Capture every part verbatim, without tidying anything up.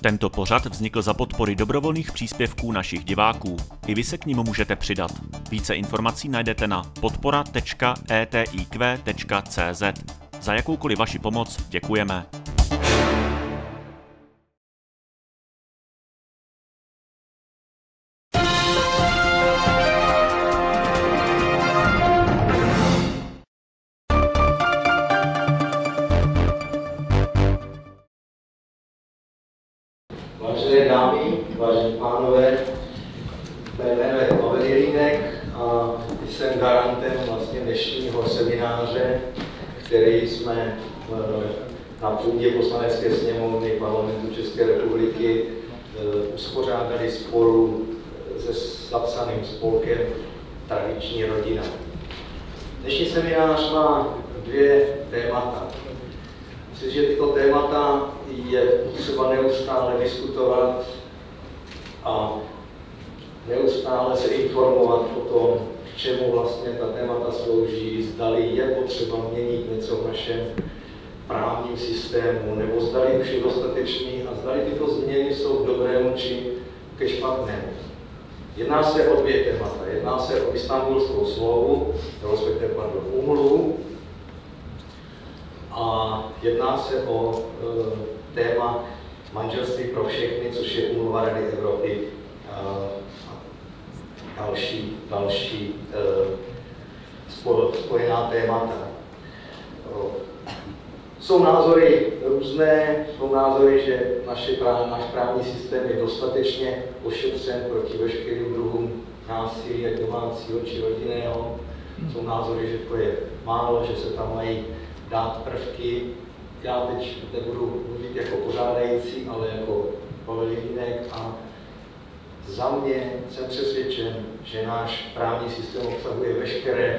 Tento pořad vznikl za podpory dobrovolných příspěvků našich diváků. I vy se k nim můžete přidat. Více informací najdete na podpora tečka e t i q tečka c z. Za jakoukoliv vaši pomoc děkujeme. Vážené dámy, vážení pánové, jmenuji se Pavel Jelínek a jsem garantem vlastně dnešního semináře, který jsme na půdě Poslanecké sněmovny Parlamentu České republiky uspořádali spolu se zapsaným spolkem Tradiční rodina. Dnešní seminář má dvě témata. Myslím, že tyto témata je potřeba neustále diskutovat a neustále se informovat o tom, k čemu vlastně ta témata slouží, zdali je potřeba měnit něco v našem právním systému, nebo zdali už je dostatečný a zdali tyto změny jsou k dobrému či ke špatnému. Jedná se o dvě témata. Jedná se o Istanbulskou smlouvu, respektive pardon, úmluvu, a jedná se o e, téma manželství pro všechny, což je úmluva Rady Evropy a další, další e, spojená témata. O, jsou názory různé, jsou názory, že naše práv, náš právní systém je dostatečně ošetřen proti veškerým druhům násilí, jak domácího či rodinného. Jsou názory, že to je málo, že se tam mají dát prvky. Já teď nebudu mluvit jako pořádající, ale jako Pavel Jelínek a za mě jsem přesvědčen, že náš právní systém obsahuje veškeré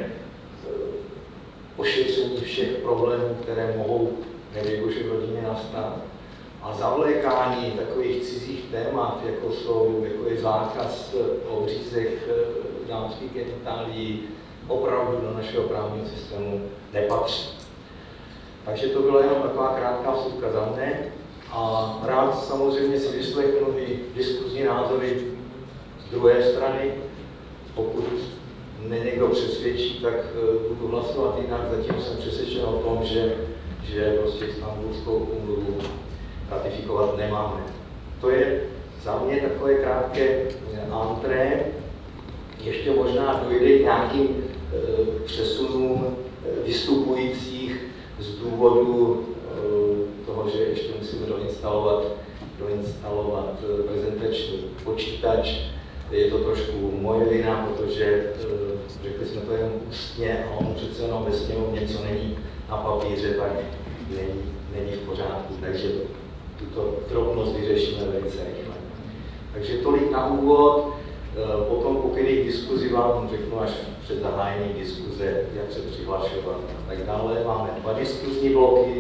ošetření všech problémů, které mohou nedej bože v rodině nastat. A zavlékání takových cizích témat, jako, jsou, jako je zákaz obřízek dámských genitálií, opravdu do našeho právního systému nepatří. Takže to byla jenom taková krátká vsuvka za mne a rád samozřejmě si vyslechnu i diskuzní názory z druhé strany. Pokud mě někdo přesvědčí, tak budu hlasovat jinak. Zatím jsem přesvědčen o tom, že, že prostě Istanbulskou úmluvu ratifikovat nemáme. To je za mě takové krátké antré. Ještě možná dojde k nějakým e, přesunům e, vystupujících z důvodu e, toho, že ještě musíme doinstalovat, doinstalovat prezentační počítač. Je to trošku moje vina, protože e, řekli jsme to jen ústně a on přece jenom ve sněmovně něco není na papíře, tak není, není v pořádku. Takže tuto drobnost vyřešíme velice rychle. Takže tolik na úvod. Potom po kterých diskuzi vám řeknu až před zahájením diskuze, jak se přihlašovat a tak dále. Máme dva diskuzní bloky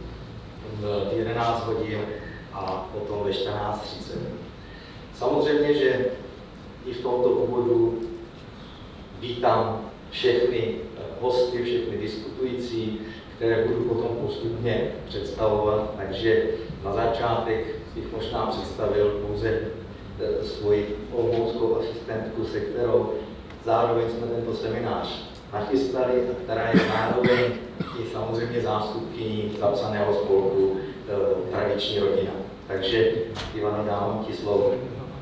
v jedenáct hodin a potom ve čtrnáct třicet. Samozřejmě, že i v tomto úvodu vítám všechny hosty, všechny diskutující, které budu potom postupně představovat, takže na začátek bych možná představil pouze svoji olomouckou asistentku, se kterou zároveň jsme tento seminář nachystali a která je zároveň i samozřejmě zástupkyní zapsaného spolku e, Tradiční rodina. Takže Ivano, dávám ti slovo.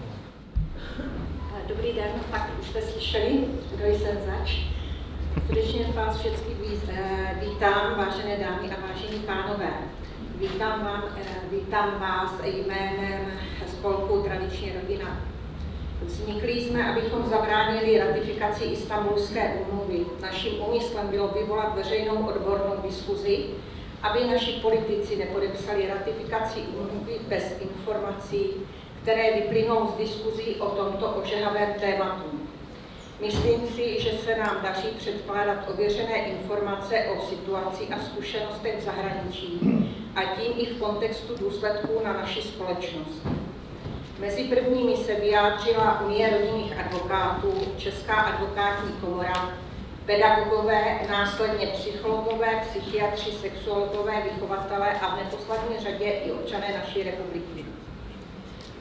Dobrý den, tak už jste slyšeli, kdo jsem zač. Srdečně vás všechny vítám, vážené dámy a vážení pánové. Vítám, vám, vítám vás jménem spolku Tradiční rodina. Vznikli jsme, abychom zabránili ratifikaci Istanbulské úmluvy. Naším úmyslem bylo vyvolat veřejnou odbornou diskuzi, aby naši politici nepodepsali ratifikaci úmluvy bez informací, které vyplynou z diskuzí o tomto ožehavém tématu. Myslím si, že se nám daří předkládat ověřené informace o situaci a zkušenostech v zahraničí a tím i v kontextu důsledků na naši společnost. Mezi prvními se vyjádřila Unie rodinných advokátů, Česká advokátní komora, pedagogové, následně psychologové, psychiatři, sexuologové, vychovatelé a v neposlední řadě i občané naší republiky.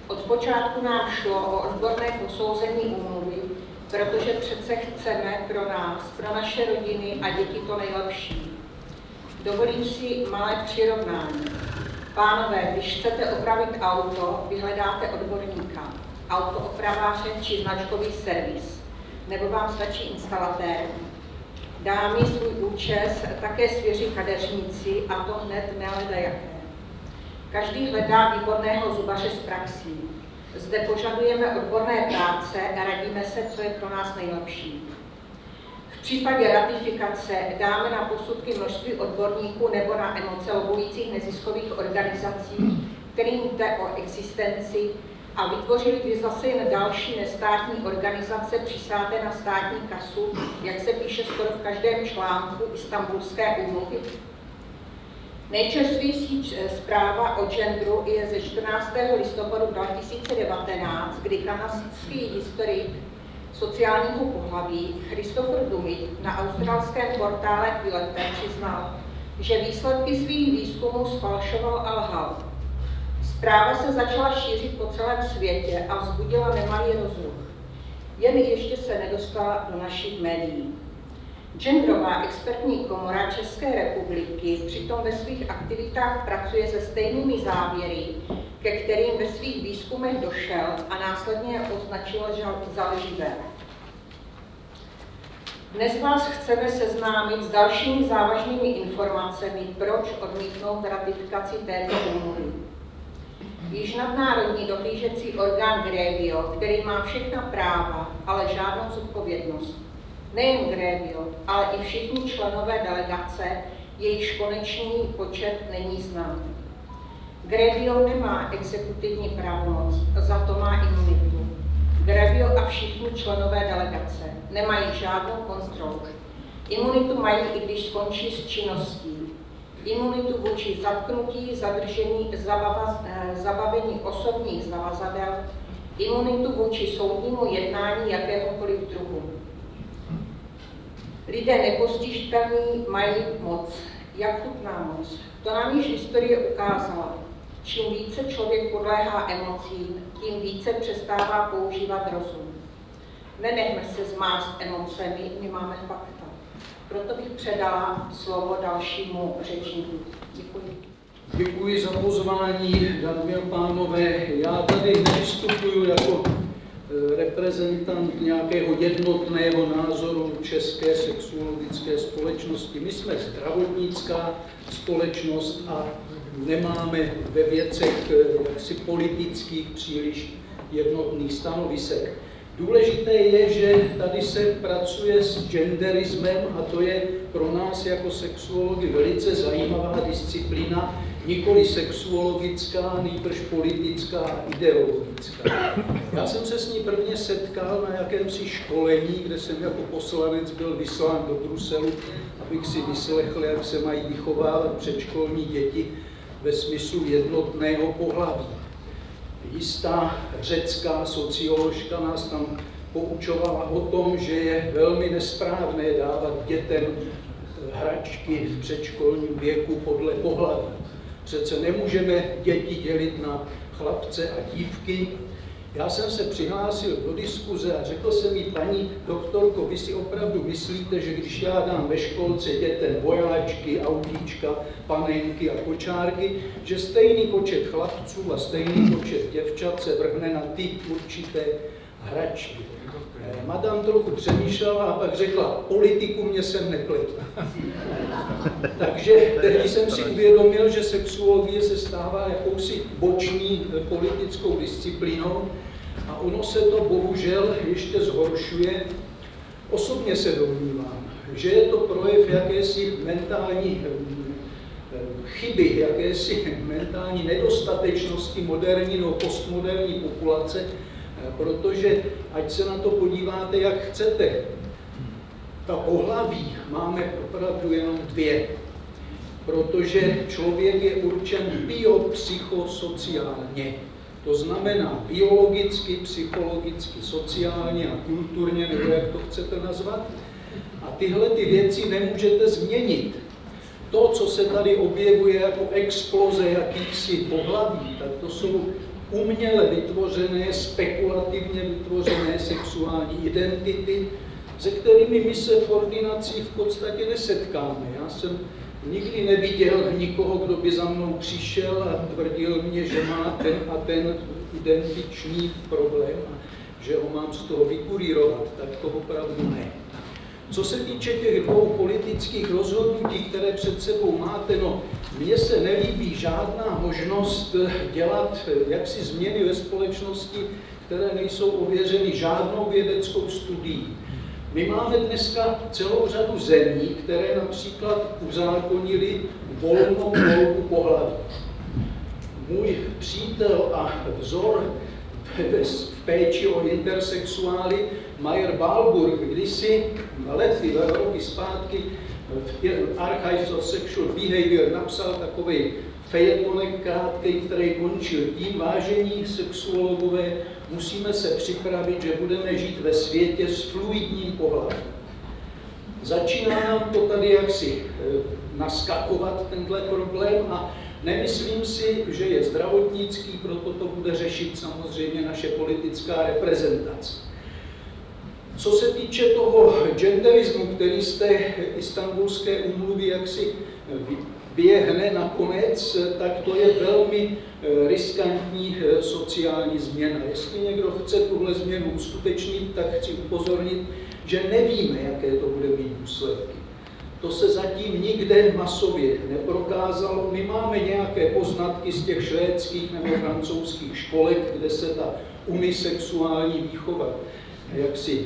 Od počátku nám šlo o odborné posouzení úmluvy, protože přece chceme pro nás, pro naše rodiny a děti to nejlepší. Dovolím si malé přirovnání. Pánové, když chcete opravit auto, vyhledáte odborníka, autoopraváře či značkový servis, nebo vám stačí instalatér. Dámy svůj účes také svěří kadeřníci, a to hned neledajaké. Každý hledá výborného zubaře z praxí. Zde požadujeme odborné práce a radíme se, co je pro nás nejlepší. V případě ratifikace dáme na posudky množství odborníků nebo na emoce lobujících neziskových organizací, kterým jde o existenci, a vytvořili by zase jen další nestátní organizace přisáté na státní kasu, jak se píše skoro v každém článku Istanbulské úmluvy. Nejčerstvější zpráva o genderu je ze čtrnáctého listopadu dva tisíce devatenáct, kdy kanadský historik sociálního pohlaví Christopher Dummit na australském portále Quillette přiznal, že výsledky svých výzkumů sfalšoval a lhal. Zpráva se začala šířit po celém světě a vzbudila nemalý rozruch. Jen ještě se nedostala do našich médií. Genderová expertní komora České republiky přitom ve svých aktivitách pracuje se stejnými závěry, ke kterým ve svých výzkumech došel a následně je označil za lživé. Dnes vás chceme seznámit s dalšími závažnými informacemi, proč odmítnout ratifikaci této úmluvy. Již nadnárodní dohlížecí orgán Grevio, který má všechna práva, ale žádnou zodpovědnost. Nejen Grevio, ale i všichni členové delegace, jejichž konečný počet není znám. Grevio nemá exekutivní pravomoc, za to má imunitu. Grevio a všichni členové delegace nemají žádnou kontrolu. Imunitu mají, i když skončí s činností. Imunitu vůči zatknutí, zadržení, zabava, zabavení osobních zavazadel, imunitu vůči soudnímu jednání jakéhokoliv druhu. Lidé nepostižitelní mají moc. Jak chutná moc? To nám již historie ukázala. Čím více člověk podléhá emocím, tím více přestává používat rozum. Nenechme se zmást emocemi, my máme fakta. Proto bych předala slovo dalšímu řečníku. Děkuji. Děkuji za pozvání, dámy a pánové. Já tady nevystupuji jako reprezentant nějakého jednotného názoru české sexuologické společnosti. My jsme zdravotnická společnost a nemáme ve věcech jaksi politických příliš jednotných stanovisek. Důležité je, že tady se pracuje s genderismem a to je pro nás jako sexuology velice zajímavá disciplína, nikoli sexuologická, nýbrž politická a ideologická. Já jsem se s ní prvně setkal na jakémsi školení, kde jsem jako poslanec byl vyslán do Bruselu, abych si vyslechl, jak se mají vychovávat předškolní děti ve smyslu jednotného pohlaví. Jistá řecká socioložka nás tam poučovala o tom, že je velmi nesprávné dávat dětem hračky v předškolním věku podle pohlaví. Přece nemůžeme děti dělit na chlapce a dívky. Já jsem se přihlásil do diskuze a řekl jsem jí, paní doktorko, vy si opravdu myslíte, že když já dám ve školce dětem vojáčky, autíčka, panenky a kočárky, že stejný počet chlapců a stejný počet děvčat se vrhne na ty určité hračky. Madame trochu přemýšlela a pak řekla, politiku mě sem nepletla. Takže tehdy jsem si uvědomil, že sexuologie se stává jakousi boční politickou disciplínou a ono se to bohužel ještě zhoršuje. Osobně se domnívám, že je to projev jakési mentální chyby, jakési mentální nedostatečnosti moderní nebo postmoderní populace, protože ať se na to podíváte, jak chcete, ta pohlaví máme opravdu jenom dvě, protože člověk je určen biopsychosociálně. To znamená biologicky, psychologicky, sociálně a kulturně, nebo jak to chcete nazvat. A tyhle ty věci nemůžete změnit. To, co se tady objevuje jako exploze jakýchsi pohlaví, tak to jsou uměle vytvořené, spekulativně vytvořené sexuální identity, se kterými my se v ordinaci v podstatě nesetkáme. Já jsem nikdy neviděl nikoho, kdo by za mnou přišel a tvrdil mě, že má ten a ten identiční problém a že ho mám z toho vykurírovat. Tak to opravdu ne. Co se týče těch dvou politických rozhodnutí, které před sebou máte, no, mně se nelíbí žádná možnost dělat jaksi změny ve společnosti, které nejsou ověřeny žádnou vědeckou studií. My máme dneska celou řadu zemí, které například uzákonily volnou volbu pohlaví. Můj přítel a vzor v péči o intersexuály Meyer Balburg kdysi lety, roky zpátky v Archives of Sexual Behavior napsal takový fejetonek krátký, který končil tím: vážení sexuologové, musíme se připravit, že budeme žít ve světě s fluidním pohlavím. Začíná nám to tady jaksi naskakovat, tenhle problém, a nemyslím si, že je zdravotnický, proto to bude řešit samozřejmě naše politická reprezentace. Co se týče toho genderismu, který z té Istanbulské úmluvy jaksi běhne nakonec, tak to je velmi riskantní sociální změna. Jestli někdo chce tuhle změnu uskutečnit, tak chci upozornit, že nevíme, jaké to bude mít důsledky. To se zatím nikde masově neprokázalo. My máme nějaké poznatky z těch švédských nebo francouzských školek, kde se ta unisexuální výchova jaksi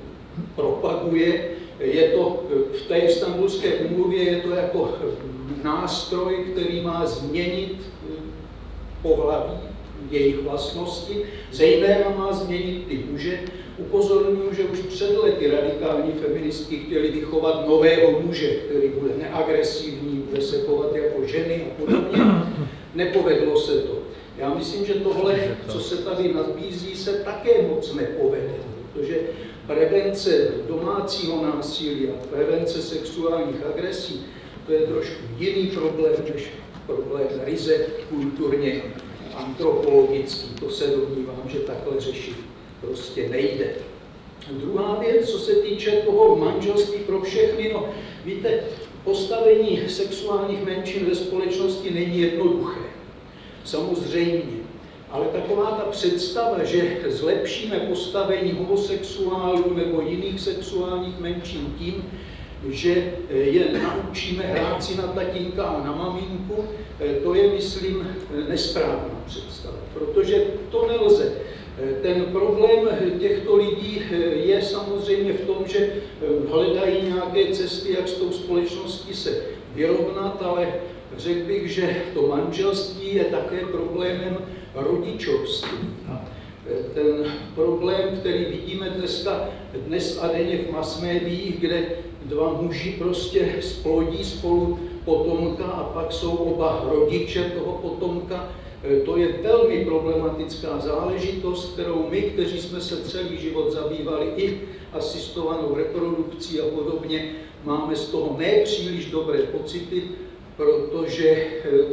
propaguje. Je to v té Istanbulské úmluvě, je to jako nástroj, který má změnit pohlaví, jejich vlastnosti, zejména má změnit ty muže. Upozorňuji, že už před lety radikální feministky chtěli vychovat nového muže, který bude neagresivní, bude se chovat jako ženy a podobně. Nepovedlo se to. Já myslím, že tohle, co se tady nabízí, se také moc nepovede, protože prevence domácího násilí a prevence sexuálních agresí, to je trošku jiný problém, než problém ryze kulturně antropologický. To se domnívám, že takhle řešit prostě nejde. Druhá věc, co se týče toho manželství pro všechny, no víte, postavení sexuálních menšin ve společnosti není jednoduché. Samozřejmě. Ale taková ta představa, že zlepšíme postavení homosexuálů nebo jiných sexuálních menšin tím, že je naučíme hrát si na tatínka a na maminku, to je, myslím, nesprávná představa, protože to nelze. Ten problém těchto lidí je samozřejmě v tom, že hledají nějaké cesty, jak s tou společností se vyrovnat, ale řekl bych, že to manželství je také problémem rodičovství. Ten problém, který vidíme dneska, dnes a denně v masmédiích, kde dva muži prostě splodí spolu potomka a pak jsou oba rodiče toho potomka, to je velmi problematická záležitost, kterou my, kteří jsme se celý život zabývali i asistovanou reprodukcí a podobně, máme z toho nepříliš dobré pocity, protože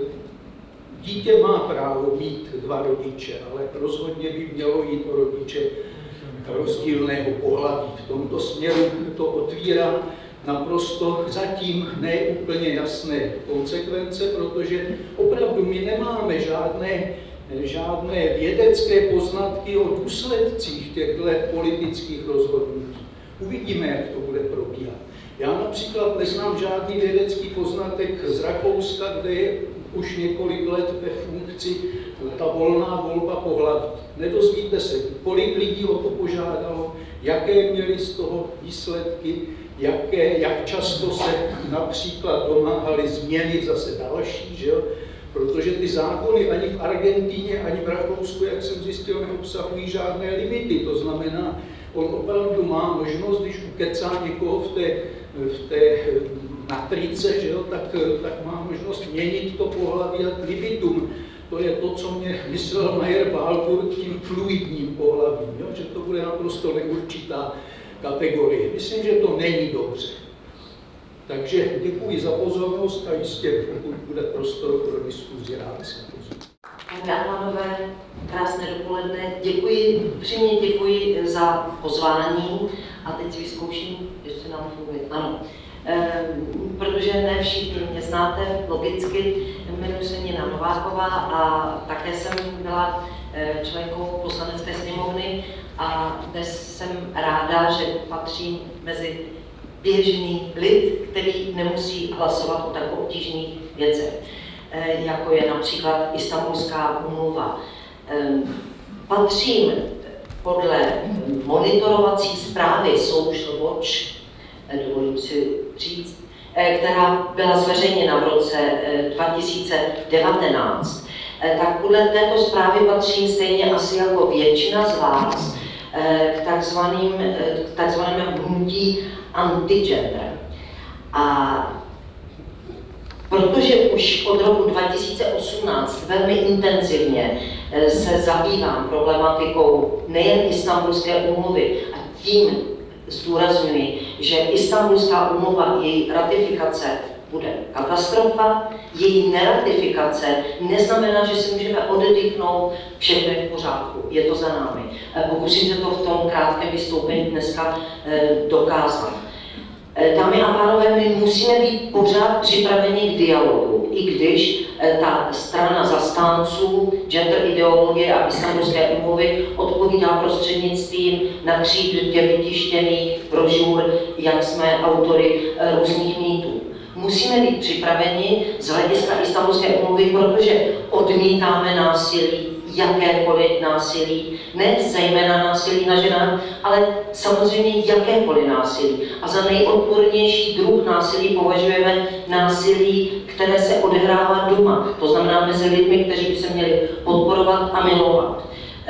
dítě má právo mít dva rodiče, ale rozhodně by mělo jít o rodiče rozdílného pohlaví. V tomto směru to otvírá naprosto zatím neúplně jasné konsekvence, protože opravdu my nemáme žádné, žádné vědecké poznatky o důsledcích těchto politických rozhodnutí. Uvidíme, jak to bude probíhat. Já například neznám žádný vědecký poznatek z Rakouska, kde je už několik let ve funkci ta volná volba pohlaví. Nedozvíte se, kolik lidí o to požádalo, jaké měli z toho výsledky, jaké, jak často se například domáhali změny zase další, že jo? Protože ty zákony ani v Argentíně, ani v Rakousku, jak jsem zjistil, neobsahují žádné limity. To znamená, on opravdu má možnost, když ukecá někoho v té, v té matrice, že jo, tak, tak má možnost měnit to pohlaví ad libitum. To je to, co mě myslel Meyer Balburg tím fluidním pohlavím, jo? Že to bude naprosto neurčitá kategorie. Myslím, že to není dobře. Takže děkuji za pozornost a jistě, pokud bude prostor pro diskuzi, rád se pozornost. Dámy a pánové, krásné dopoledne. Děkuji, upřímně děkuji za pozvání. A teď si vyzkouším, ještě nám funguje. Ano. E, protože ne všichni mě znáte, logicky. Jmenuji se Nina Nováková a také jsem byla členkou Poslanecké sněmovny a dnes jsem ráda, že patřím mezi běžný lid, který nemusí hlasovat o tak obtížných věcech, jako je například Istanbulská úmluva. Patřím podle monitorovací zprávy Social Watch, dovolím si říct, která byla zveřejněna v roce dva tisíce devatenáct, tak podle této zprávy patřím stejně asi jako většina z vás k takzvaným, k takzvanému hnutí anti-gender. A protože už od roku dva tisíce osmnáct velmi intenzivně se zabývám problematikou nejen Istanbulské úmluvy a tím zdůrazňuji, že Istanbulská úmluva, její ratifikace bude katastrofa, její neratifikace neznamená, že si můžeme oddychnout, všechno je v pořádku, je to za námi. Pokusím se to v tom krátkém vystoupení dneska dokázat. Dámy a pánové, my musíme být pořád připraveni k dialogu, i když ta strana zastánců gender ideologie a Istanbulské úmluvy odpovídá prostřednictvím na křídě vytištěných brožur, jak jsme autory různých mýtů. Musíme být připraveni z hlediska Istanbulské úmluvy, protože odmítáme násilí, jakékoliv násilí, ne zejména násilí na ženách, ale samozřejmě jakékoliv násilí. A za nejodpornější druh násilí považujeme násilí, které se odehrává doma, to znamená mezi lidmi, kteří by se měli podporovat a milovat.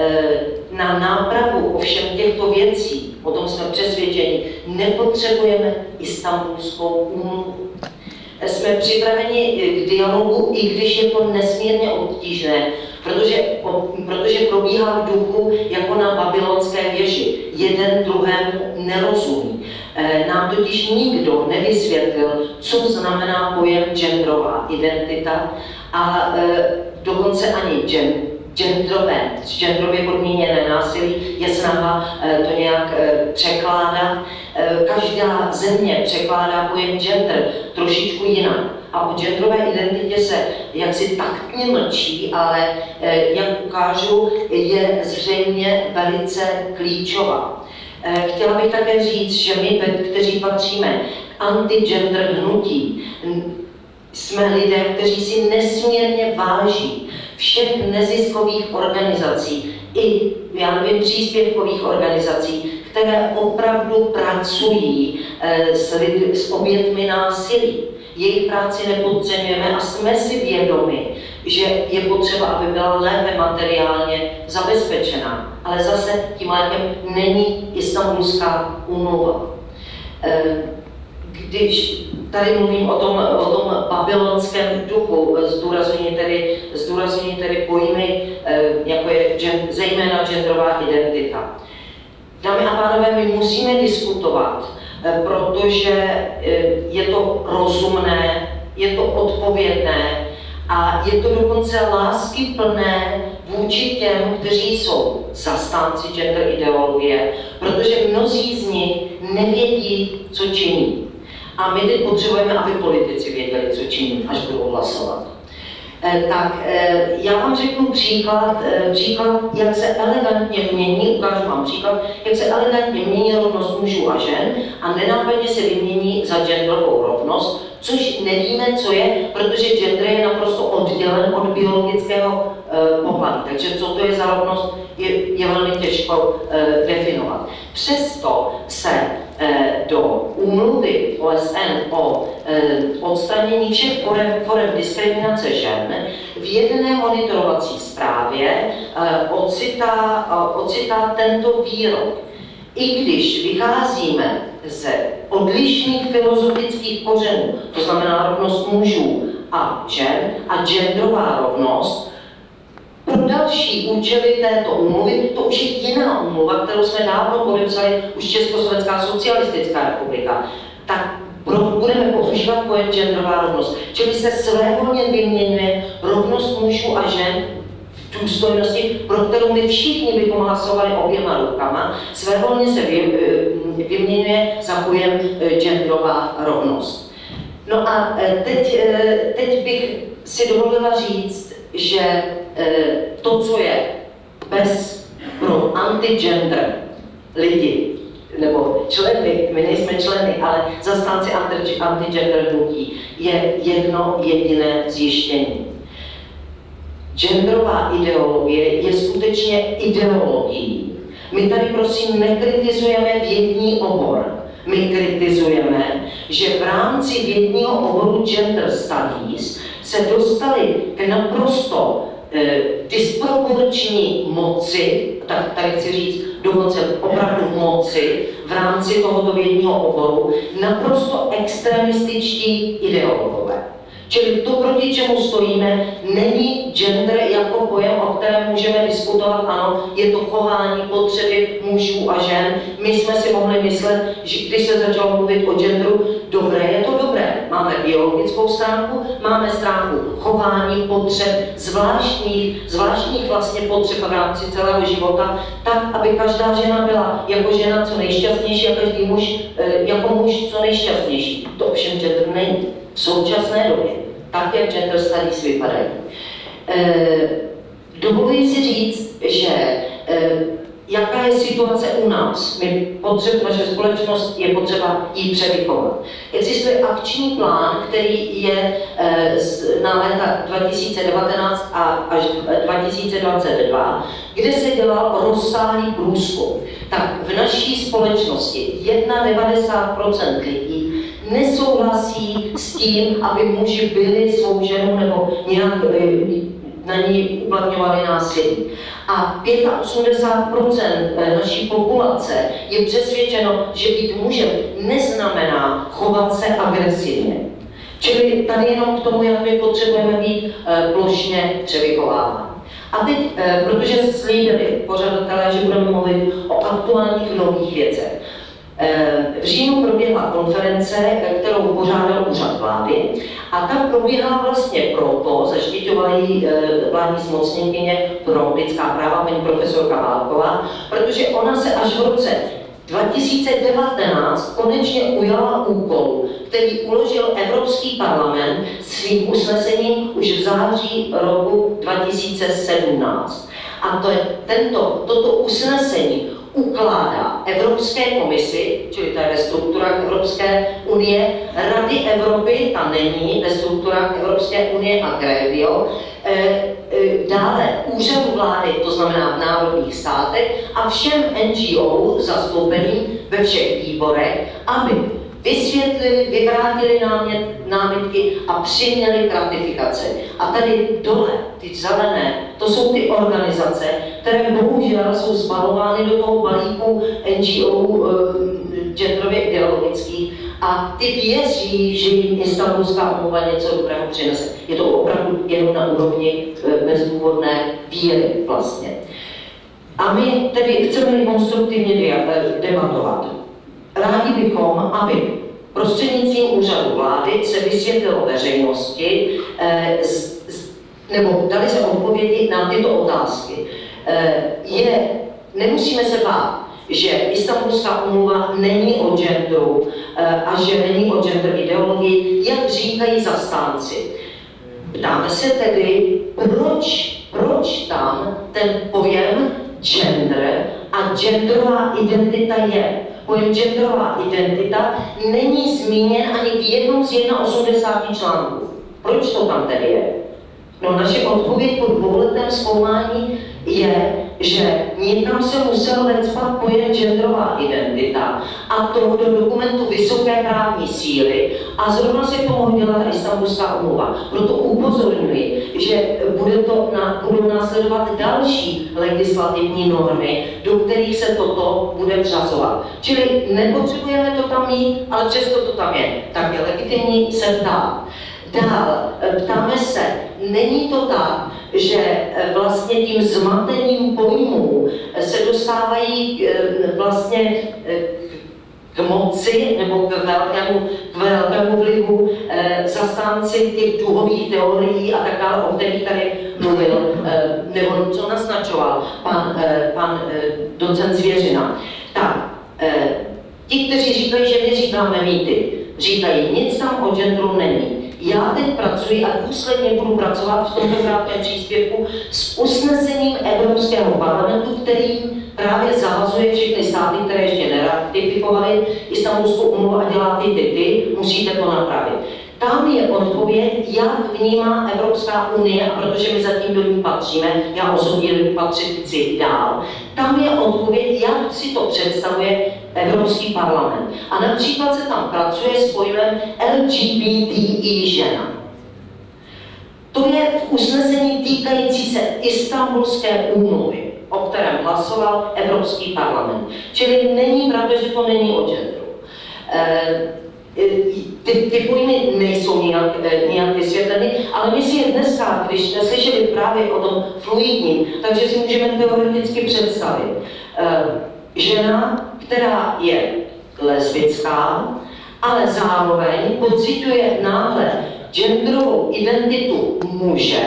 Na nápravu ovšem těchto věcí, o tom jsme přesvědčeni, nepotřebujeme Istanbulskou úmluvu. Jsme připraveni k dialogu, i když je to nesmírně obtížné, protože, protože probíhá v duchu jako na babylonské věži. Jeden druhému nerozumí. Nám totiž nikdo nevysvětlil, co znamená pojem genderová identita a dokonce ani gen, genderové, genderově podmíněné násilí je snaha to nějak překládat. Každá země překládá pojem gender trošičku jinak. A o genderové identitě se jaksi taktně mlčí, ale jak ukážu, je zřejmě velice klíčová. Chtěla bych také říct, že my, kteří patříme k anti-gender hnutí, jsme lidé, kteří si nesmírně váží všech neziskových organizací i, já nevím, příspěvkových organizací, které opravdu pracují s, lidi, s obětmi násilí. Jejich práci nepodceňujeme a jsme si vědomi, že je potřeba, aby byla lépe materiálně zabezpečená. Ale zase tím lékem není Istanbulská úmluva. Když tady mluvím o tom, o tom babylonském duchu, zdůrazňuji tedy, zdůrazňuji tedy pojmy, jako je gen, zejména genderová identita. Dámy a pánové, my musíme diskutovat, protože je to rozumné, je to odpovědné a je to dokonce láskyplné vůči těm, kteří jsou zastánci gender ideologie, protože mnozí z nich nevědí, co činí. A my teď potřebujeme, aby politici věděli, co činí, až budou hlasovat. Tak já vám řeknu příklad, příklad, jak se elegantně mění, ukážu vám příklad, jak se elegantně mění rovnost mužů a žen a nenápadně se vymění za genderovou rovnost, což nevíme, co je, protože gender je naprosto oddělen od biologického eh, pohlaví. Takže co to je za rovnost, je, je velmi těžko eh, definovat. Přesto se eh, do úmluvy O S N o eh, odstranění všech forem, forem diskriminace žen v jedné monitorovací zprávě eh, ocitá, eh, ocitá tento výrok. I když vycházíme ze odlišných filozofických kořenů, to znamená rovnost mužů a žen a genderová rovnost, pro další účely této úmluvy, to už je jiná úmluva, kterou jsme dávno podepsali, už Československá socialistická republika, tak budeme používat pojem genderová rovnost. Čili se svévolně vyměňuje rovnost mužů a žen důstojnosti, pro kterou my všichni bychom hlasovali oběma rukama, svévolně se vy, vyměňuje za pojem genderová rovnost. No a teď, teď bych si dovolila říct, že to, co je bez pro anti-gender lidi, nebo členy, my nejsme členy, ale zastánci anti-gender hnutí, je jedno jediné zjištění. Genderová ideologie je skutečně ideologií. My tady prosím nekritizujeme vědní obor. My kritizujeme, že v rámci vědního oboru Gender Studies se dostali k naprosto eh, disproporční moci, tak tady chci říct dokonce opravdu moci v rámci tohoto vědního oboru, naprosto extremističtí ideologové. Čili to, proti čemu stojíme, není gender jako pojem, o kterém můžeme diskutovat, ano, je to chování, potřeby mužů a žen. My jsme si mohli myslet, že když se začalo mluvit o genderu, dobré, je to dobré. Máme biologickou stránku, máme stránku chování, potřeb, zvláštních, zvláštních vlastně potřeb v rámci celého života, tak, aby každá žena byla jako žena co nejšťastnější a každý muž jako muž co nejšťastnější. To ovšem gender není. V současné době, tak jak gender studies vypadají. E, dovoluji si říct, že e, jaká je situace u nás. My potřeb, naše společnost je potřeba jí převychovat. Existuje akční plán, který je e, z, na léta dva tisíce devatenáct a až dva tisíce dvacet dva, kde se dělal rozsáhlý průzkum. Tak v naší společnosti devadesát jedna procent lidí nesouhlasí s tím, aby muži byli svou ženu nebo nějak na ní uplatňovali násilí. A osmdesát pět procent naší populace je přesvědčeno, že být mužem neznamená chovat se agresivně. Čili tady jenom k tomu, jak my potřebujeme být plošně převychováváni. A teď, protože slíbili pořadatelé, že budeme mluvit o aktuálních nových věcech. V říjnu proběhla konference, kterou pořádal úřad vlády, a tam probíhala vlastně proto, zaštiťovala ji vládní zmocněnkyně pro lidská práva, paní profesorka Válková, protože ona se až v roce dva tisíce devatenáct konečně ujala úkol, který uložil Evropský parlament svým usnesením už v září roku dva tisíce sedmnáct. A to je tento, toto usnesení ukládá Evropské komisi, čili to je ve strukturách Evropské unie, Rady Evropy, ta není ve strukturách Evropské unie a Grevio, e, e, dále úřadu vlády, to znamená v národních státech, a všem N G O zastoupeným ve všech výborech, aby vysvětlili, vyvrátili námět, námitky a přiměli k ratifikaci. A tady dole, ty zelené, to jsou ty organizace, které bohužel jsou zbalovány do toho balíku N G O e, genderově ideologických a ty věří, že jim Istanbulská úmluva něco dobrého přinese. Je to opravdu jenom na úrovni e, bezdůvodné víry vlastně. A my tedy chceme konstruktivně debatovat. Rádi bychom, aby prostřednictvím úřadu vlády se vysvětlilo veřejnosti, eh, z, z, nebo dali se odpovědi na tyto otázky. Eh, je, nemusíme se bát, že Istanbulská úmluva není o genderu eh, a že není o gender ideologii, jak říkají zastánci. Ptáme se tedy, proč, proč tam ten pojem gender a genderová identita je. Pojem genderová identita není zmíněn ani v jednom z osmdesáti jedna článků. Proč to tam tedy je? No, naše odpověď po dvouletém zkoumání je, že někam se musel vecpat pojem genderová identita, a to do dokumentu vysoké právní síly, a zrovna se k tomu hodila Istanbulská úmluva. Proto upozorňuji, že bude to na, budou následovat další legislativní normy, do kterých se toto bude vřazovat. Čili nepotřebujeme to tam mít, ale přesto to tam je. Tak je legitimní se ptát. Dál, ptáme se, není to tak, že vlastně tím zmatením pojmů se dostávají vlastně k k moci nebo k velkému, k velkému vlivu, e, zastánci těch duhových teorií a tak dále, o kterých tady mluvil, e, nebo co naznačoval pan, e, pan e, docent Zvěřina. Tak, e, ti, kteří říkají, že my říkáme mýty, říkají, nic tam o genderu není. Já teď pracuji a důsledně budu pracovat v tomto krátkém příspěvku s usnesením Evropského parlamentu, který právě zavazuje všechny státy, které ještě neratifikovaly Istanbulskou úmluvu a dělá ty ty, ty, musíte to napravit. Tam je odpověď, jak vnímá Evropská unie, a protože my zatím do ní patříme, já osobně do ní patřit chci dál, tam je odpověď, jak si to představuje Evropský parlament. A například se tam pracuje s pojmem L G B T I žena. To je v usnesení týkající se Istanbulské úmluvy, o kterém hlasoval Evropský parlament. Čili není pravda, že to není o genderu. E Ty, ty pojmy nejsou nějak, nějak vysvětleny, ale my si je dneska, když jsme slyšeli právě o tom fluidním, takže si můžeme teoreticky představit. Žena, která je lesbická, ale zároveň pociťuje náhle genderovou identitu muže,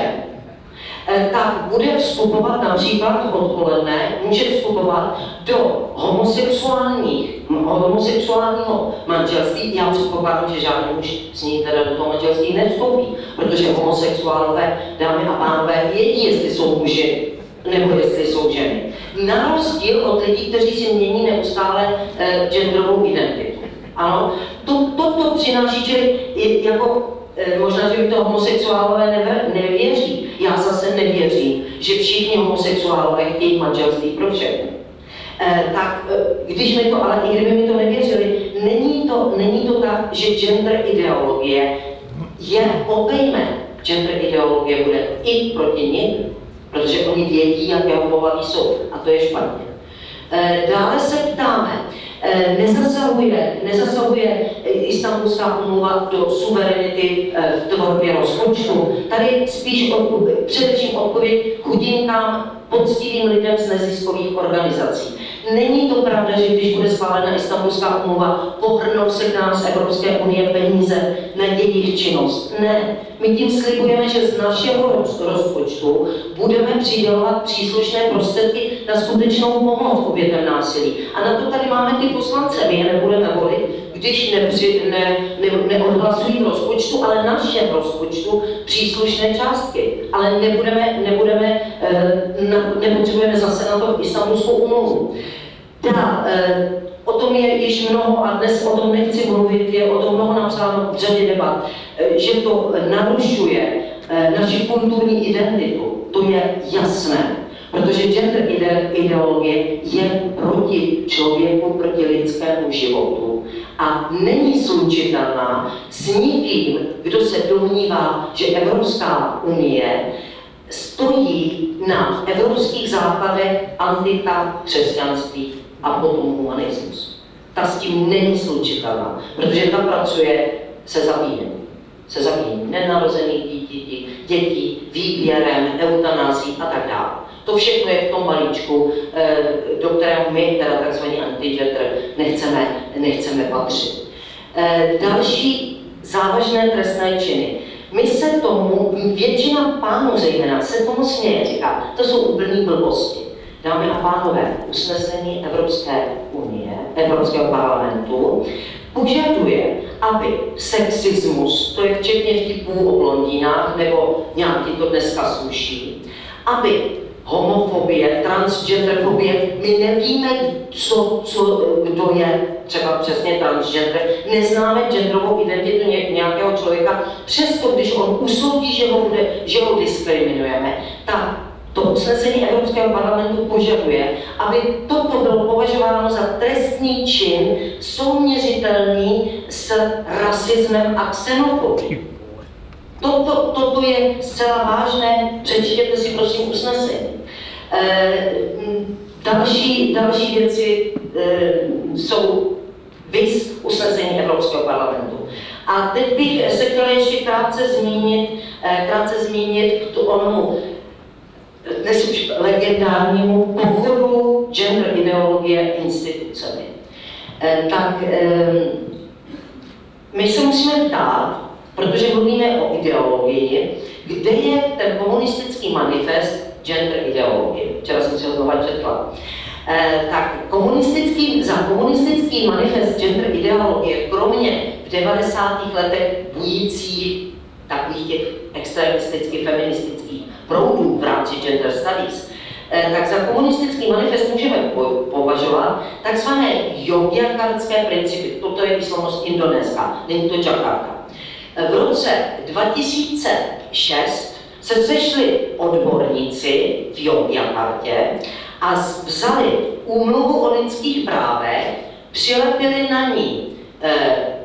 tak bude vstupovat například odpoledne, může vstupovat do homosexuálních, homosexuálního manželství. Já předpokládám, že žádný muž s ní teda do toho manželství nevstoupí, protože homosexuálové, dámy a pánové, vědí, jestli jsou muži nebo jestli jsou ženy. Na rozdíl od lidí, kteří si mění neustále eh, genderovou identitu. Ano, to, to, to přináší, čili jako možná, že mi to homosexuálové nevěří. Já zase nevěřím, že všichni homosexuálové chtějí manželství pro všechny. E, tak když mi to, ale i kdyby mi to nevěřili, není to, není to tak, že gender ideologie je obejme. Gender ideologie bude i proti nim, protože oni vědí, jaké pohlaví jsou. A to je špatně. E, dále se ptáme, Nezasahuje, nezasahuje Istanbulská úmluva do suverenity v tvorbě rozpočtu. Tady spíš odpověď, především odpověď chudinkám, poctivým lidem z neziskových organizací. Není to pravda, že když bude schválena Istanbulská úmluva, pohrnou se k nám z Evropské unie peníze na jejich činnost. Ne, my tím slibujeme, že z našeho rozpočtu budeme přidělovat příslušné prostředky na skutečnou pomoc obětem násilí. A na to tady máme ty poslance, my je nebudeme volit, když nepři, ne, ne, neodhlasují v rozpočtu, ale našem rozpočtu příslušné částky. Ale nebudeme, nebudeme, ne, nepotřebujeme zase na to Istanbulskou úmluvu. Dá, o tom je již mnoho, a dnes o tom nechci mluvit, je o tom mnoho napsáno v řadě debat, že to narušuje naši kulturní identitu. To je jasné. Protože gender ideologie je proti člověku, proti lidskému životu a není slučitelná s nikým, kdo se domnívá, že Evropská unie stojí na evropských základech antika, křesťanství a potom humanismus. Ta s tím není slučitelná, protože ta pracuje se zabíjením. Se zabíjením nenarozených dětí, dětí, výběrem, eutanází a tak dále. To všechno je v tom balíčku, do kterého my, teda takzvaný anti-gender, nechceme, nechceme patřit. Další závažné trestné činy. My se tomu, většina pánů zejména, se tomu směje, říká, to jsou úplný blbosti. Dámy a pánové, usnesení Evropské unie, Evropského parlamentu, požaduje, aby sexismus, to je včetně vtipů o blondýnách, nebo nějaký to dneska sluší, aby homofobie, transgenderfobie, my nevíme, co, co, kdo je třeba přesně transgender, neznáme genderovou identitu nějakého člověka, přesto když on usoudí, že ho, bude, že ho diskriminujeme, tak to usnesení Evropského parlamentu požaduje, aby toto bylo považováno za trestný čin souměřitelný s rasismem a xenofobií. Toto, toto je zcela vážné, přečtěte si prosím usnesení. E, další, další věci e, jsou vys usnesení Evropského parlamentu. A teď bych se chtěla ještě krátce zmínit, e, krátce zmínit k onomu dnes už legendárnímu pochodu gender ideologie institucemi. tak my se musíme ptát, protože mluvíme o ideologii, kde je ten komunistický manifest gender ideologie. Včera jsem si ho znova četla. Eh, tak komunistický, za komunistický manifest gender ideologie, kromě v devadesátých letech bujících takových těch extremistických, feministických proudů v rámci gender studies, eh, tak za komunistický manifest můžeme považovat takzvané jogjakartské principy. Toto je výslovnost indonéská, není to Jakarta. V roce dva tisíce šest se sešli odborníci v Jogjakartě a vzali úmluvu o lidských právech, přilepili na ní eh,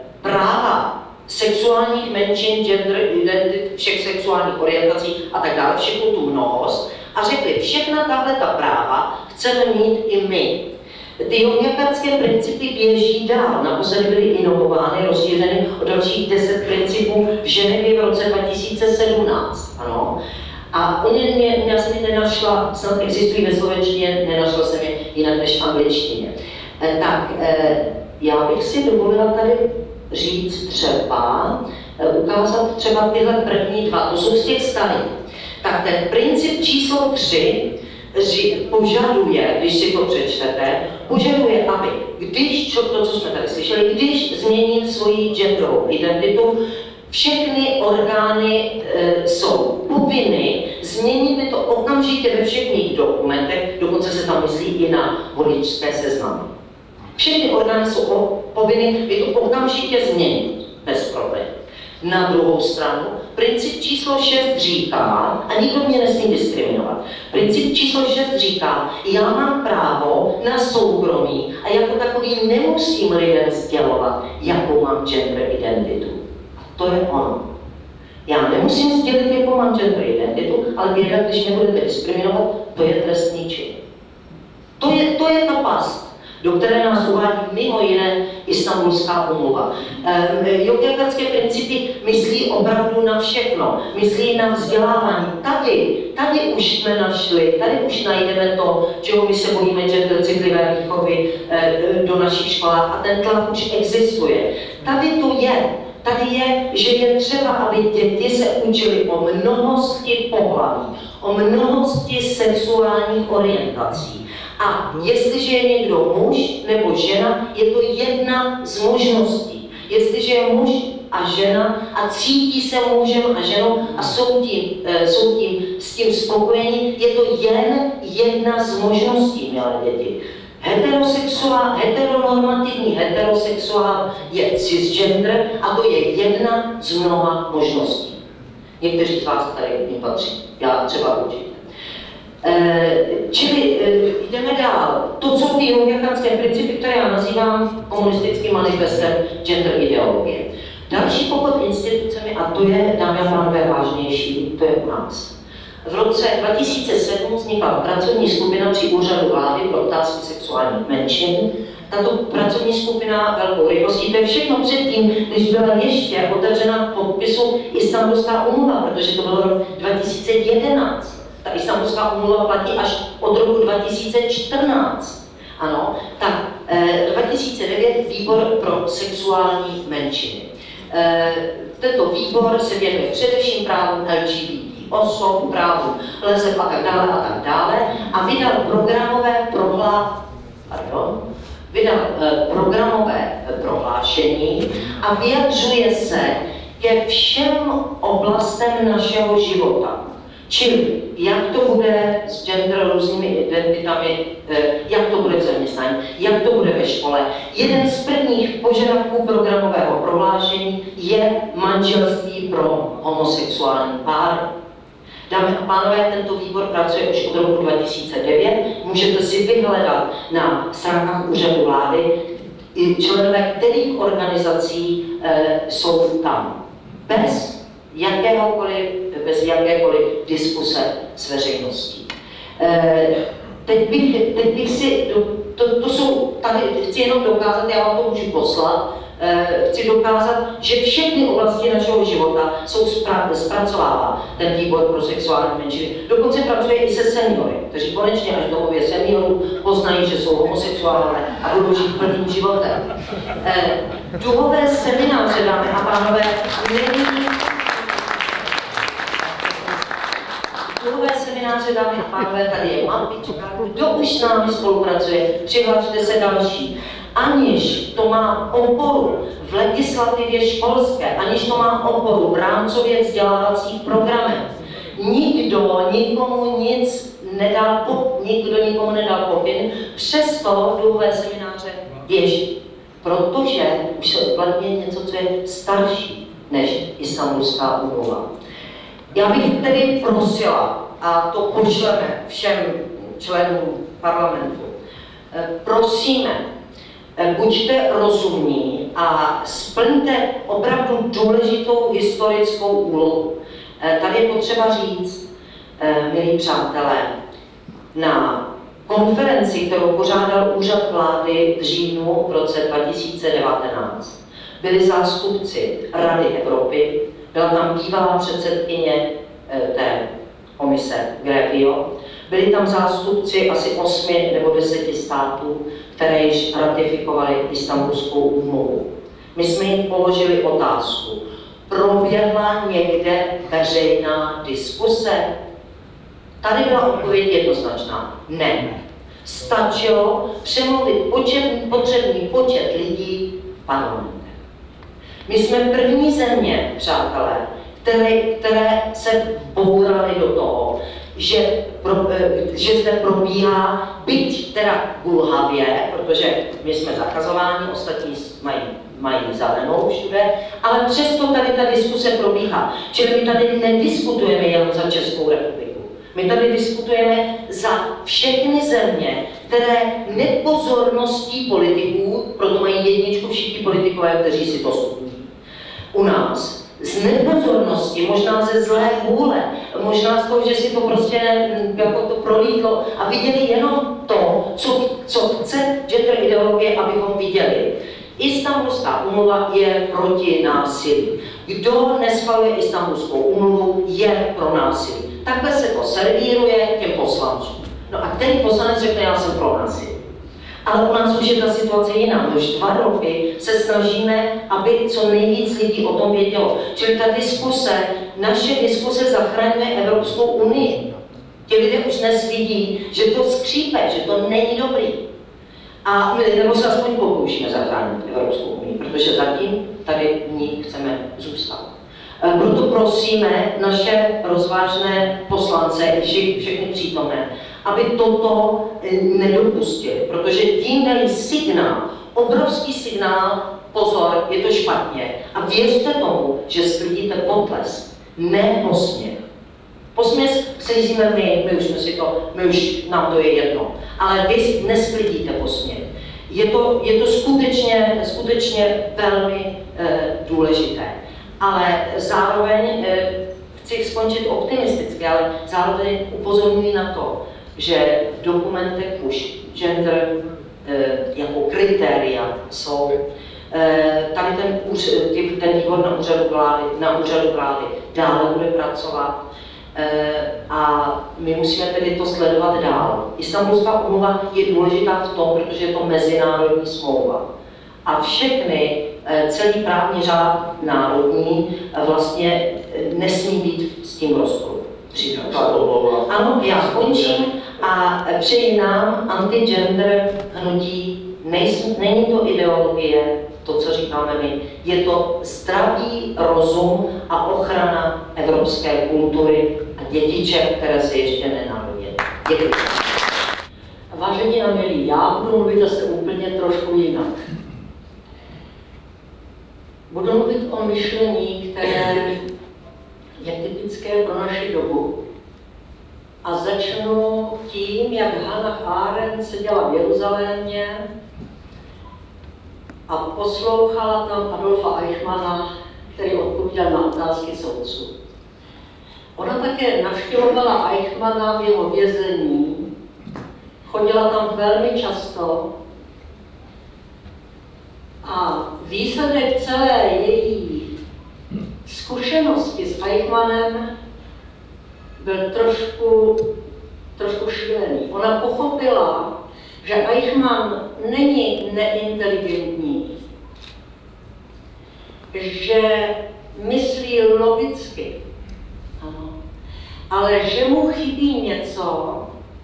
práva sexuálních menšin, gender identit, všech sexuálních orientací a tak dále, všechnu tu mnohost a řekli, všechna tahle ta práva chceme mít i my. Ty jogjakartské principy běží dál, naposledy byly inovovány, rozšířeny o dalších deset principů v Ženevě v roce dva tisíce sedmnáct. Ano. A oni mě, já jsem je nenašla, snad existují ve slovenštině, nenašla jsem je jinak než v angličtině. E, tak e, já bych si dovolila tady říct třeba, e, ukázat třeba tyhle první dva, to jsou z těch starých. Tak ten princip číslo tři požaduje, když si to přečtete, požaduje, aby když, to, co jsme tady slyšeli, když změním svoji genderovou identitu, všechny orgány e, jsou povinny změnit to okamžitě ve všech mých dokumentech, dokonce se tam myslí i na voličské seznamy. Všechny orgány jsou povinny to okamžitě změnit, bez problémů. Na druhou stranu, princip číslo šest říká, a nikdo mě nesmí diskriminovat, princip číslo šest říká, já mám právo na soukromí a jako takový nemusím lidem sdělovat, jakou mám gender identitu. To je ono. Já nemusím sdělit, jakou mám gender identitu, ale běda, když mě budete diskriminovat, to je trestný čin. To je, to je ta past, do které nás uvádí mimo jiné Istanbulská úmluva. E, Jogjakartské principy myslí opravdu na všechno, myslí na vzdělávání. Tady, tady už jsme našli, tady už najdeme to, čeho my se bojíme, gender citlivé výchovy e, do našich školách a ten tlak už existuje. Tady to je. Tady je, že je třeba, aby děti se učily o mnohosti pohlaví, o mnohosti sexuálních orientací. A jestliže je někdo muž nebo žena, je to jedna z možností. Jestliže je muž a žena a cítí se mužem a ženou a jsou tím, jsou tím, s tím spokojení, je to jen jedna z možností, milé děti. Heterosexuál, heteronormativní heterosexuál je cisgender a to je jedna z mnoha možností. Někteří z vás tady nepatří, já třeba určitě. E, čili e, jdeme dál. To jsou ty jogjakartské principy, které já nazývám komunistickým manifestem gender ideologie. Další pochod institucemi, a to je, dámy a pánové, vážnější, to je u nás. V roce dva tisíce sedm vznikla pracovní skupina při úřadu vlády pro otázky sexuálních menšin. Tato pracovní skupina velkou rychlostí, to je všechno předtím, když byla ještě otevřena k podpisu Istanbulská úmluva, protože to bylo rok dva tisíce jedenáct. Ta Istanbulská úmluva platí až od roku dva tisíce čtrnáct. Ano, tak eh, dva tisíce devět výbor pro sexuální menšiny. Eh, tento výbor se věnuje především právům L G B T osob, právu leseb a tak dále a tak dále a vydal programové prohlá... Pardon, vydal eh, programové prohlášení a vyjadřuje se ke všem oblastem našeho života. Čili jak to bude s gender různými identitami, jak to bude v zaměstnání, jak to bude ve škole. Jeden z prvních požadavků programového prohlášení je manželství pro homosexuální páry. Dámy a pánové, tento výbor pracuje už od roku dva tisíce devět. Můžete si vyhledat na stránkách úřadu vlády, členové kterých organizací e, jsou tam. Bez jakéhokoliv, bez jakékoliv diskuse s veřejností. E, teď, bych, teď bych si, to, to jsou, tady chci jenom dokázat, já vám to můžu poslat, chci dokázat, že všechny oblasti našeho života jsou zpracovává ten výbor pro sexuální menšiny. Dokonce pracuje i se seniory, kteří konečně až v domově seniorů poznají, že jsou homosexuálové a budou žít plným životem. Duhové semináře, dámy a pánové, není... Duhové semináře, dámy a pánové, tady je mapička, kdo už s námi spolupracuje, přihlašte se další. Aniž to má oporu v legislativě školské, aniž to má oporu v rámcově vzdělávacích programech, nikdo nikomu nic nedal, nikdo nikomu nedal pokyn, přesto duhové semináře běží. Protože už se uplatňuje něco, co je starší než Istanbulská úmluva. Já bych tedy prosila, a to pošleme všem členům parlamentu, prosíme, buďte rozumní a splňte opravdu důležitou historickou úlohu. Tady je potřeba říct, milí přátelé, na konferenci, kterou pořádal Úřad vlády v říjnu v roce dva tisíce devatenáct, byli zástupci Rady Evropy, byla tam bývalá předsedkyně té komise Grevio, byli tam zástupci asi osmi nebo deseti států, které již ratifikovaly Istanbulskou úmluvu. My jsme jim položili otázku, proběhla někde veřejná diskuse? Tady byla odpověď jednoznačná, ne. Stačilo přemluvit počet, potřebný počet lidí v parlamentu. My jsme první země, přátelé, které, které se bouraly do toho, že, pro, že zde probíhá, byť teda gulhavě, protože my jsme zakazováni, ostatní mají, mají zelenou všude, ale přesto tady ta diskuse probíhá. Čili my tady nediskutujeme jenom za Českou republiku. My tady diskutujeme za všechny země, které nepozorností politiků, proto mají jedničku všichni politikové, kteří si to studují. U nás z nepozornosti, možná ze zlé vůle, možná z toho, že si to prostě jako to prolítlo a viděli jenom to, co, co chce gender ideologie, abychom viděli. Istanbulská úmluva je proti násilí. Kdo neschvaluje Istanbulskou úmluvu, je pro násilí. Takhle se to servíruje těm poslancům. No a který poslanec řekne, já jsem pro násilí. Ale u nás už je ta situace jiná. Už dva roky se snažíme, aby co nejvíc lidí o tom vědělo. Čili ta diskuse, naše diskuse zachraňuje Evropskou unii. Ti lidé už dnes vidí, že to skřípe, že to není dobrý. A my nebo se aspoň pokoušíme zachránit Evropskou unii, protože zatím tady v ní chceme zůstat. Proto prosíme naše rozvážné poslance, vši, všechny přítomné, aby toto nedopustili, protože tím dají signál, obrovský signál, pozor, je to špatně. A věřte tomu, že sklidíte potlesk, ne posměch. Posměch sklidíme my, my už, jsme si to, my už nám to je jedno, ale vy nesklidíte posměch. Je to, je to skutečně, skutečně velmi eh, důležité. Ale zároveň eh, chci skončit optimisticky, ale zároveň upozorňuji na to, že v dokumentech už gender eh, jako kritéria jsou. Eh, tady ten, ten výbor na úřadu vlády, na úřadu vlády dále bude pracovat eh, a my musíme tedy to sledovat dál. Istanbulská úmluva je důležitá v tom, protože je to mezinárodní smlouva. A všechny, celý právní řád národní vlastně nesmí být s tím rozporu. Ano, já končím a přeji nám anti-gender hnutí, není to ideologie, to, co říkáme my, je to zdravý rozum a ochrana evropské kultury a dětiček, které se ještě nenarodily. Děkuji. Vážení a milí, já budu mluvit zase úplně trošku jinak. Budu mluvit o myšlení, které je typické pro naši dobu. A začnu tím, jak Hannah Arendt seděla v Jeruzalémě a poslouchala tam Adolfa Eichmanna, který odpovídal na otázky soudců. Ona také navštěvovala Eichmanna v jeho vězení, chodila tam velmi často A výsledek celé její zkušenosti s Eichmannem byl trošku, trošku šílený. Ona pochopila, že Eichmann není neinteligentní, že myslí logicky, ano, ale že mu chybí něco,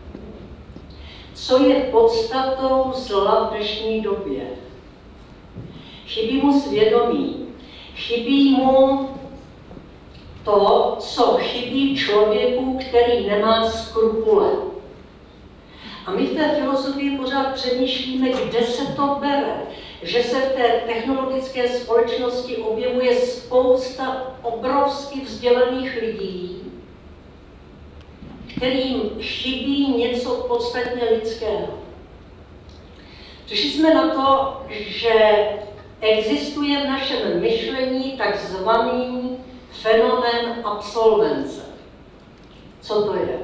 co je podstatou zla v dnešní době. Chybí mu svědomí, chybí mu to, co chybí člověku, který nemá skrupule. A my v té filozofii pořád přemýšlíme, kde se to bere, že se v té technologické společnosti objevuje spousta obrovsky vzdělaných lidí, kterým chybí něco podstatně lidského. Přišli jsme na to, že existuje v našem myšlení takzvaný fenomén absolvence. Co to je?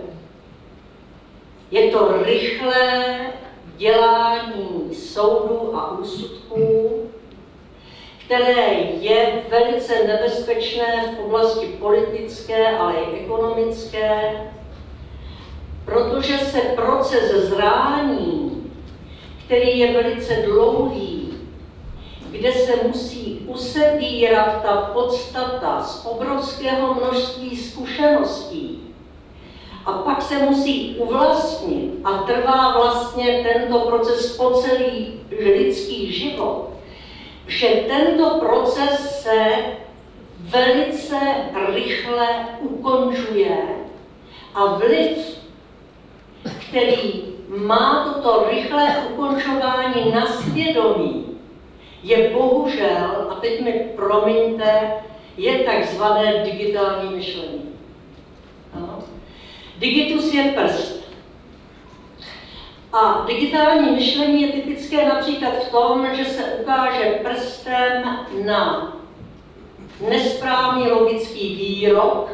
Je to rychlé dělání soudů a úsudků, které je velice nebezpečné v oblasti politické, ale i ekonomické, protože se proces zrání, který je velice dlouhý, kde se musí usebírat ta podstata z obrovského množství zkušeností a pak se musí uvlastnit a trvá vlastně tento proces po celý lidský život, že tento proces se velice rychle ukončuje a vliv, který má toto rychlé ukončování na svědomí, je bohužel, a teď mi promiňte, je takzvané digitální myšlení. Ano. Digitus je prst. A digitální myšlení je typické například v tom, že se ukáže prstem na nesprávný logický výrok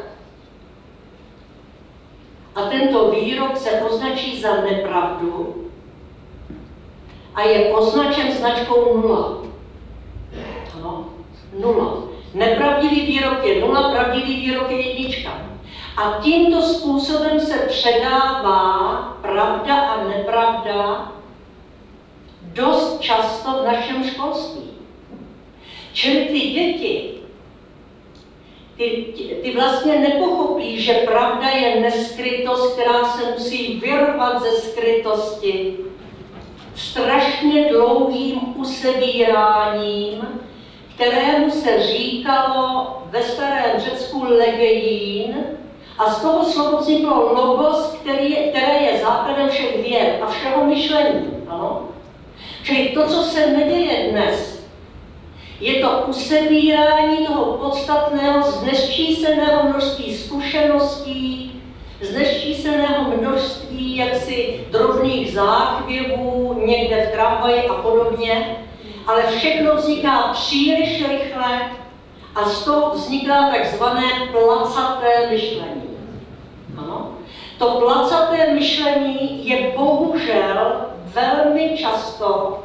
a tento výrok se označí za nepravdu a je označen značkou nula. Ano, nula. Nepravdivý výrok je nula, pravdivý výrok je jednička. A tímto způsobem se předává pravda a nepravda dost často v našem školství. Čili ty děti, ty, ty vlastně nepochopí, že pravda je neskrytost, která se musí vyrvat ze skrytosti strašně dlouhým usebíráním, kterému se říkalo ve starém Řecku legeín, a z toho slova vzniklo logos, který je, které je základem všech věd a všeho myšlení. Ano? Čili to, co se neděje dnes, je to usebírání toho podstatného z nesčíselného množství zkušeností, z nesčíselného množství jaksi drobných záchvěvů někde v tramvaji a podobně, ale všechno vzniká příliš rychle a z toho vzniká takzvané placaté myšlení. Ano? To placaté myšlení je bohužel velmi často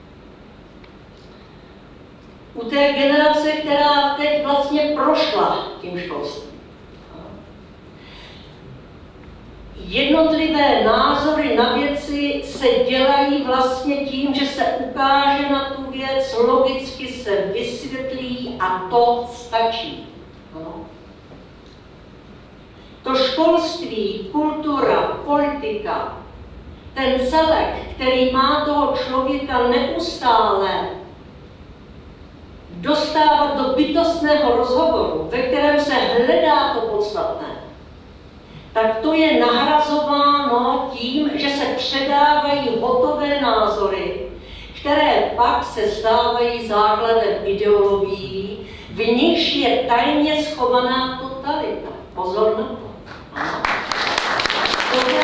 u té generace, která teď vlastně prošla tím školstvím. Jednotlivé názory na věci se dělají vlastně tím, že se ukáže na tu věc, logicky se vysvětlí a to stačí. Ano. To školství, kultura, politika, ten celek, který má toho člověka neustále dostávat do bytostného rozhovoru, ve kterém se hledá to podstatné, tak to je nahrazováno tím, že se předávají hotové názory, které pak se stávají základem ideologií, v nichž je tajně schovaná totalita. Pozor na to. Tohle,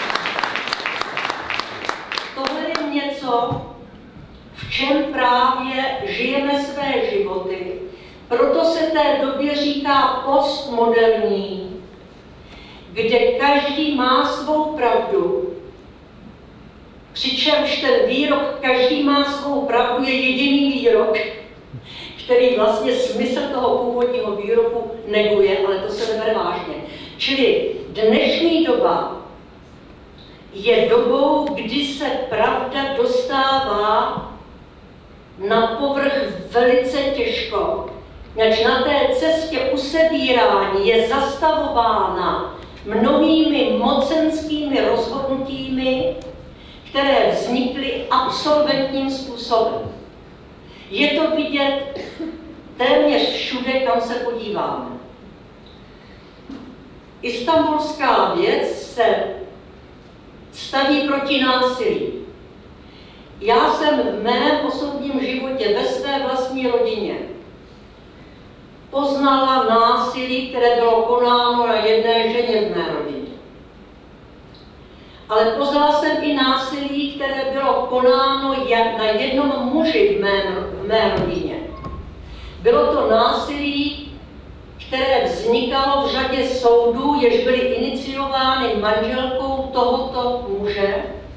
tohle je něco, v čem právě žijeme své životy. Proto se té době říká postmoderní, kde každý má svou pravdu, přičemž ten výrok každý má svou pravdu, je jediný výrok, který vlastně smysl toho původního výroku neguje, ale to se nebere vážně. Čili dnešní doba je dobou, kdy se pravda dostává na povrch velice těžko. Znači na té cestě usebírání je zastavována mnohými mocenskými rozhodnutími, které vznikly absolventním způsobem. Je to vidět téměř všude, kam se podíváme. Istanbulská věc se staví proti násilí. Já jsem v mém osobním životě ve své vlastní rodině poznala násilí, které bylo konáno na jedné ženě v mé rodině. Ale poznala jsem i násilí, které bylo konáno na jednom muži v mé, v mé rodině. Bylo to násilí, které vznikalo v řadě soudů, jež byly iniciovány manželkou tohoto muže.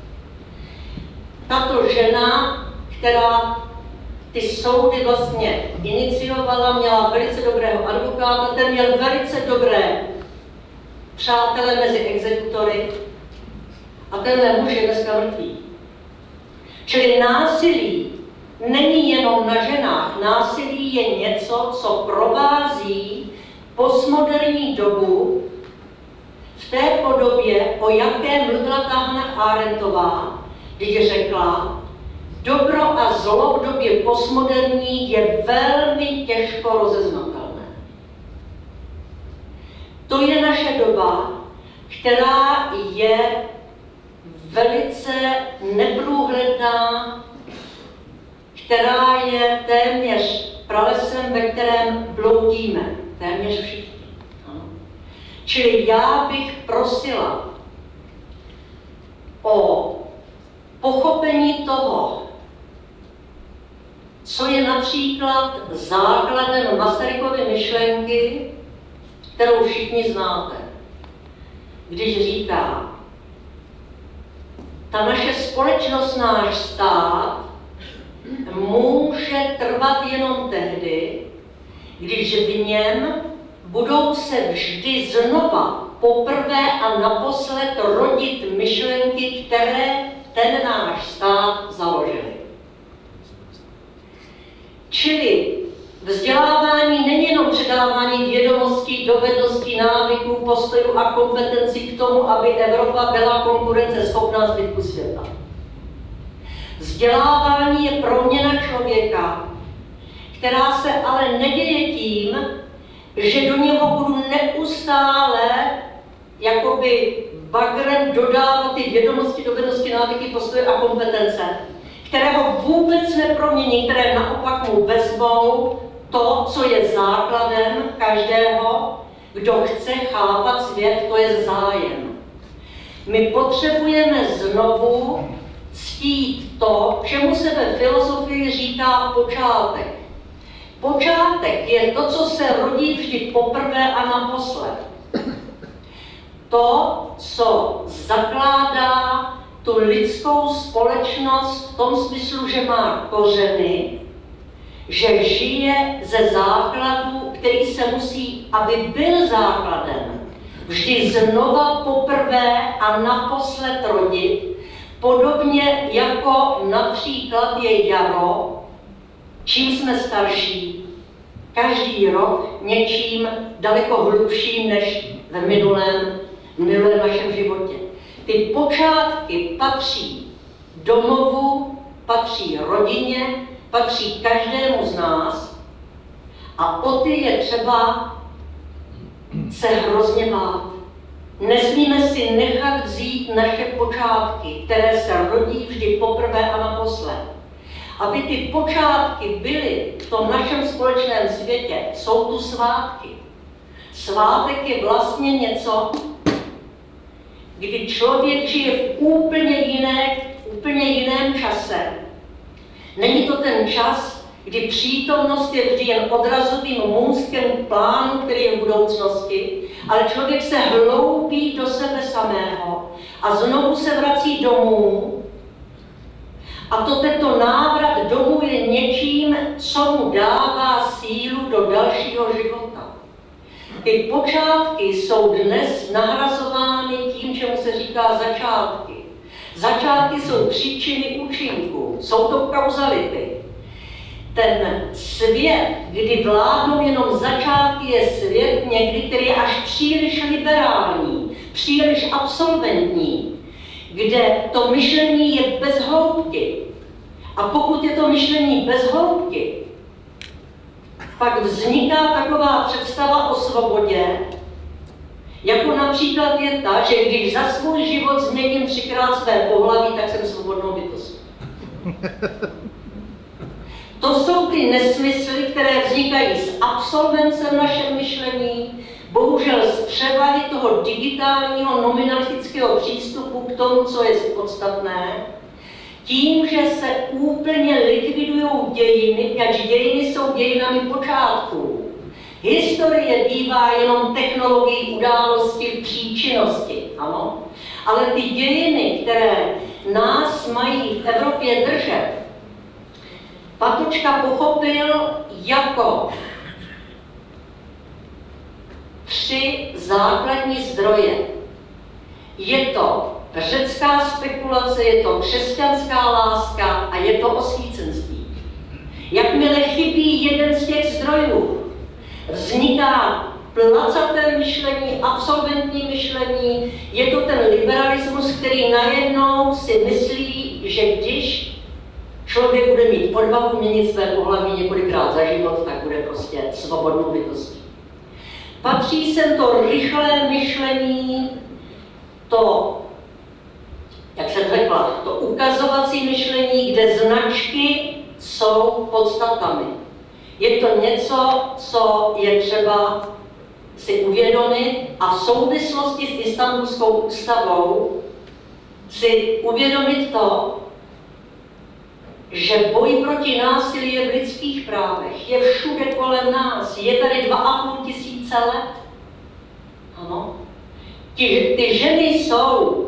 Tato žena, která ty soudy vlastně iniciovala, měla velice dobrého advokáta, ten měl velice dobré přátele mezi exekutory a tenhle muž je dneska mrtvý. Čili násilí není jenom na ženách, násilí je něco, co provází postmoderní dobu v té podobě, o jaké mluvila ta Hannah Arendtová, když řekla, dobro a zlo v době postmoderní je velmi těžko rozeznatelné. To je naše doba, která je velice neprůhledná, která je téměř pralesem, ve kterém bloudíme, téměř všichni. Čili já bych prosila o pochopení toho, co je například základem Masarykovy myšlenky, kterou všichni znáte. Když říká, ta naše společnost, náš stát, může trvat jenom tehdy, když v něm budou se vždy znova, poprvé a naposled rodit myšlenky, které ten náš stát založili. Čili vzdělávání není jenom předávání vědomostí, dovedností, návyků, postojů a kompetencí k tomu, aby Evropa byla konkurenceschopná zbytku světa. Vzdělávání je proměna člověka, která se ale neděje tím, že do něho budu neustále jakoby bagrem dodávat ty vědomosti, dovednosti, návyky, postoje a kompetence, které ho vůbec nepromění, které naopak mu vezmou to, co je základem každého, kdo chce chápat svět, to je zájem. My potřebujeme znovu ctít to, čemu se ve filozofii říká počátek. Počátek je to, co se rodí vždy poprvé a naposled. To, co zakládá tu lidskou společnost v tom smyslu, že má kořeny, že žije ze základu, který se musí, aby byl základem, vždy znova poprvé a naposled rodit, podobně jako například je jaro, čím jsme starší, každý rok něčím daleko hlubším než v minulém, v minulém našem životě. Ty počátky patří domovu, patří rodině, patří každému z nás a o ty je třeba se hrozně bát. Nesmíme si nechat vzít naše počátky, které se rodí vždy poprvé a naposled. Aby ty počátky byly v tom našem společném světě, jsou tu svátky. Svátek je vlastně něco, kdy člověk žije v úplně, jiné, úplně jiném čase. Není to ten čas, kdy přítomnost je vždy jen odrazovým můstkem plánu, který je v budoucnosti, ale člověk se hloubí do sebe samého a znovu se vrací domů A to tento návrat domů je něčím, co mu dává sílu do dalšího života. Ty počátky jsou dnes nahrazovány tím, čemu se říká začátky. Začátky jsou příčiny účinků, jsou to kauzality. Ten svět, kdy vládnou jenom začátky, je svět někdy, který je až příliš liberální, příliš absolventní, kde to myšlení je bez hloubky. A pokud je to myšlení bez hloubky, pak vzniká taková představa o svobodě, jako například je ta, že když za svůj život změním třikrát své pohlaví, tak jsem svobodnou bytostí. To jsou ty nesmysly, které vznikají s absolvencem našem myšlení, bohužel z převahy toho digitálního nominalistického přístupu k tomu, co je podstatné, tím, že se úplně likvidují dějiny, ať dějiny jsou dějinami počátků. Historie bývá jenom technologií události v příčinnosti, ano? Ale ty dějiny, které nás mají v Evropě držet, Patočka pochopil jako tři základní zdroje. Je to řecká spekulace, je to křesťanská láska a je to osvícenství. Jakmile chybí jeden z těch zdrojů, vzniká placaté myšlení, absolventní myšlení, je to ten liberalismus, který najednou si myslí, že když člověk bude mít odvahu měnit své pohlaví několikrát za život, tak bude prostě svobodnou bytostí. Patří sem to rychlé myšlení, to, jak jsem řekla, to ukazovací myšlení, kde značky jsou podstatami. Je to něco, co je třeba si uvědomit a v souvislosti s Istanbulskou ústavou si uvědomit to, že boj proti násilí je v lidských právech, je všude kolem nás, je tady dva a půl tisíce let. Ano. Ty, ty ženy jsou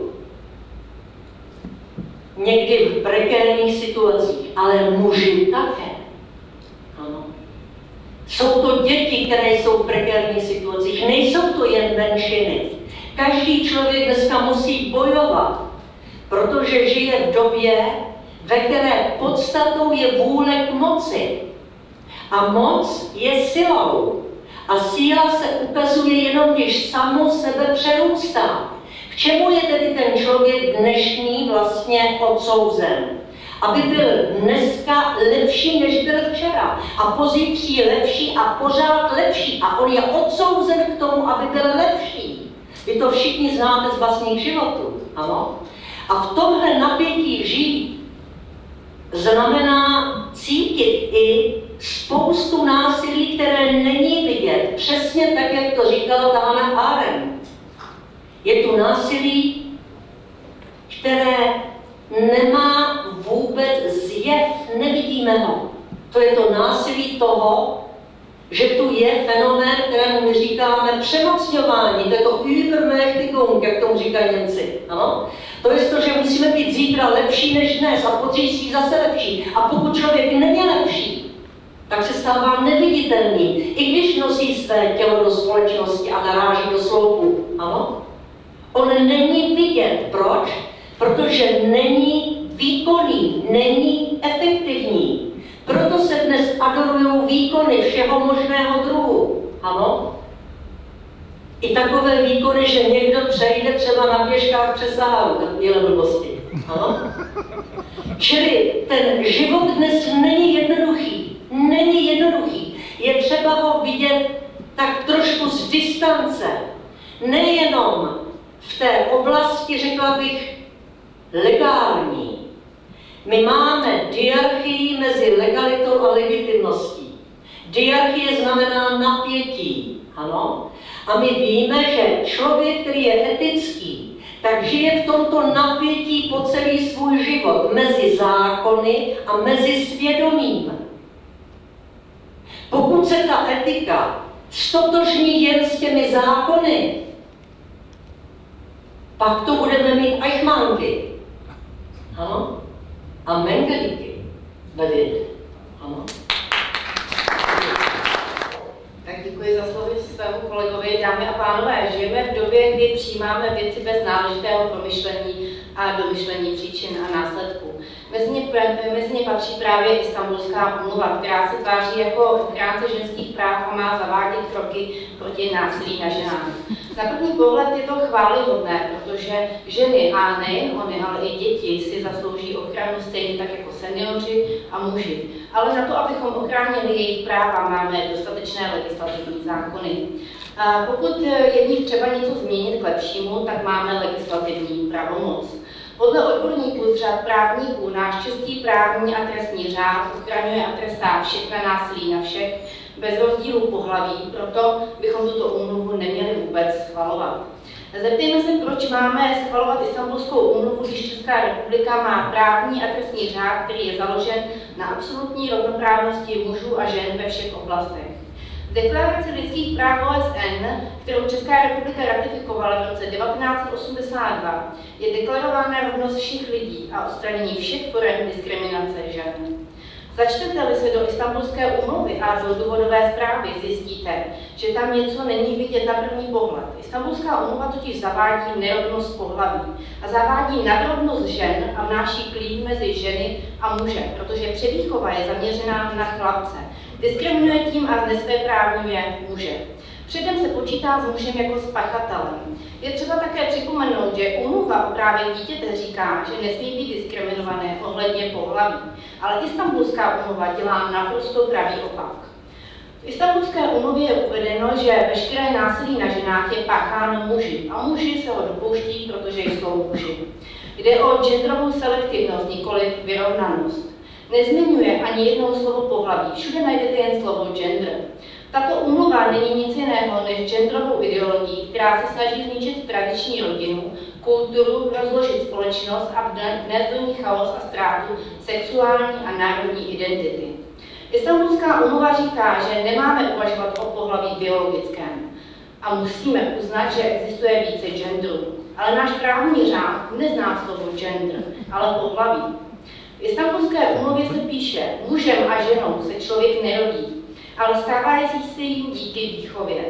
někdy v prekérních situacích, ale muži také. Ano. Jsou to děti, které jsou v prekérních situacích, nejsou to jen menšiny. Každý člověk dneska musí bojovat, protože žije v době, ve které podstatou je vůle k moci. A moc je silou. A síla se ukazuje jenom, když samo sebe přerůstá. K čemu je tedy ten člověk dnešní vlastně odsouzen? Aby byl dneska lepší, než byl včera. A pozítří lepší a pořád lepší. A on je odsouzen k tomu, aby byl lepší. Vy to všichni znáte z vlastních životů. Ano? A v tomhle napětí žít znamená cítit i spoustu násilí, které není vidět. Přesně tak, jak to říkala ta Hannah Arendt. Je tu násilí, které nemá vůbec zjev, nevidíme ho. To je to násilí toho, že tu je fenomén, kterému my říkáme přemocňování, to je to Übermächtigung, jak tomu říkají Němci. Ano? To je to, že musíme být zítra lepší než dnes a pozítří zase lepší. A pokud člověk není lepší, tak se stává neviditelný, i když nosí své tělo do společnosti a naráží do sloupu. Ano? On není vidět. Proč? Protože není výkonný, není efektivní. Proto se dnes adorují výkony všeho možného druhu. Ano? I takové výkony, že někdo přejde třeba na běžkách přes Saharu, takovéhle blbosti. Ano? Čili ten život dnes není jednoduchý. Není jednoduchý. Je třeba ho vidět tak trošku z distance. Nejenom v té oblasti, řekla bych, legální. My máme diarchii mezi legalitou a legitimností. Diarchie znamená napětí, ano? A my víme, že člověk, který je etický, tak žije v tomto napětí po celý svůj život mezi zákony a mezi svědomím. Pokud se ta etika stotožní jen s těmi zákony, pak to budeme mít ajchmanky. Ano? a Mengeliky ve vědě. Ano. Tak děkuji za slovy svému kolegovi. Dámy a pánové, žijeme v době, kdy přijímáme věci bez náležitého promyšlení a domyšlení příčin a následků. Mezi ně, mezi ně patří právě Istanbulská úmluva, která se tváří jako ochránce ženských práv a má zavádět kroky proti násilí na ženách. Na první pohled je to chvályhodné, protože ženy, a nejen ony, ale i děti si zaslouží ochranu stejně tak jako seniori a muži. Ale na to, abychom ochránili jejich práva, máme dostatečné legislativní zákony. A pokud je v nich třeba něco změnit k lepšímu, tak máme legislativní pravomoc. Podle odborníků z řad právníků náš český právní a trestní řád ochraňuje a trestá všechna násilí na všech, bez rozdílu pohlaví, proto bychom tuto úmluvu neměli vůbec schvalovat. Zeptejme se, proč máme schvalovat Istanbulskou úmluvu, když Česká republika má právní a trestní řád, který je založen na absolutní rovnoprávnosti mužů a žen ve všech oblastech. V deklaraci lidských práv O S N, kterou Česká republika ratifikovala v roce devatenáct set osmdesát dva, je deklarována rovnost všech lidí a odstranění všech forem diskriminace žen. Začtete-li se do Istanbulské úmluvy a do důvodové zprávy, zjistíte, že tam něco není vidět na první pohled. Istanbulská úmluva totiž zavádí nerovnost pohlaví a zavádí nadrovnost žen a vnáší klid mezi ženy a muže, protože převýchova je zaměřená na chlapce. Diskriminuje tím a znesvéprávňuje muže. Předem se počítá s mužem jako s pachatelem. Je třeba také připomenout, že úmluva o právech dítěte říká, že nesmí být diskriminované ohledně pohlaví, ale Istanbulská úmluva dělá naprosto pravý opak. V Istanbulské úmluvě je uvedeno, že veškeré násilí na ženách je pácháno muži a muži se ho dopouští, protože jsou muži. Jde o genderovou selektivnost, nikoli vyrovnanost. Nezmiňuje ani jednou slovo pohlaví, všude najdete jen slovo gender. Tato úmluva není nic jiného než genderovou ideologii, která se snaží zničit tradiční rodinu, kulturu, rozložit společnost a vnést do ní chaos a ztrátu sexuální a národní identity. Istanbulská úmluva říká, že nemáme uvažovat o pohlaví biologickém a musíme uznat, že existuje více genderů. Ale náš právní řád nezná slovo gender, ale pohlaví. V Istanbulské úmluvě se píše, mužem a ženou se člověk nerodí, ale stává se jim díky výchově.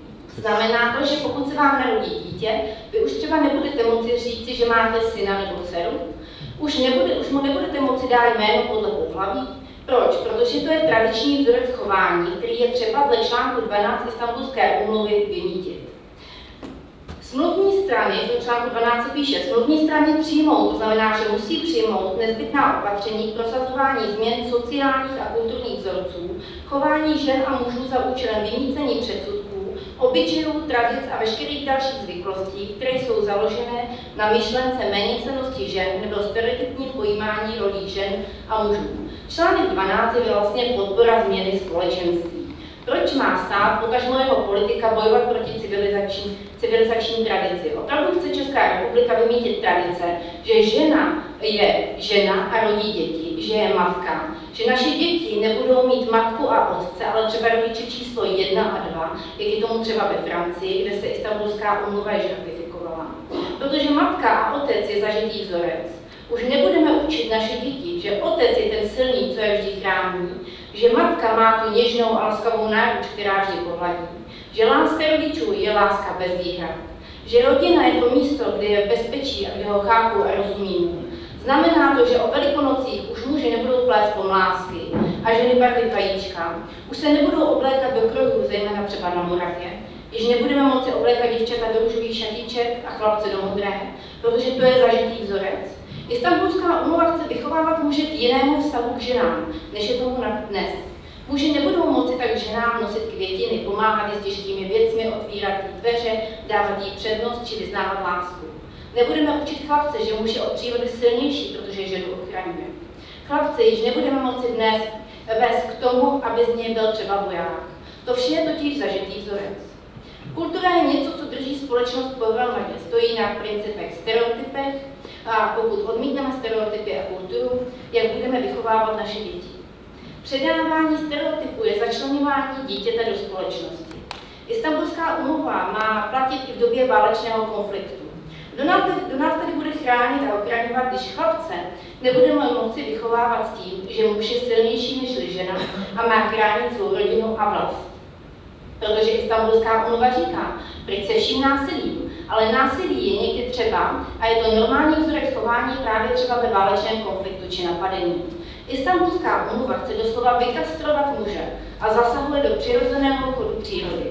Znamená to, že pokud se vám narodí dítě, vy už třeba nebudete moci říci, že máte syna nebo dceru, už, nebude, už mu nebudete moci dát jméno podle pohlaví. Proč? Protože to je tradiční vzorec chování, který je třeba dle článku dvanáct Istanbulské úmluvy vymítit. Smluvní strany, v článku dvanáct se píše, smluvní strany přijmou, to znamená, že musí přijmout nezbytná opatření k prosazování změn sociálních a kulturních vzorců, chování žen a mužů za účelem vymýcení předsudků, obyčejů, tradic a veškerých dalších zvyklostí, které jsou založené na myšlence méněcennosti žen nebo stereotypním pojímání rolí žen a mužů. Článek dvanáct je vlastně podpora změny společenství. Proč má stát, potažmo jeho politika, bojovat proti civilizační, civilizační tradici? Opravdu chce Česká republika vymítit tradice, že žena je žena a rodí děti, že je matka, že naše děti nebudou mít matku a otce, ale třeba rodiče číslo jedna a dva, jak je tomu třeba ve Francii, kde se Istanbulská úmluva již ratifikovala. Protože matka a otec je zažitý vzorec. Už nebudeme učit naše děti, že otec je ten silný, co je vždy chrání, že matka má tu něžnou a laskavou náruč, která vždy pohladí, že láska rodičů je láska bez výhrad, že rodina je to místo, kde je bezpečí a kde ho chápou a rozumí mu. Znamená to, že o Velikonocích už muži nebudou plést pomlásky a ženy barvit vajíčka, už se nebudou oblékat do krojů, zejména třeba na Moravě, již nebudeme moci oblékat děvčata do růžových šatíček a chlapce do modré, protože to je zažitý vzorec. Istanbulská úmluva chce vychovávat muže k jinému vztahu k ženám, než je tomu dnes. Muži nebudou moci tak ženám nosit květiny, pomáhat jí s těžkými věcmi, otvírat jí dveře, dávat jí přednost či vyznávat lásku. Nebudeme učit chlapce, že muž je od přírody silnější, protože ženu ochraňuje. Chlapce již nebudeme moci dnes vést k tomu, aby z něj byl třeba voják. To vše je totiž zažitý vzorec. Kultura je něco, co drží společnost pohromadě, stojí na principech, stereotypech, a pokud odmítneme stereotypy a kulturu, jak budeme vychovávat naše děti. Předávání stereotypů je začleňování dítěte do společnosti. Istanbulská úmluva má platit i v době válečného konfliktu. Kdo nás, kdo nás tady bude chránit a ochraňovat, když chlapce nebudeme moci vychovávat s tím, že muž je silnější než žena a má chránit svou rodinu a vlast. Protože Istanbulská úmluva říká, pryč se vším násilím, ale násilí je někdy třeba a je to normální vzorek chování právě třeba ve válečném konfliktu či napadení. Istanbulská úmluva chce doslova vykastrovat muže a zasahuje do přirozeného chodu přírody.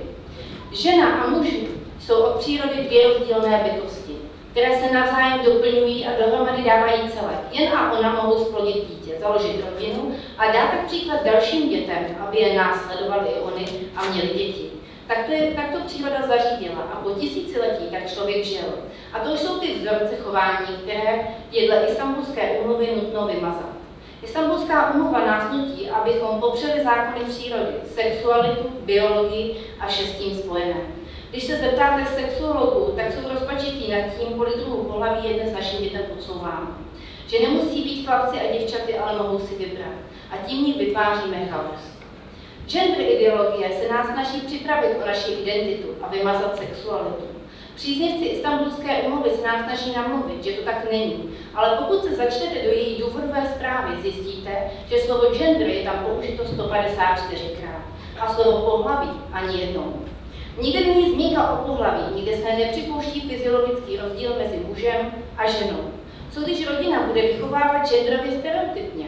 Žena a muž jsou od přírody dvě rozdílné bytosti, které se navzájem doplňují a dohromady dávají celek. Jen a ona mohou splodit dítě, založit rodinu a dát tak příklad dalším dětem, aby je následovali i oni a měli děti. Tak to, je, tak to příroda zařídila a po tisíciletí tak člověk žil. A to už jsou ty vzorce chování, které je dle Istanbulské úmluvy nutno vymazat. Istanbulská úmluva nás nutí, abychom popřeli zákony přírody, sexualitu, biologii a vše s tím spojené. Když se zeptáte sexuologů, tak jsou rozpačití nad tím, kolik druhů pohlaví je dnes našim dětem podsouváno. Že nemusí být chlapci a děvčaty, ale mohou si vybrat. A tím ní vytváříme chaos. Gender ideologie se nás snaží připravit o naši identitu a vymazat sexualitu. Příznivci Istanbulské úmluvy se nás snaží namluvit, že to tak není, ale pokud se začtete do její důvodové zprávy, zjistíte, že slovo gender je tam použito sto padesát čtyřikrát a slovo pohlaví ani jednou. Nikde není zmínka o pohlaví, nikde se nepřipouští fyziologický rozdíl mezi mužem a ženou. Co když rodina bude vychovávat genderově stereotypně?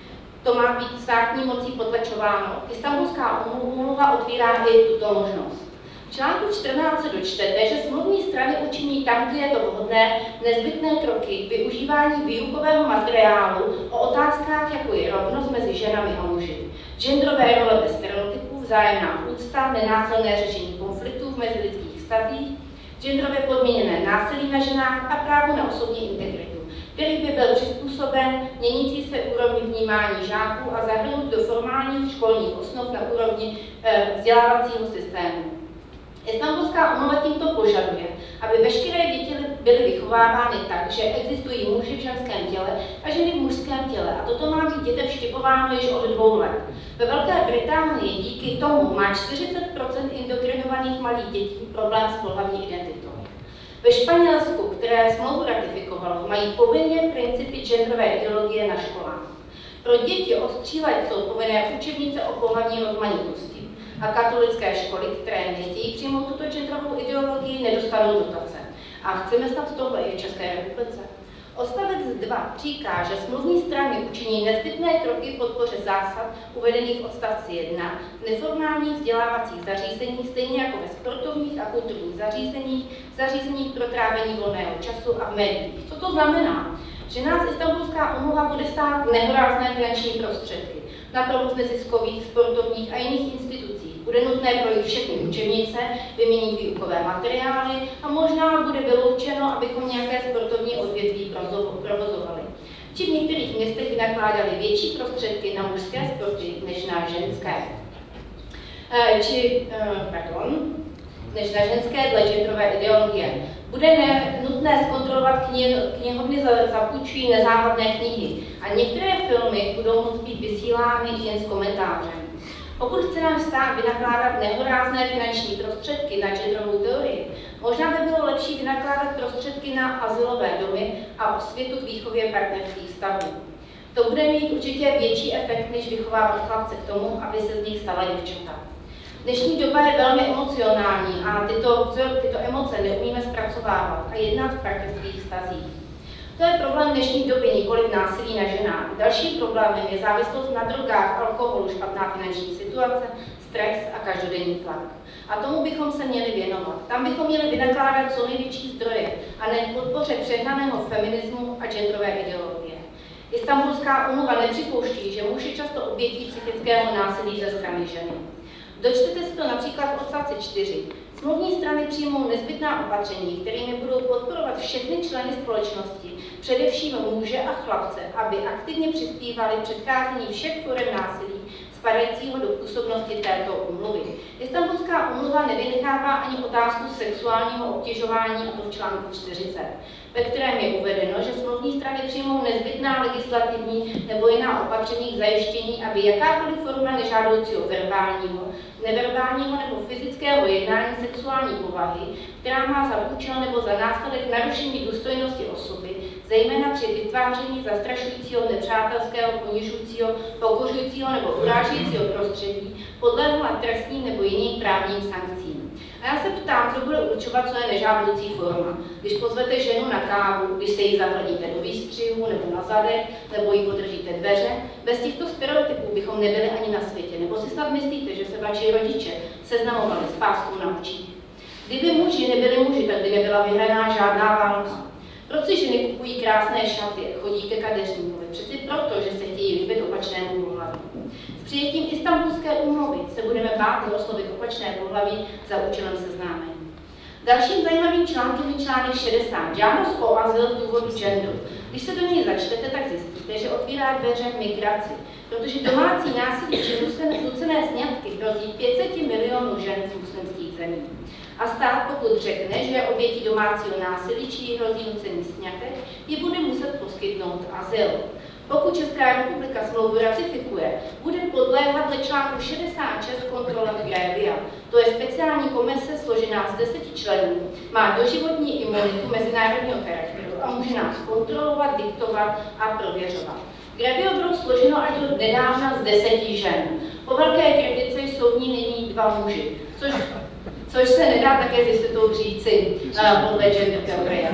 To má být státní mocí potlačováno. Istanbulská úmluva otvírá i tuto možnost. V článku čtrnáct se dočtete, že smluvní strany učiní tam, kde je to vhodné, nezbytné kroky k využívání výukového materiálu o otázkách, jako je rovnost mezi ženami a muži, genderové role bez stereotypů, vzájemná úcta, nenásilné řešení konfliktů v mezilidských vztazích, genderově podmíněné násilí na ženách a právo na osobní integritu, který by byl přizpůsoben měnící se úrovni vnímání žáků a zahrnut do formálních školních osnov na úrovni e, vzdělávacího systému. Istanbulská úmluva tímto požaduje, aby veškeré děti byly vychovávány tak, že existují muži v ženském těle a ženy v mužském těle. A toto má být dětem štipováno již od dvou let. Ve Velké Británii díky tomu má čtyřicet procent indokrinovaných malých dětí problém s pohlavní identitou. Ve Španělsku, které smlouvu ratifikovalo, mají povinně principy genderové ideologie na školách. Pro děti od tří let jsou povinné učebnice o pohlavní rozmanitosti. A katolické školy, které nechtějí přijmout tuto genderovou ideologii, nedostanou dotace. A chceme snad tohle i v České republice. Odstavec dva říká, že smluvní strany učiní nezbytné kroky k podpoře zásad uvedených v odstavci jedna v neformálních vzdělávacích zařízeních, stejně jako ve sportovních a kulturních zařízeních, zařízeních pro trávení volného času a v médiích. Co to znamená? Že nás Istanbulská úmluva bude stát nehorázné finanční prostředky na provoz neziskových, sportovních a jiných institucí. Bude nutné projít všechny učebnice, vyměnit výukové materiály a možná bude vyloučeno, abychom nějaké sportovní odvětví provozovali. Či v některých městech vynakládali větší prostředky na mužské sporty než na ženské. E, či, e, pardon, než na ženské dle genderové ideologie. Bude ne, nutné zkontrolovat knih, knihovny za, zapůjčují nezávadné knihy a některé filmy budou moct být vysílány jen s komentářem. Pokud chce náš stát vynakládat nehorázné finanční prostředky na genderovou teorii, možná by bylo lepší vynakládat prostředky na azylové domy a osvětu k výchově partnerských vztahů. To bude mít určitě větší efekt, než vychovávat chlapce k tomu, aby se z nich stala děvčata. Dnešní doba je velmi emocionální a tyto, tyto emoce neumíme zpracovávat a jednat v partnerských vztazích. To je problém dnešní doby, nikoliv násilí na ženách. Dalším problémem je závislost na drogách, alkoholu, špatná finanční situace, stres a každodenní tlak. A tomu bychom se měli věnovat. Tam bychom měli vynakládat co největší zdroje a ne podpoře přehnaného feminismu a genderové ideologie. Istanbulská úmluva nepřipouští, že muž je často obětí psychického násilí ze strany ženy. Dočtete si to například v odstavci čtyři. Smluvní strany přijmou nezbytná opatření, kterými budou podporovat všechny členy společnosti, především muže a chlapce, aby aktivně přispívali předcházení všech forem násilí, spadajícího do působnosti této úmluvy. Istanbulská úmluva nevynechává ani otázku sexuálního obtěžování, a to v článku čtyřicet, ve kterém je uvedeno, že smluvní strany přijmou nezbytná legislativní nebo jiná opatření k zajištění, aby jakákoliv forma nežádoucího verbálního, neverbálního nebo fyzického jednání sexuální povahy, která má za účel nebo za následek narušení důstojnosti osoby, zejména při vytváření zastrašujícího, nepřátelského, ponižujícího, pokořujícího nebo urážejícího prostředí, podléhla trestním nebo jiným právním sankcím. A já se ptám, kdo bude určovat, co je nežádoucí forma. Když pozvete ženu na kávu, když se jí zahledíte do výstřihu nebo na zadek, nebo jí podržíte dveře, bez těchto stereotypů bychom nebyli ani na světě. Nebo si snad myslíte, že se vaši rodiče seznamovali s páskou na očích? Kdyby muži nebyli muži, tak by nebyla vyhraná žádná válka. Proč si ženy kupují krásné šaty, chodí ke kadeřníkovi? Přeci proto, že se chtějí líbit opačnému pohlaví. S přijetím Istanbulské úmluvy se budeme bát oslovit opačné pohlaví za účelem seznámení. Dalším zajímavým článkem je článek šedesát. Žádost o azyl z důvodu genderu. Když se do něj začtete, tak zjistíte, že otvírá dveře migraci, protože domácí násilí či nucené sňatky hrozí pět set milionů žen z muslimských zemí. A stát, pokud řekne, že je obětí domácího násilí či hrozí nucený sňatek, ji bude muset poskytnout azyl. Pokud Česká republika smlouvu ratifikuje, bude podléhat dle článku šedesát šest kontrole Grévia. To je speciální komise složená z deseti členů, má doživotní imunitu mezinárodního charakteru a může nás kontrolovat, diktovat a prověřovat. Grévio bylo složeno až do nedávna z deseti žen. Po velké kritice jsou v ní nyní dva muži, což Což se nedá také s jistotou říci uh, podle gender teorie.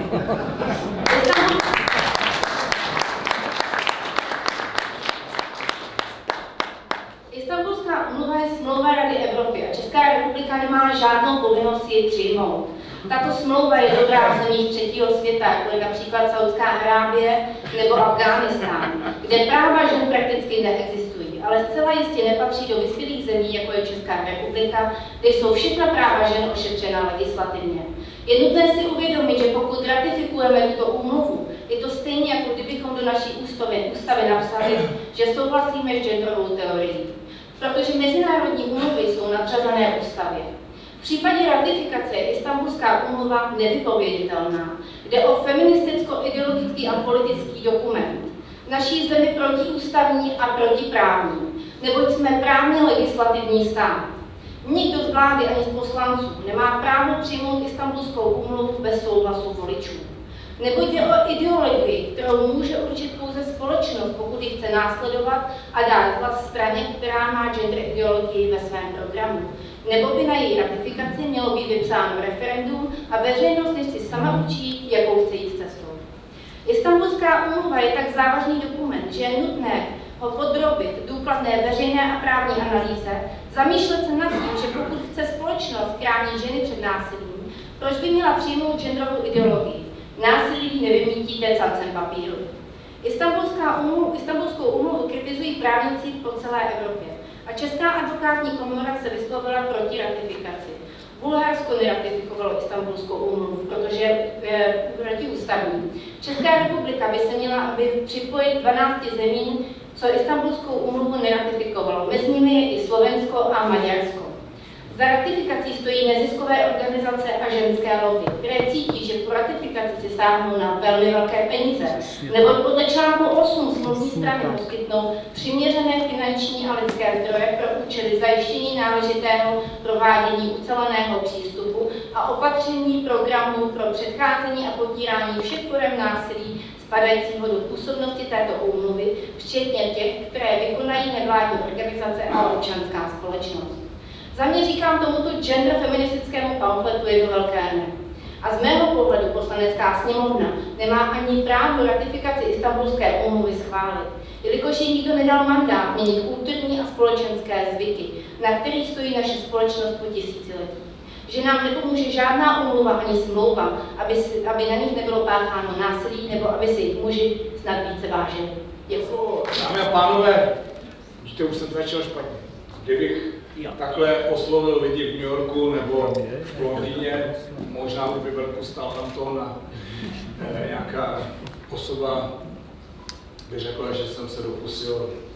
Istanbulská úmluva je smlouva Rady Evropy a Česká republika nemá žádnou povinnost ji přijmout. Tato smlouva je dobrá v zemích třetího světa, jako je například Saudská Arábie nebo Afghánistán, kde práva žen prakticky neexistují, ale zcela jistě nepatří do vyspělých zemí, jako je Česká republika, kde jsou všechna práva žen ošetřena legislativně. Je nutné si uvědomit, že pokud ratifikujeme tuto úmluvu, je to stejně, jako kdybychom do naší ústavy, ústavy napsali, že souhlasíme s genderovou teorií, protože mezinárodní úmluvy jsou nadřazené ústavě. V případě ratifikace je Istanbulská úmluva nevypověditelná. Jde o feministicko-ideologický a politický dokument. V naší zemi protiústavní a protiprávní, neboť jsme právně legislativní stát. Nikdo z vlády ani z poslanců nemá právo přijmout Istanbulskou úmluvu bez souhlasu voličů. Neboť jde o ideologii, kterou může určit pouze společnost, pokud ji chce následovat a dát hlas straně, která má gender ideologii ve svém programu. Nebo by na její ratifikaci mělo být vypsáno referendum a veřejnost než si sama učí, jakou chce jít cestou. Istanbulská úmluva je tak závažný dokument, že je nutné ho podrobit důkladné veřejné a právní analýze, zamýšlet se nad tím, že pokud chce společnost chránit ženy před násilím, proč by měla přijmout genderovou ideologii? Násilí nevymítíte cancem papíru. Istanbulská úmluv, Istanbulskou úmluvu kritizují právníci po celé Evropě a Česká advokátní komora se vyslovila proti ratifikaci. Bulharsko neratifikovalo Istanbulskou úmluvu, protože je protiústavní. Česká republika by se měla aby připojit dvanáct zemí, co Istanbulskou úmluvu neratifikovalo. Mezi nimi je i Slovensko a Maďarsko. Za ratifikací stojí neziskové organizace a ženské lobby, které cítí, že po ratifikaci si sáhnou na velmi velké peníze, nebo podle článku osm smluvní strany poskytnou přiměřené finanční a lidské zdroje pro účely zajištění náležitého provádění uceleného přístupu a opatření programů pro předcházení a potírání všech forem násilí spadajícího do působnosti této úmluvy, včetně těch, které vykonají nevládní organizace a občanská společnost. Za mě říkám tomuto gender feministickému pamfletu jedno velké ne. A z mého pohledu poslanecká sněmovna nemá ani právo ratifikaci Istanbulské úmluvy schválit, jelikož jí nikdo nedal mandát měnit kulturní a společenské zvyky, na kterých stojí naše společnost po tisíciletí. Že nám nepomůže žádná úmluva ani smlouva, aby, si, aby na nich nebylo pácháno násilí, nebo aby si jich muži snad více vážili. Děkuji. Dámy a pánové, víte, už jsem to začal špatně. Kdybych takhle oslovil lidi v New Yorku nebo v Londýně, možná by Biberku stál tam to na eh, nějaká osoba by řekla, že jsem se dopustil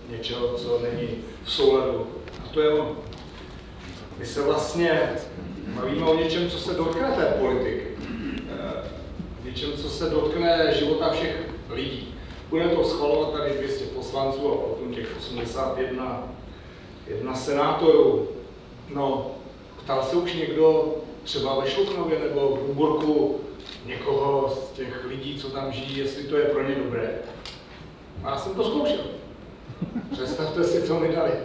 něčeho, co není v souladu. A to je ono. My se vlastně bavíme o něčem, co se dotkne té politiky. Něčem, co se dotkne života všech lidí. Budeme to schvalovat tady dvě stě poslanců a potom těch osmdesát jedna, jedna senátorů. No, ptal se už někdo třeba ve Šluknově nebo v Rumburku někoho z těch lidí, co tam žijí, jestli to je pro ně dobré. A já jsem to zkoušel. Představte si, co mi dali.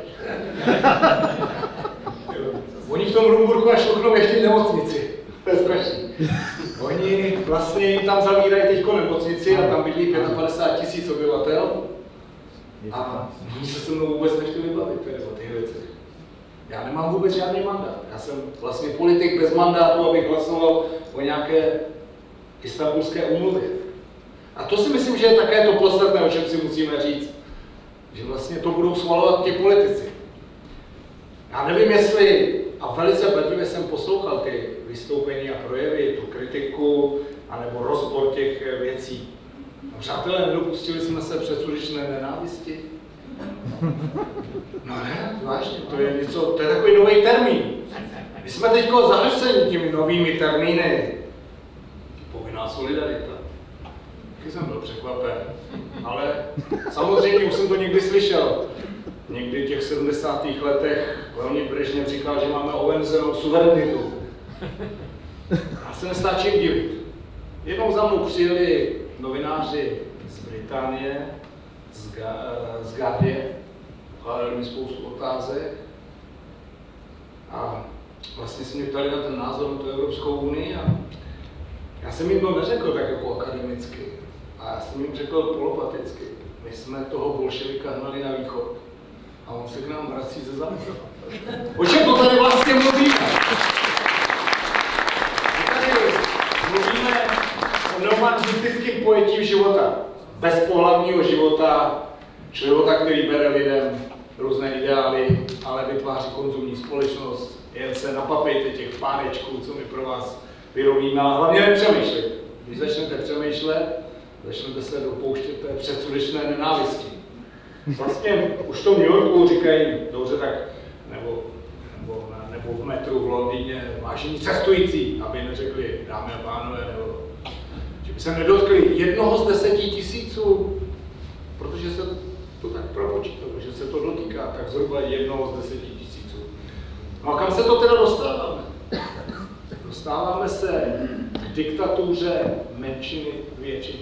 Oni v tom Rumburku a Šluknově chtějí nemocnici. To je strašný. Oni vlastně jim tam zavírají teďko nemocnici a tam bydlí padesát pět tisíc obyvatel. A oni se se mnou vůbec nechtěli bavit o těch věcech. Já nemám vůbec žádný mandát. Já jsem vlastně politik bez mandátu, abych hlasoval o nějaké Istanbulské úmluvě. A to si myslím, že je také to podstatné, o čem si musíme říct. Že vlastně to budou schvalovat ti politici. Já nevím, jestli, a velice bedlivě jsem poslouchal ty vystoupení a projevy, tu kritiku, anebo rozbor těch věcí. No, přátelé, nedopustili jsme se předsudečné nenávisti? No ne, vážně, to je něco, to je takový nový termín. My jsme teď zahlceni těmi novými termíny. Povinná solidarita. Taky jsem byl překvapen. Ale samozřejmě už jsem to někdy slyšel. Někdy v těch sedmdesátých letech Leonid Brežněv říkal, že máme omezenou suverenitu. Já se nestačím divit. Jednou za mnou přijeli novináři z Británie, z, Ga z Gardie, kladli mi spoustu otázek a vlastně se mě ptali na ten názor na tu Evropskou unii a já jsem jim to neřekl tak jako akademicky, a já jsem jim řekl polopaticky. My jsme toho bolševika hnali na východ a on se k nám vrací ze západu. O čem to tady vlastně mluvíme? Tady mluvíme o neomarxistickém pojetí života, bezpohlavního života, života, který bere lidem různé ideály, ale vytváří konzumní společnost. Jen se napapejte těch pánečků, co my pro vás vyrobíme, ale hlavně nepřemýšlejte. Když začnete přemýšlet, začnete se dopouštět té předsudečné nenávisti. Vlastně už v tom New Yorku říkají, dobře, tak, nebo, nebo, nebo v metru v Londýně, vážení cestující, aby neřekli dámy a pánové, nebo že by se nedotkli jednoho z deseti tisíců, protože se to tak propočítalo, že se to dotýká tak zhruba jednoho z deseti tisíců. No a kam se to teda dostáváme? Dostáváme se k diktatuře menšiny většiny.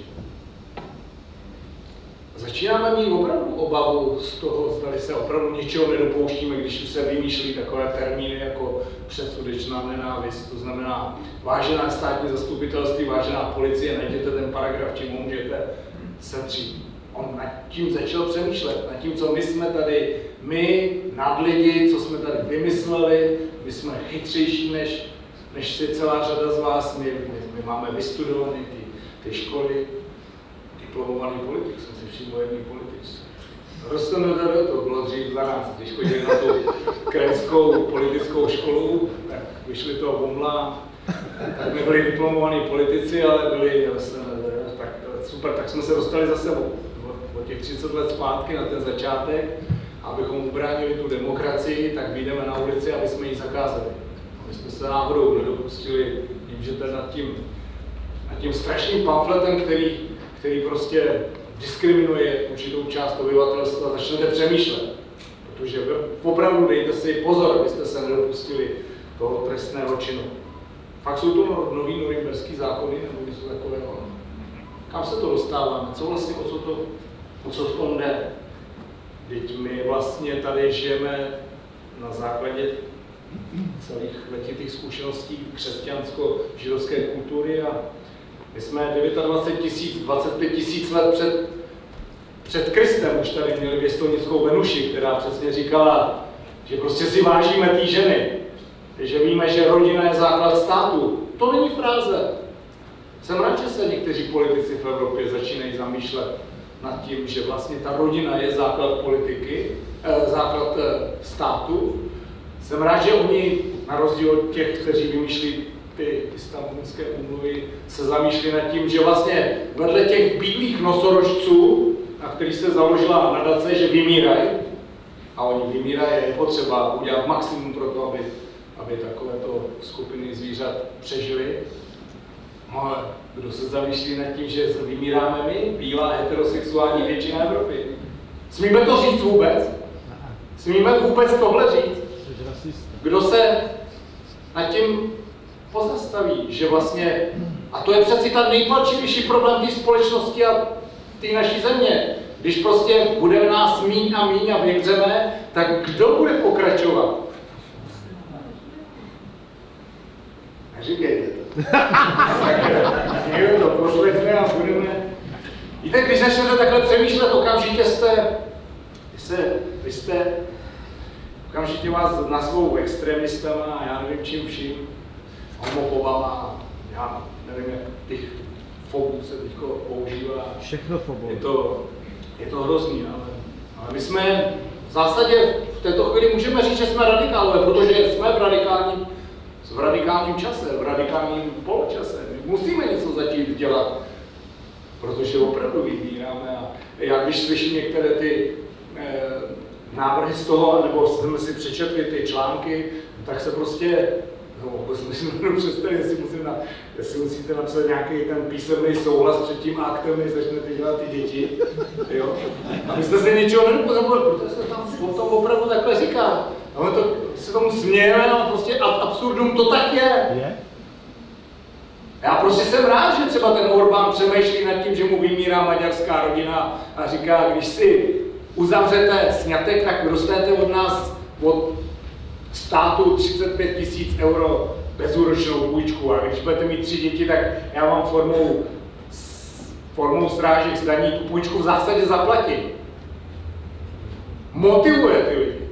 Začínáme mít opravdu obavu z toho, zdali se opravdu ničeho nedopouštíme, když už se vymýšlí takové termíny jako předsudečná nenávist, to znamená vážená státní zastupitelství, vážená policie, najděte ten paragraf, čím můžete setřít. On nad tím začal přemýšlet, nad tím, co my jsme tady, my, nadlidi, co jsme tady vymysleli, my jsme chytřejší než, než si celá řada z vás, my, my, my máme vystudované ty, ty školy, diplomovaný politik, jsem si všiml jedný politice. Rostl do to bylo dřív dvanáct, když chodili na tu krajskou politickou školu, tak vyšli toho bumla, tak my byli diplomovaní politici, ale byli tak super, tak jsme se dostali za sebou. O těch třicet let zpátky na ten začátek, abychom ubránili tu demokracii, tak vyjdeme na ulici, aby jsme ji zakázali. My jsme se náhodou nedopustili tím, že ten nad tím, nad tím strašným pamfletem, který, který prostě diskriminuje určitou část obyvatelstva, začnete přemýšlet. Protože opravdu dejte si pozor, abyste se nedopustili toho trestného činu. Fakt jsou to nový norimberský zákony nebo něco takového. Kam se to dostáváme? Co vlastně, o co to, o co v tom jde? Teď my vlastně tady žijeme na základě celých letitých zkušeností křesťansko-židovské kultury a my jsme dvacet devět tisíc, dvacet pět tisíc let před, před Kristem už tady měli věstonickou Venuši, která přesně říkala, že prostě si vážíme té ženy, že víme, že rodina je základ státu. To není fráze. Jsem rád, že se někteří politici v Evropě začínají zamýšlet nad tím, že vlastně ta rodina je základ politiky, eh, základ eh, státu. Jsem rád, že oni, na rozdíl od těch, kteří vymýšlí ty istanbulské úmluvy, se zamýšlí nad tím, že vlastně vedle těch bílých nosorožců, na který se založila nadace, že vymírají, a oni vymírají, je potřeba udělat maximum pro to, aby, aby takovéto skupiny zvířat přežily. No ale kdo se zamýšlí nad tím, že vymíráme my, bílá heterosexuální většina Evropy? Smíme to říct vůbec? Smíme vůbec tohle říct? Kdo se nad tím pozastaví, že vlastně, a to je přeci ten nejpalčivější problém té společnosti a té naší země, když prostě bude v nás míň a míň a vymřeme, tak kdo bude pokračovat? Neříkejte to. Někdo to poslechne a budeme... Víte, když začnete takhle přemýšlet, okamžitě jste, jste, vy jste, okamžitě vás nazvou extremistama a já nevím čím vším, homofobama, já nevím, jak těch fobů se teďko používá. Všechno fobou. Je to, je to hrozný, ale, ale my jsme v zásadě v této chvíli můžeme říct, že jsme radikálové, protože jsme v radikálním, v radikálním čase, v radikálním poločase. My musíme něco začít dělat, protože opravdu vymíráme. A já když slyším některé ty eh, návrhy z toho, nebo jsme si přečetli ty články, tak se prostě, no, vůbec musím představit, jestli, musím na, jestli musíte napsat nějaký ten písemný souhlas před tím aktem, než začnete dělat ty děti, jo? A my jsme se něčeho nedopozorili, protože se tam o tom opravdu takhle říká. A my to, se tomu smějeme, a prostě absurdum to tak je. Je? Já prostě jsem rád, že třeba ten Orbán přemýšlí nad tím, že mu vymírá maďarská rodina a říká, když si uzavřete sňatek, tak dostanete od nás, od státu třicet pět tisíc euro bezúročnou půjčku. A když budete mít tři děti, tak já vám formou, formou srážek z daní tu půjčku v zásadě zaplatím. Motivuje ty lidi.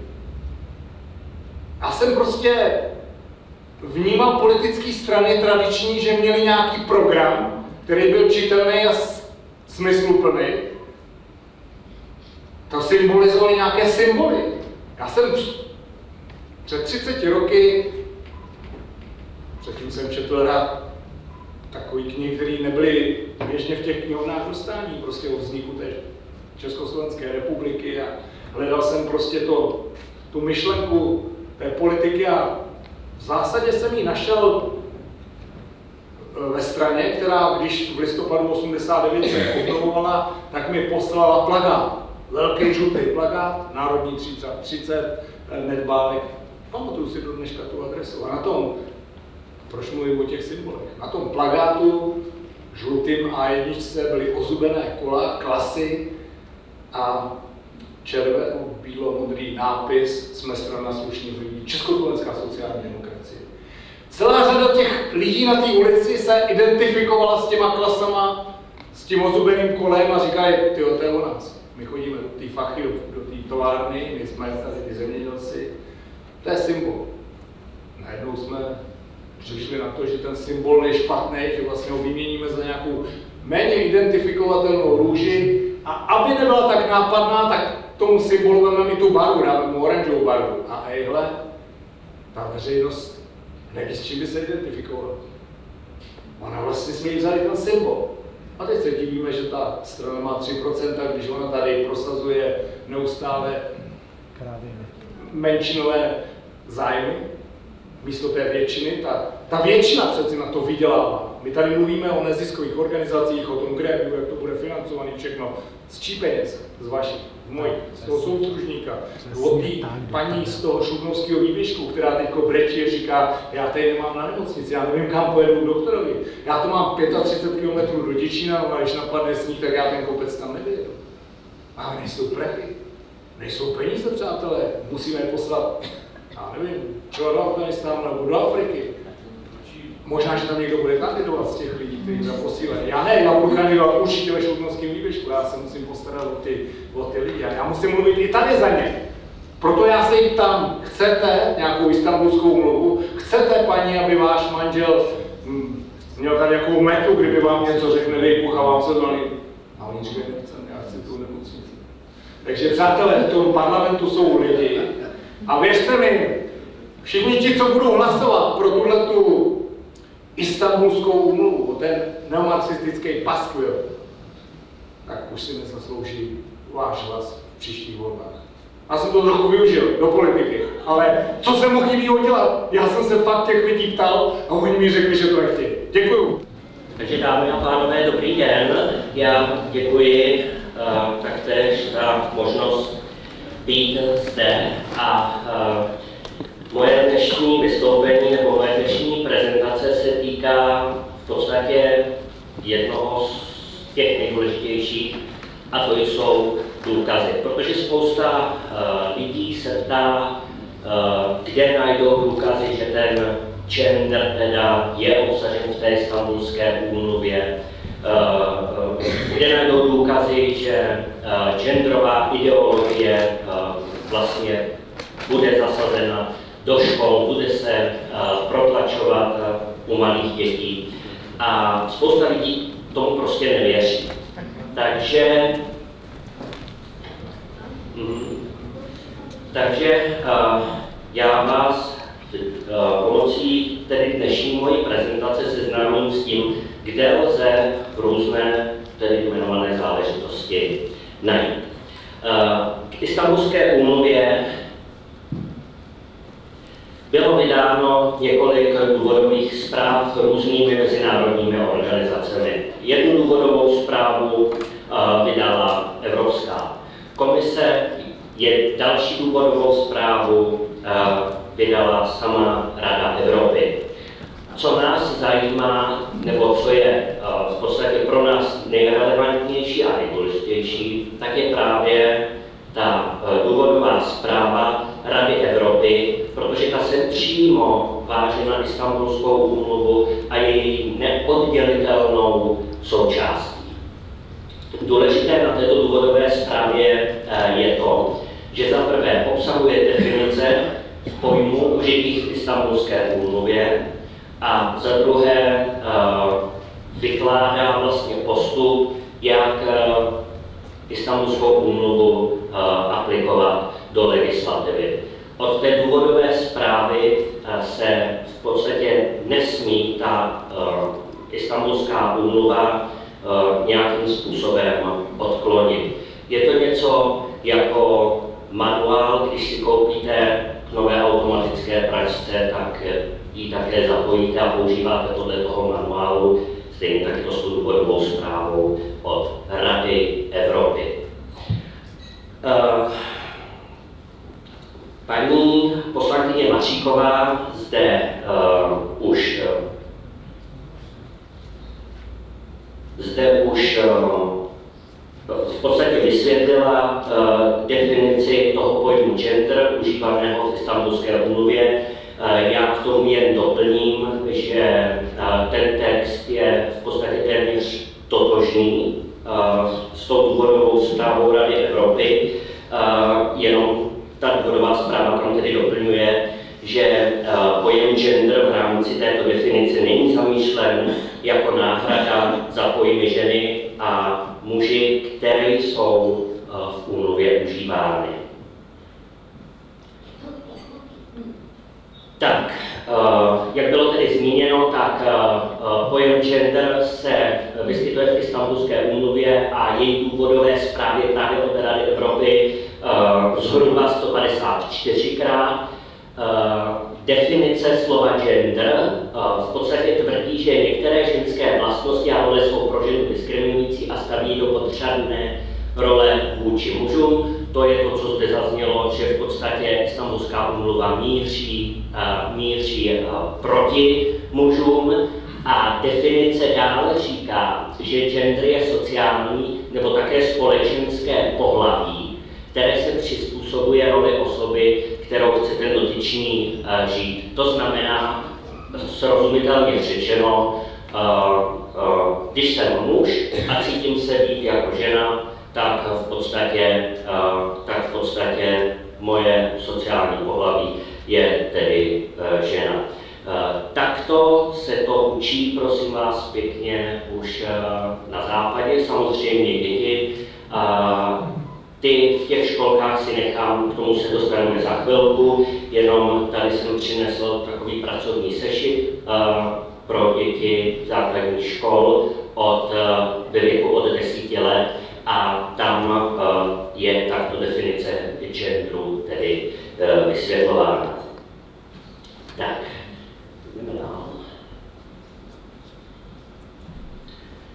Já jsem prostě vnímal politické strany tradiční, že měli nějaký program, který byl čitelný a smysluplný. To symbolizovali nějaké symboly. Já jsem před třiceti roky, předtím jsem četl rád takový knihy, které nebyly běžně v těch knihovnách dostání, prostě o vzniku té Československé republiky, a hledal jsem prostě to, tu myšlenku té politiky a v zásadě jsem ji našel ve straně, která, když v listopadu osmdesát devět se obnovovala, tak mi poslala plakát. Velký žlutý plakát, Národní třicet, třicet, nedbálek. Pamatuju si do dneška tu adresu. A na tom, proč mluvím o těch symbolech, na tom plakátu žlutým A jedna byly ozubené kola, klasy a červenou, bílo-modrý nápis Jsme strana slušných lidí, Československá sociální demokracie. Celá řada těch lidí na té ulici se identifikovala s těma klasama, s tím ozubeným kolem a říkali, tyjo, to je o nás. My chodíme do té fachy, do, do té továrny, my jsme tady ty zemědělci. To je symbol. Najednou jsme přišli na to, že ten symbol je špatný, že vlastně ho vyměníme za nějakou méně identifikovatelnou růži, a aby nebyla tak nápadná, tak tomu symbolu vezmeme i tu barvu, dáme mu oranžovou barvu. A ejhle, ta veřejnost neví, s čím by se identifikovala. Ona vlastně jsme jí vzali ten symbol. A teď se divíme, že ta strana má tři procenta, když ona tady prosazuje neustále menšinové zájmy, místo té většiny. Ta, ta většina přeci na to vydělává. My tady mluvíme o neziskových organizacích, o tom grémiu, jak to bude financované všechno. Z čí peněz? Z vašich, z mojich, z toho soudružníka, od té paní z toho šubnovského výběžku, která teďko brečí a říká, já tady nemám na nemocnici, já nevím, kam pojedu k doktorovi. Já to mám třicet pět kilometrů do Děčína, no a když napadne sníh, tak já ten kopec tam nevyjedu. Ale nejsou prachy, nejsou peníze, přátelé, musíme je poslat, já nevím, třeba do Afganistánu nebo do Afriky. Možná, že tam někdo bude kandidovat z těch lidí, kteří tam posílají. Já ne, já budu kandidovat určitě ve šlubnovském výběžku, já se musím postarat o ty, o ty lidi. A já musím mluvit i tady za ně. Proto já se jich tam, chcete nějakou istanbulskou umluvu, chcete, paní, aby váš manžel hm, měl tady nějakou metu, kdyby vám něco řekne, vypuch a vám se zvolí. A oni říkají, nechcem, já chci tu nemocnici. Takže přátelé, v tom parlamentu jsou lidi. A věřte mi, všichni ti, co budou hlasovat pro tuhletu Istanbulskou úmluvu, ten neomarxistický paskvil, tak už si nezaslouží váš hlas v příštích volbách. Já jsem to trochu využil do politiky, ale co jsem mohl jinýho dělat? Já jsem se fakt těch lidí ptal a oni mi řekli, že to nechtějí. Děkuju. Takže dámy a pánové, dobrý den. Já děkuji uh, taktéž za možnost být zde a uh, moje dnešní vystoupení nebo moje dnešní prezentace se týká v podstatě jednoho z těch nejdůležitějších, a to jsou důkazy. Protože spousta uh, lidí se ptá, uh, kde najdou důkazy, že ten gender teda je obsažen v té Istanbulské úmluvě, uh, uh, kde najdou důkazy, že uh, genderová ideologie uh, vlastně bude zasazena do škol, bude se uh, protlačovat uh, u malých dětí. A spousta lidí tomu prostě nevěří. Takže, mm, takže uh, já vás uh, pomocí tedy dnešní mojí prezentace seznámím s tím, kde lze různé tedy jmenované záležitosti najít. Uh, k Istanbulské úmluvě bylo vydáno několik důvodových zpráv různými mezinárodními organizacemi. Jednu důvodovou zprávu uh, vydala Evropská komise, je další důvodovou zprávu uh, vydala sama Rada Evropy. Co nás zajímá, nebo co je uh, v podstatě pro nás nejrelevantnější a nejdůležitější, tak je právě ta uh, důvodová zpráva Rady Evropy, protože ta se přímo váže na Istanbulskou úmluvu a je její neoddělitelnou součástí. Důležité na této důvodové zprávě je to, že za prvé obsahuje definice pojmů užitých v Istanbulské úmluvě a za druhé vykládá vlastně postup, jak Istanbulskou úmluvu aplikovat do legislativy. Od té důvodové zprávy se v podstatě nesmí ta uh, Istanbulská úmluva uh, nějakým způsobem odklonit. Je to něco jako manuál, když si koupíte nové automatické pračce, tak ji také zapojíte a používáte podle toho manuálu, stejně tak to s tou důvodovou zprávou od Rady Evropy. Uh, Paní poslankyně Maříková zde uh, už uh, zde už uh, v podstatě vysvětlila uh, definici toho pojmu gender užívaného v Istanbulské úmluvě. Uh, já k tomu jen doplním, že uh, ten text je v podstatě téměř totožný uh, s tou důvodovou zprávou Rady Evropy, uh, jenom ta důvodová zpráva tam tedy doplňuje, že uh, pojem gender v rámci této definice není zamýšlen jako náhrada za pojmy ženy a muži, které jsou uh, v úmluvě užívány. Tak, uh, jak bylo tedy zmíněno, tak uh, pojem gender se vyskytuje v Istanbulské úmluvě a její důvodové zprávě právě od Rady Evropy uh, zhruba sto padesát čtyřikrát. Uh, definice slova gender uh, v podstatě tvrdí, že některé ženské vlastnosti a role jsou pro ženu diskriminující a staví do podřadné role vůči mužům. To je to, co zde zaznělo, že v podstatě Istanbulská úmluva míří, uh, míří uh, proti mužům a definice dále říká, že gender je sociální nebo také společenské pohlaví, které se přizpůsobuje roli osoby, kterou chce ten dotyčný uh, žít. To znamená, srozumitelně řečeno, uh, uh, když jsem muž a cítím se být jako žena, tak v podstatě, uh, tak v podstatě moje sociální pohlaví je tedy uh, žena. Uh, takto se to učí, prosím vás, pěkně už uh, na západě, samozřejmě děti. Uh, Ty v těch školkách si nechám, k tomu se dostaneme za chvilku, jenom tady jsem přinesl takový pracovní sešit uh, pro děti základních škol od, uh, ve věku od deseti let a tam uh,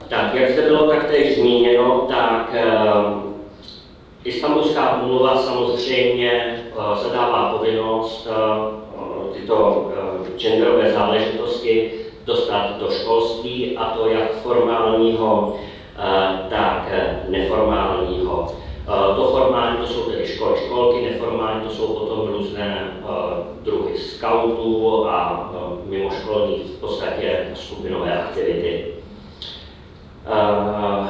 Tak, jak zde bylo taktéž zmíněno, tak uh, Istanbulská úmluva samozřejmě uh, zadává povinnost uh, tyto uh, genderové záležitosti dostat do školství, a to jak formálního, uh, tak neformálního. Uh, to formální to jsou tedy školy, školky, neformální to jsou potom různé uh, druhy skautů a uh, mimoškolních v podstatě skupinové aktivity. Uh,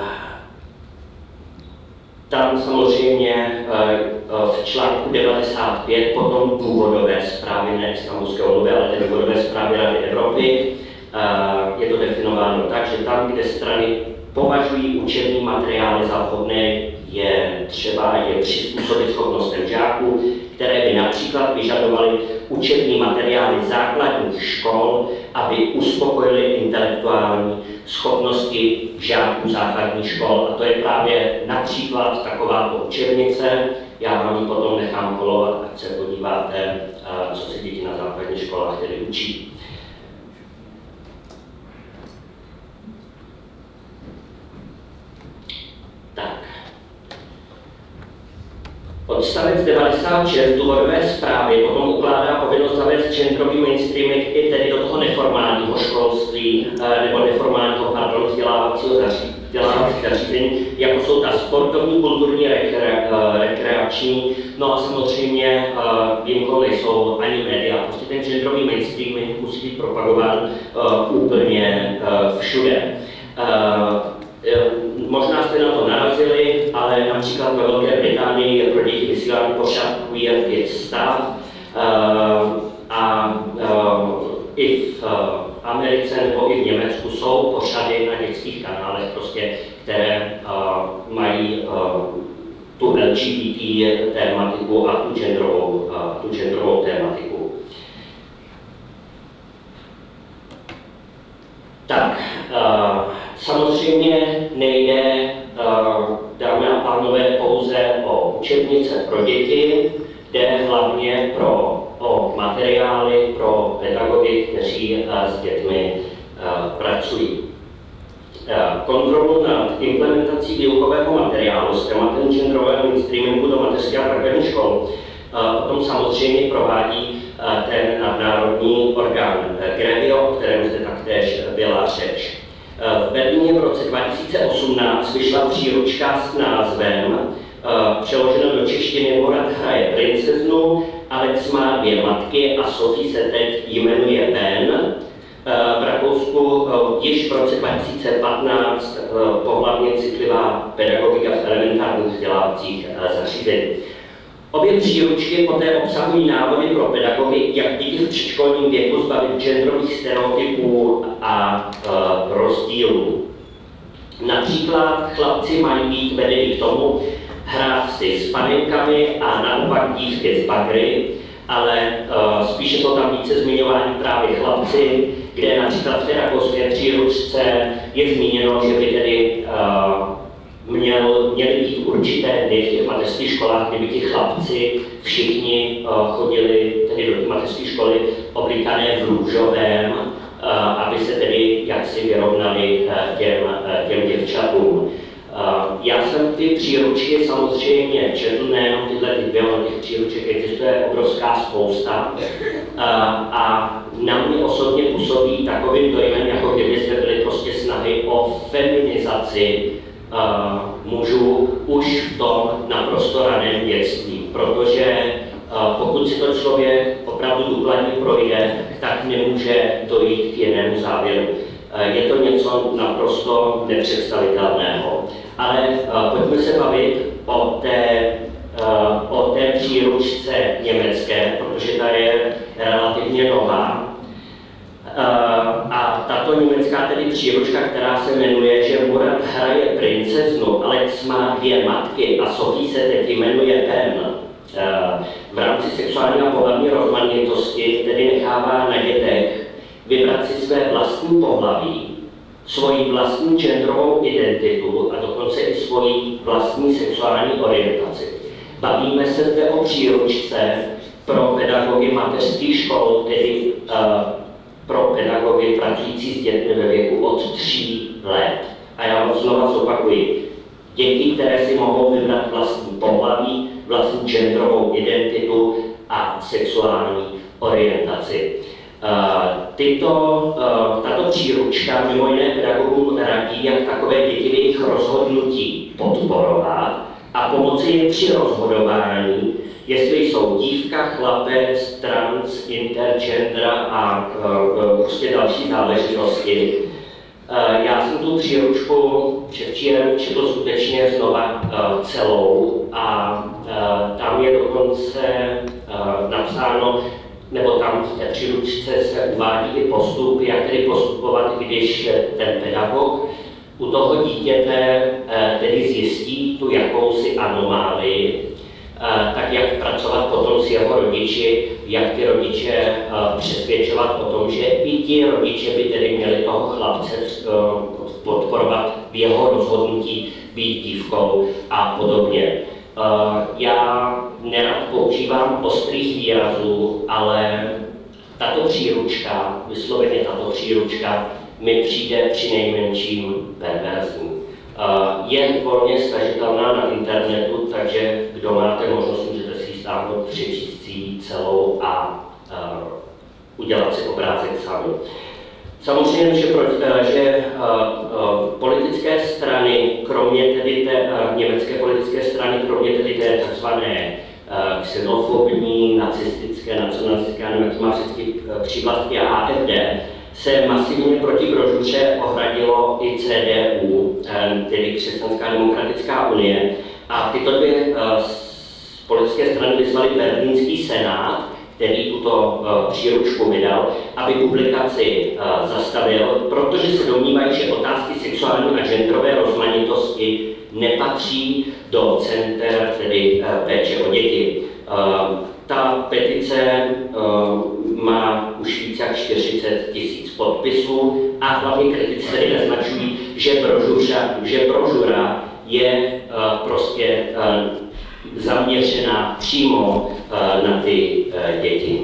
tam samozřejmě uh, v článku devadesát pět potom důvodové zprávy, ne Istanbulské úmluvy, ale ty důvodové zprávy Rady Evropy, uh, je to definováno tak, že tam, kde strany považují učební materiály za vhodné, je třeba je přizpůsobit schopnostem žáků, které by například vyžadovaly učební materiály základních škol, aby uspokojily intelektuální schopnosti žáků základních škol. A to je právě například takováto učebnice. Já vám ji potom nechám kolovat, ať se podíváte, co se děti na základních školách tedy učí. Tak. Odstavec devadesát šest důvodové zprávy potom ukládá povinnost zavést genderový mainstreaming i tedy do toho neformálního školství, nebo neformálního, pardon, vzdělávacího vzdělávacích zařízení, jako jsou ta sportovní, kulturní, rekre, rekreační, no a samozřejmě výjimkou nejsou ani média. Prostě ten genderový mainstreaming musí být propagován uh, úplně uh, všude. Uh, Možná jste na to narazili, ale například ve Velké Británii je pro děti vysílán pořad Queer Kids Stuff uh, a uh, i v uh, Americe nebo i v Německu jsou pořady na dětských kanálech, prostě, které uh, mají uh, tu L G B T tématiku a tu genderovou, uh, tu genderovou tématiku. Tak, uh, samozřejmě nejde, uh, dámy a pánové, pouze o učebnice pro děti, jde hlavně pro, o materiály pro pedagogy, kteří uh, s dětmi uh, pracují. Uh, kontrolu nad implementací výukového materiálu s tématem genderového mainstreamingu do mateřských a základních škol uh, potom samozřejmě provádí uh, ten nadnárodní orgán uh, GREVIO, o kterém zde taktéž byla řeč. V Berlíně v roce dva tisíce osmnáct vyšla příručka s názvem, uh, přeloženo do češtiny Murat hraje princeznu, Alex má dvě matky a Sophie se teď jmenuje Ben. Uh, v Rakousku uh, již v roce dva tisíce patnáct uh, pohlavně citlivá pedagogika v elementárních vzdělávacích uh, zařízení. Obě příručky poté obsahují návody pro pedagogy, jak děti v předškolním věku zbavit genderových stereotypů a e, rozdílů. Například chlapci mají být vedeni k tomu hrát si s panenkami a naopak dívky s bagry, ale e, spíše jsou tam více zmiňování právě chlapci, kde například v té rakouské příručce je zmíněno, že by tedy e, Měl, měly být určité dny v těch mateřských školách, kdyby ti chlapci všichni uh, chodili tedy do té mateřské školy oblíkané v růžovém, uh, aby se tedy jaksi vyrovnali uh, těm, uh, těm děvčatům. Uh, já jsem ty příručky samozřejmě četl, nejenom tyhle ty dvě, ale těch příruček existuje obrovská spousta. Uh, a na mě osobně působí takovým dojmem, jako kdyby zde byly prostě snahy o feminizaci Uh, mužů už v tom naprosto raném dětství, protože uh, pokud si to člověk opravdu důkladně projde, tak nemůže dojít k jinému závěru. Uh, je to něco naprosto nepředstavitelného. Ale uh, pojďme se bavit o té, uh, o té příručce německé, protože ta je relativně nová. Uh, a tato německá tedy příručka, která se jmenuje, že Murat hraje princeznu, Alex má dvě matky a Sophie se teď jmenuje Ben, uh, v rámci sexuální a pohlavní rozmanitosti tedy nechává na dětech vybrat si své vlastní pohlaví, svoji vlastní genderovou identitu a dokonce i svoji vlastní sexuální orientaci. Bavíme se zde o příručce pro pedagogy mateřských škol, tedy uh, pro pedagogy pracující s dětmi ve věku od tří let. A já vám znova zopakuji. Děti, které si mohou vybrat vlastní pohlaví, vlastní genderovou identitu a sexuální orientaci. Tyto, tato příručka mimo jiné pedagogům radí, jak takové děti v jejich rozhodnutí podporovat a pomoci jim při rozhodování, jestli jsou dívka, chlapec, trans, intergender a prostě další záležitosti. Já jsem tu příručku předevčírem četl skutečně znova celou a tam je dokonce napsáno, nebo tam v té příručce se uvádí i postup, jak tedy postupovat, když ten pedagog u toho dítěte tedy zjistí tu jakousi anomálii, tak jak pracovat potom s jeho rodiči, jak ty rodiče přesvědčovat o tom, že i ti rodiče by tedy měli toho chlapce podporovat v jeho rozhodnutí být dívkou a podobně. Já nerad používám ostrých výrazů, ale tato příručka, vysloveně tato příručka, mi přijde při nejmenším perverzní. Je volně stažitelná na internetu, takže kdo máte možnost, můžete si ji stáhnout, přečíst si ji celou a uh, udělat si obrázek sami. Samozřejmě, že, pro, že uh, uh, politické strany, kromě tedy té uh, německé politické strany, kromě tedy té takzvané uh, xenofobní, nacistické, nacionalistické, nevím, jak to má všechny uh, přívlastky a A F D, se masivně proti brožuře ohradilo i C D U, tedy Křesťanská demokratická unie, a tyto dvě uh, politické strany vyzvaly Berlínský senát, který tuto uh, příručku vydal, aby publikaci uh, zastavil, protože se domnívají, že otázky sexuální a genderové rozmanitosti nepatří do center, tedy uh, péče o děti. Uh, ta petice uh, má už více jak čtyřicet tisíc podpisů a hlavně kritici tedy naznačují, že brožura, že brožura je uh, prostě uh, zaměřená přímo uh, na ty uh, děti.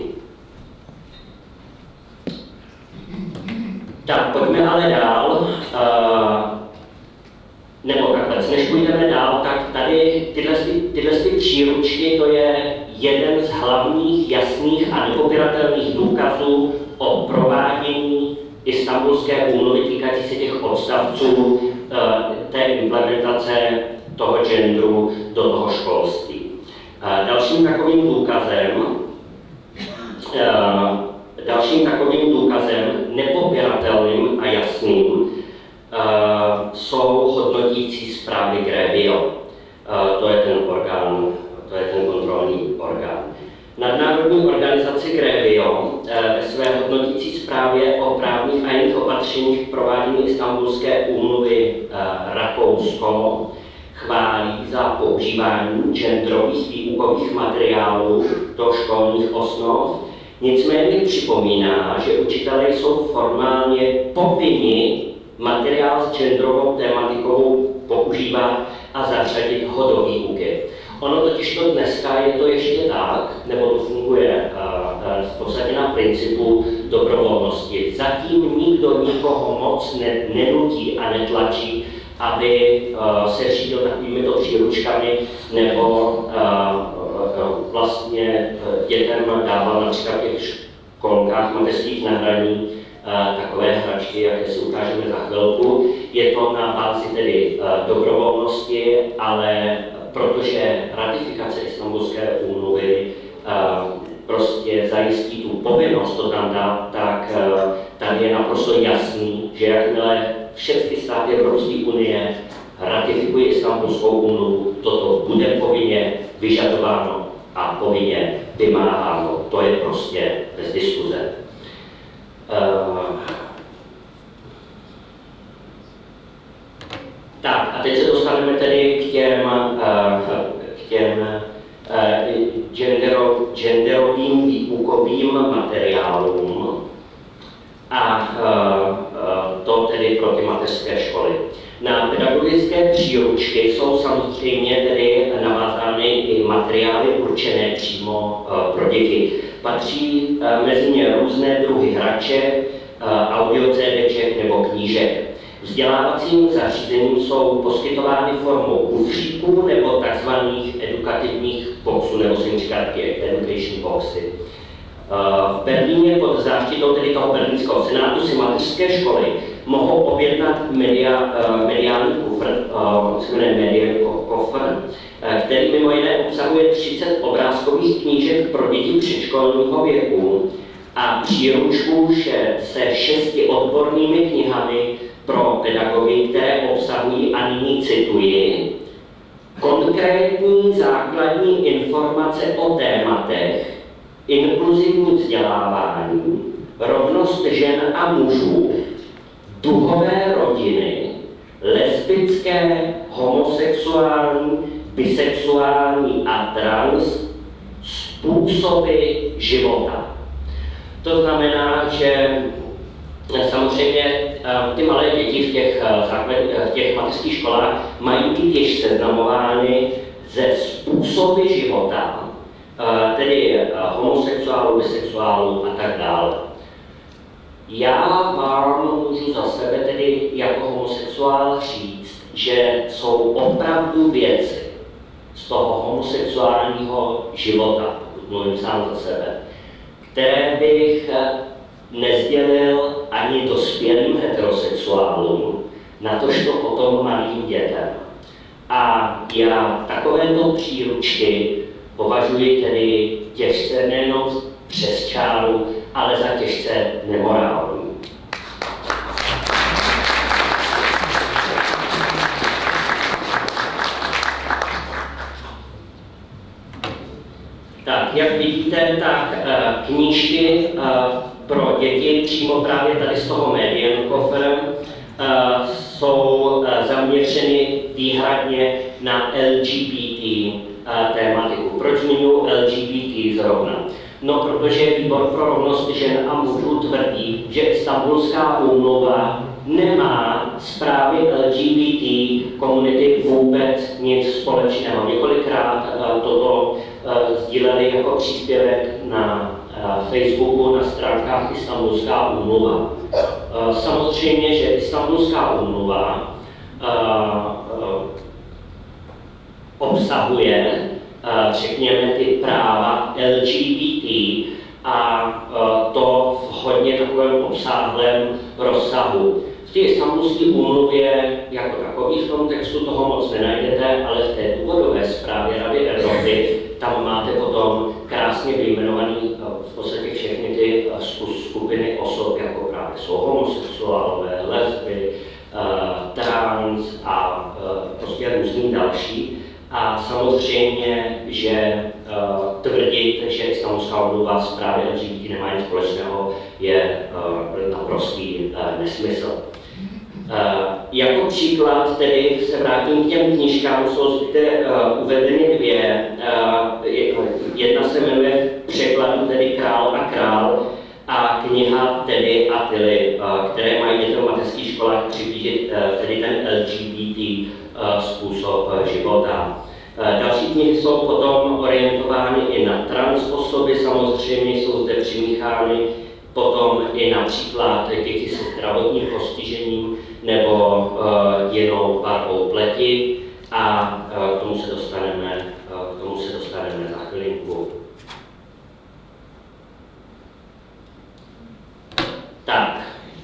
Tak, pojďme ale dál. Uh, nebo takhle, než půjdeme dál, tak tady tyhle, tyhle příručky, to je jeden z hlavních, jasných a nepopiratelných důkazů o provádění Istanbulské úmluvy týkající se těch odstavců té implementace toho genderu do toho školství. Dalším takovým důkazem, dalším takovým důkazem nepopiratelným a jasným jsou hodnotící zprávy Grevio. To je ten orgán, to je ten kontrolní orgán. Nadnárodní organizace Grevio ve své hodnotící zprávě o právních a jiných opatřeních k provádění Istanbulské úmluvy Rakousko chválí za používání genderových výukových materiálů do školních osnov. Nicméně připomíná, že učitelé jsou formálně povinni materiál s genderovou tematikou používat a zařadit ho do výuky. Ono totiž to dneska je to ještě tak, nebo to funguje uh, v podstatě na principu dobrovolnosti. Zatím nikdo nikoho moc ne, nenutí a netlačí, aby uh, se řídil takovýmito příručkami nebo uh, uh, vlastně uh, dětem dával například v těch školkách mateřských na hraní uh, takové hračky, jaké si ukážeme za chvilku. Je to na bázi tedy uh, dobrovolnosti, ale protože ratifikace Istanbulské úmluvy uh, prostě zajistí tu povinnost to tam dát, tak uh, tady je naprosto jasný, že jakmile všechny státy Evropské unie ratifikují Istanbulskou úmluvu, toto bude povinně vyžadováno a povinně vymáháno. To je prostě bez diskuze. Uh, Tak a teď se dostaneme tedy k těm, k těm gendero, genderovým výukovým materiálům a to tedy pro ty mateřské školy. Na pedagogické příručky jsou samozřejmě tedy navázány i materiály určené přímo pro děti. Patří mezi ně různé druhy hraček, audio CDček nebo knížek. Vzdělávacím zařízením jsou poskytovány formou kufříků nebo tzv. Edukativních boxů, nebo se jim říká taky education boxy. V Berlíně pod záštitou tedy toho berlínského senátu si mateřské školy mohou objednat media, mediální kufr, se jmenuje mediální kofr, který mimo jiné obsahuje třicet obrázkových knížek pro děti předškolního věku a příručku se šesti odbornými knihami pro pedagogy, které obsahují, a nyní cituji, konkrétní základní informace o tématech, inkluzivní vzdělávání, rovnost žen a mužů, duhové rodiny, lesbické, homosexuální, bisexuální a trans způsoby života. To znamená, že samozřejmě ty malé děti v těch, v těch mateřských školách mají být již seznamovány ze způsoby života, tedy homosexuálů, bisexuálů a tak dále. Já vám můžu za sebe tedy jako homosexuál říct, že jsou opravdu věci z toho homosexuálního života, pokud mluvím sám za sebe, které bych nezdělil ani dospělým heterosexuálům, natož to potom malým dětem. A já takovéto příručky považuji tedy těžce nejenom přes čáru, ale za těžce nemorální. Tak, jak vidíte, tak knížky pro děti přímo právě tady z toho Medienkoffer jsou zaměřeny výhradně na L G B T tématiku. Proč zmiňuji L G B T zrovna? No, protože Výbor pro rovnost žen a mužů tvrdí, že Istanbulská úmluva nemá s právy L G B T komunity vůbec nic společného. Několikrát toto sdíleli jako příspěvek na Facebooku na stránkách Istanbulská úmluva. Samozřejmě, že Istanbulská úmluva obsahuje, řekněme, ty práva L G B T a to v hodně takovém obsáhlém rozsahu. V té Istanbulské úmluvě jako takový v tom textu toho moc nenajdete, ale v té důvodové zprávě Rady Evropy tam máte potom krásně vyjmenovaný v podstatě všechny ty skupiny osob, jako právě jsou homosexuálové, lesby, trans a prostě různý další. A samozřejmě, že uh, tvrdit, že Istanbulská úmluva s právě L G B T nemá nic společného, je uh, naprostý uh, nesmysl. Uh, jako příklad tedy se vrátím k těm knížkám, jsou zde uh, uvedeny dvě. Uh, jedna se jmenuje v překladu tedy Král a král a kniha tedy Attily, uh, které mají dětem v mateřských školách přiblížit uh, tedy ten L G B T způsob života. Další knihy jsou potom orientovány i na trans osoby, samozřejmě jsou zde přimíchány potom i například děti se zdravotním postižením nebo uh, jinou barvou pleti a uh, k tomu se dostaneme, uh, k tomu se dostaneme za chvilinku. Tak.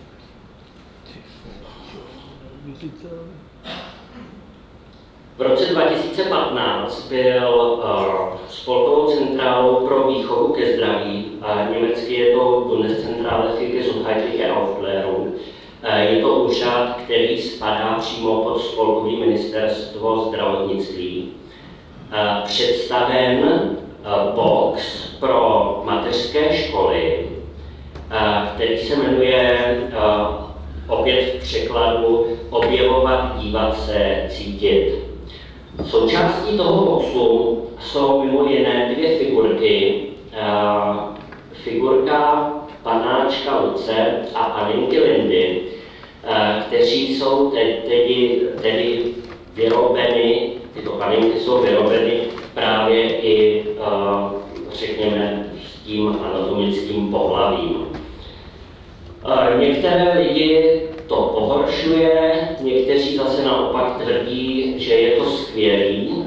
V roce dva tisíce patnáct byl uh, spolkovou centrálou pro výchovu ke zdraví, uh, německy je to Bundeszentrale für gesundheitliche Aufklärung. Uh, je to úřad, který spadá přímo pod spolkové ministerstvo zdravotnictví. Uh, představen uh, box pro mateřské školy, uh, který se jmenuje uh, opět v překladu Objevovat, dívat se, cítit. Součástí toho boxu jsou mimo jiné dvě figurky. Uh, figurka panáčka Luce a panenky Lindy, uh, kteří jsou te tedy, tedy vyrobeny, tyto panenky jsou vyrobeny právě i, uh, řekněme, s tím anatomickým pohlavím. Uh, některé lidi to pohoršuje, někteří zase naopak tvrdí, že je to skvělý.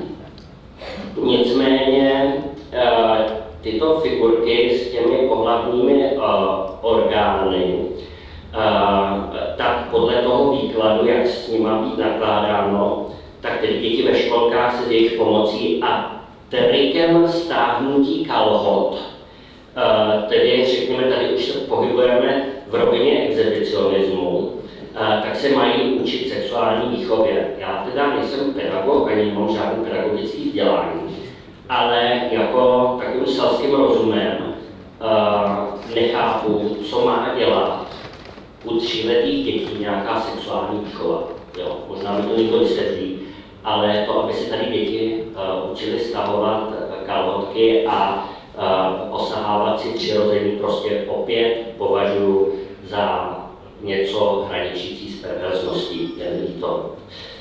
Nicméně tyto figurky s těmi pohlavními orgány, tak podle toho výkladu, jak s nimi má být nakládáno, tak tedy děti ve školkách se s jejich pomocí a trikem stáhnutí kalhot, tedy řekněme, tady už se pohybujeme v rovině exhibicionismu, tak se mají učit sexuální výchově. Já teda nejsem pedagog, ani nemám žádný pedagogický vzdělání, ale jako takovým selským rozumem nechápu, co má dělat u tříletých dětí nějaká sexuální výchova. Jo, možná mi to někdo vysvětlí, ale to, aby se tady děti uh, učili stahovat kalhotky a uh, osahávat si přirození, prostě opět považuji za něco hraničící s perverzností. Je mi to.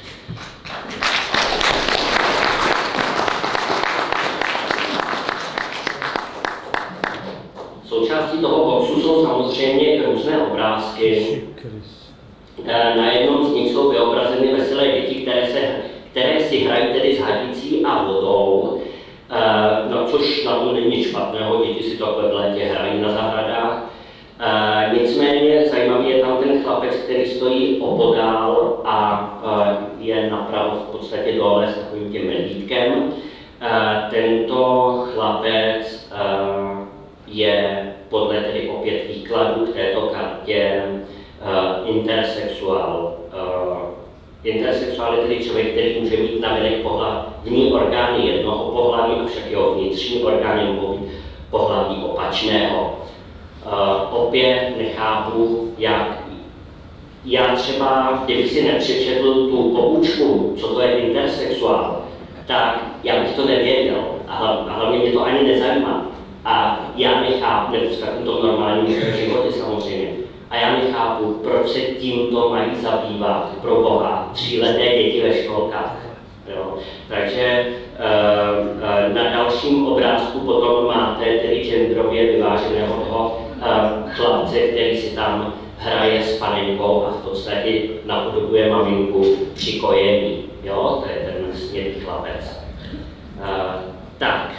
Součástí toho boxu jsou samozřejmě různé obrázky. Na jednom z nich jsou vyobrazeny veselé děti, které, se, které si hrají tedy s hadicí a vodou, no, což na tom není nic špatného, děti si takhle v létě hrají na zahradách. Nicméně zajímavý je tam ten chlapec, který stojí opodál a je napravo v podstatě dole s takovým tím medvídkem. Tento chlapec je podle tedy opět výkladu k této kartě uh, intersexuál. Uh, intersexuál je tedy člověk, který může mít navenek pohlavní orgány jednoho pohlaví, avšak jeho vnitřní orgány mohou být pohlaví opačného. Uh, opět nechápu, jak já třeba, kdybych si nepřečetl tu poučku, co to je intersexuál, tak já bych to nevěděl a hlavně mě to ani nezajímá. A já nechápu, nebo v takovém normálním životě samozřejmě, a já nechápu, proč se tímto mají zabývat pro boha tříleté děti ve školkách. Jo? Takže uh, uh, na dalším obrázku potom máte tedy genderově vyváženého toho uh, chlapce, který si tam hraje s panenkou a v podstatě napodobuje maminku při kojení. Jo? To je ten směrný chlapec. Uh, tak.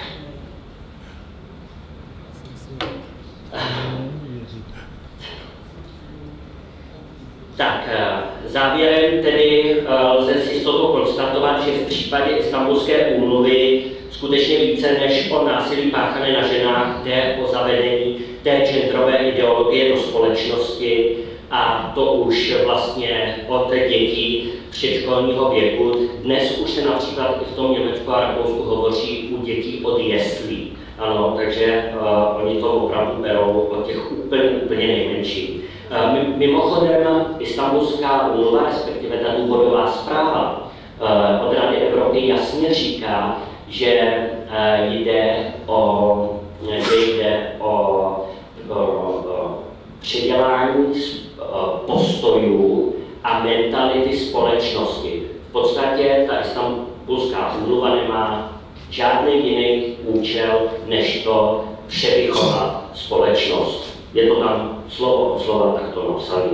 Tak, závěrem tedy lze s jistotou konstatovat, že v případě Istanbulské úmluvy skutečně více než o násilí páchané na ženách jde o zavedení té genderové ideologie do společnosti a to už vlastně od dětí předškolního věku. Dnes už se například i v tom Německu a Rakousku hovoří u dětí od jeslí. Ano, takže uh, oni to opravdu berou od těch úplně, úplně nejmenších. Uh, mimochodem, Istanbulská úmluva, respektive ta důvodová zpráva uh, od Rady Evropy jasně říká, že uh, jde o, že jde o, o, o předělání uh, postojů a mentality společnosti. V podstatě ta Istanbulská úmluva nemá žádný jiný účel, než to převychovat společnost. Je to tam slovo od slova takto napsané.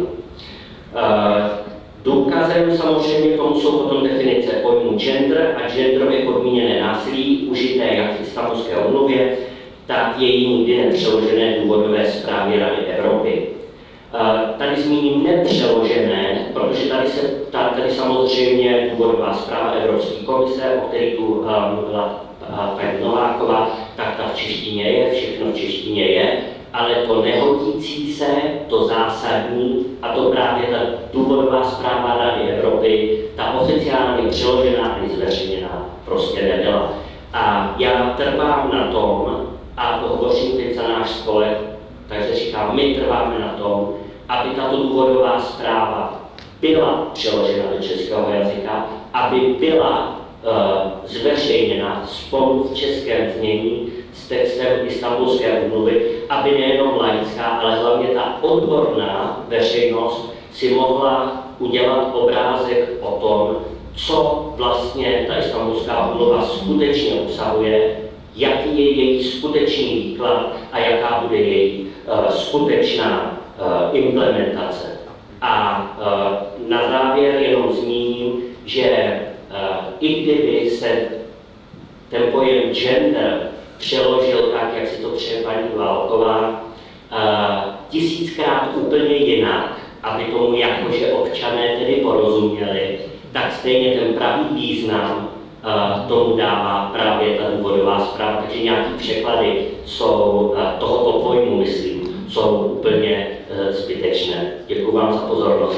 Důkazem samozřejmě tomu jsou potom definice pojmu gender a genderově podmíněné násilí, užité jak v Istanbulské úmluvě, tak její nikdy nepřeložené důvodové zprávy Rady Evropy. Tady zmíním nepřeložené, protože tady, se, tady samozřejmě důvodová zpráva Evropské komise, o které tu mluvila paní Nováková, tak ta v češtině je, všechno v češtině je, ale to nehodící se, to zásadní, a to právě ta důvodová zpráva Rady Evropy, ta oficiálně přeložená ani zveřejněná prostě nebyla. A já trvám na tom, a to hovořím teď za náš spolek, takže říkám, my trváme na tom, aby tato důvodová zpráva byla přeložena do českého jazyka, aby byla uh, zveřejněna spolu v českém znění s textem Istanbulské úmluvy, aby nejenom laická, ale hlavně ta odborná veřejnost si mohla udělat obrázek o tom, co vlastně ta Istanbulská úmluva skutečně obsahuje, jaký je její skutečný výklad a jaká bude její uh, skutečná uh, implementace. A na závěr jenom zmíním, že i kdyby se ten pojem gender přeložil tak, jak si to přeje paní Válková, tisíckrát úplně jinak, aby tomu jakože občané tedy porozuměli, tak stejně ten pravý význam tomu dává právě ta důvodová zpráva. Takže nějaké překlady jsou tohoto pojmu, myslím, jsou úplně zbytečné. Děkuji vám za pozornost.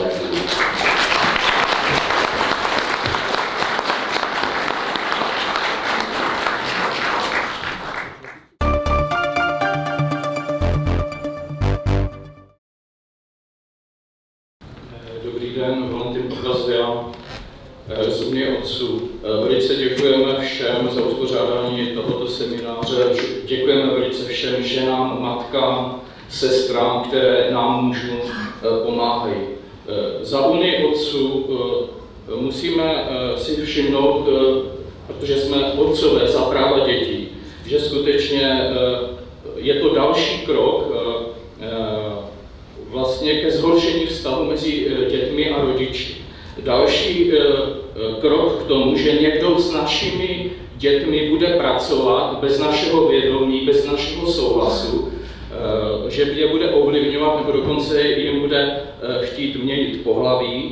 Dobrý den, Valentin Pokazdia z Unie otců. Velice děkujeme všem za uspořádání tohoto semináře. Děkujeme velice všem ženám, matkám, sestrám, které nám můžou pomáhají. Za Unii otců musíme si všimnout, protože jsme otcové za práva dětí, že skutečně je to další krok vlastně ke zhoršení vztahu mezi dětmi a rodiči. Další krok k tomu, že někdo s našimi dětmi bude pracovat bez našeho vědomí, bez našeho souhlasu, že je bude ovlivňovat nebo dokonce jim bude chtít měnit pohlaví.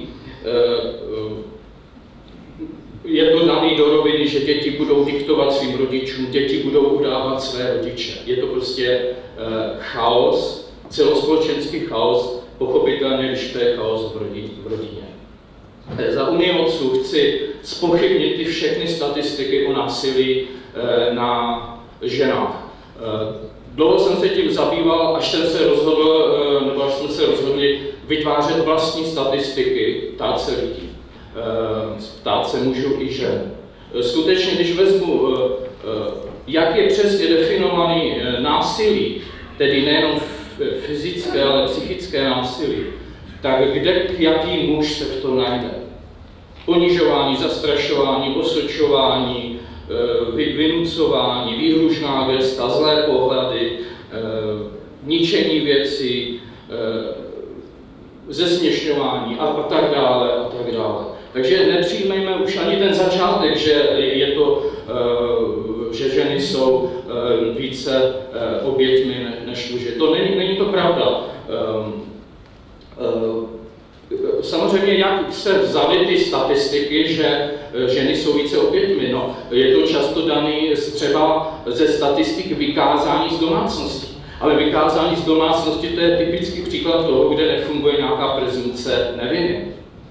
Je to daný do roviny, že děti budou diktovat svým rodičům, děti budou udávat své rodiče. Je to prostě chaos, celospolečenský chaos, pochopitelně, když to je chaos v rodině. Za Unii otců chci zpochybnit ty všechny statistiky o násilí na ženách. Dlouho jsem se tím zabýval, až jsem se rozhodl, nebo až jsme se rozhodli vytvářet vlastní statistiky, ptát se lidí, ptát se mužů i žen. Skutečně, když vezmu, jak je přesně definovaný násilí, tedy nejenom fyzické, ale psychické násilí, tak kde jaký muž se v tom najde? Ponižování, zastrašování, osočování, vynucování, výhružná gesta, zlé pohledy, ničení věcí, zesměšňování a, a tak dále, a tak dále. Takže nepřijmejme už ani ten začátek, že je to, že ženy jsou více oběťmi než muži. To není, není to pravda. Samozřejmě, jak se vzaly ty statistiky, že ženy jsou více oběťmi, no, je to často daný třeba ze statistik vykázání z domácnosti. Ale vykázání z domácnosti, to je typický příklad toho, kde nefunguje nějaká prezumce neviny.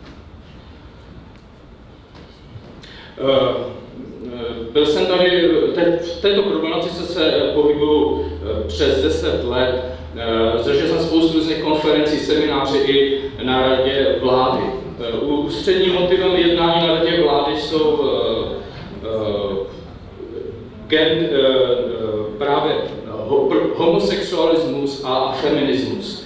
Byl jsem tady, v této problematice se pohybuju přes deset let, zažil jsem spoustu různých konferencí, semináři i na radě vlády. Ústředním motivem jednání na radě vlády jsou gen, právě homosexualismus a feminismus.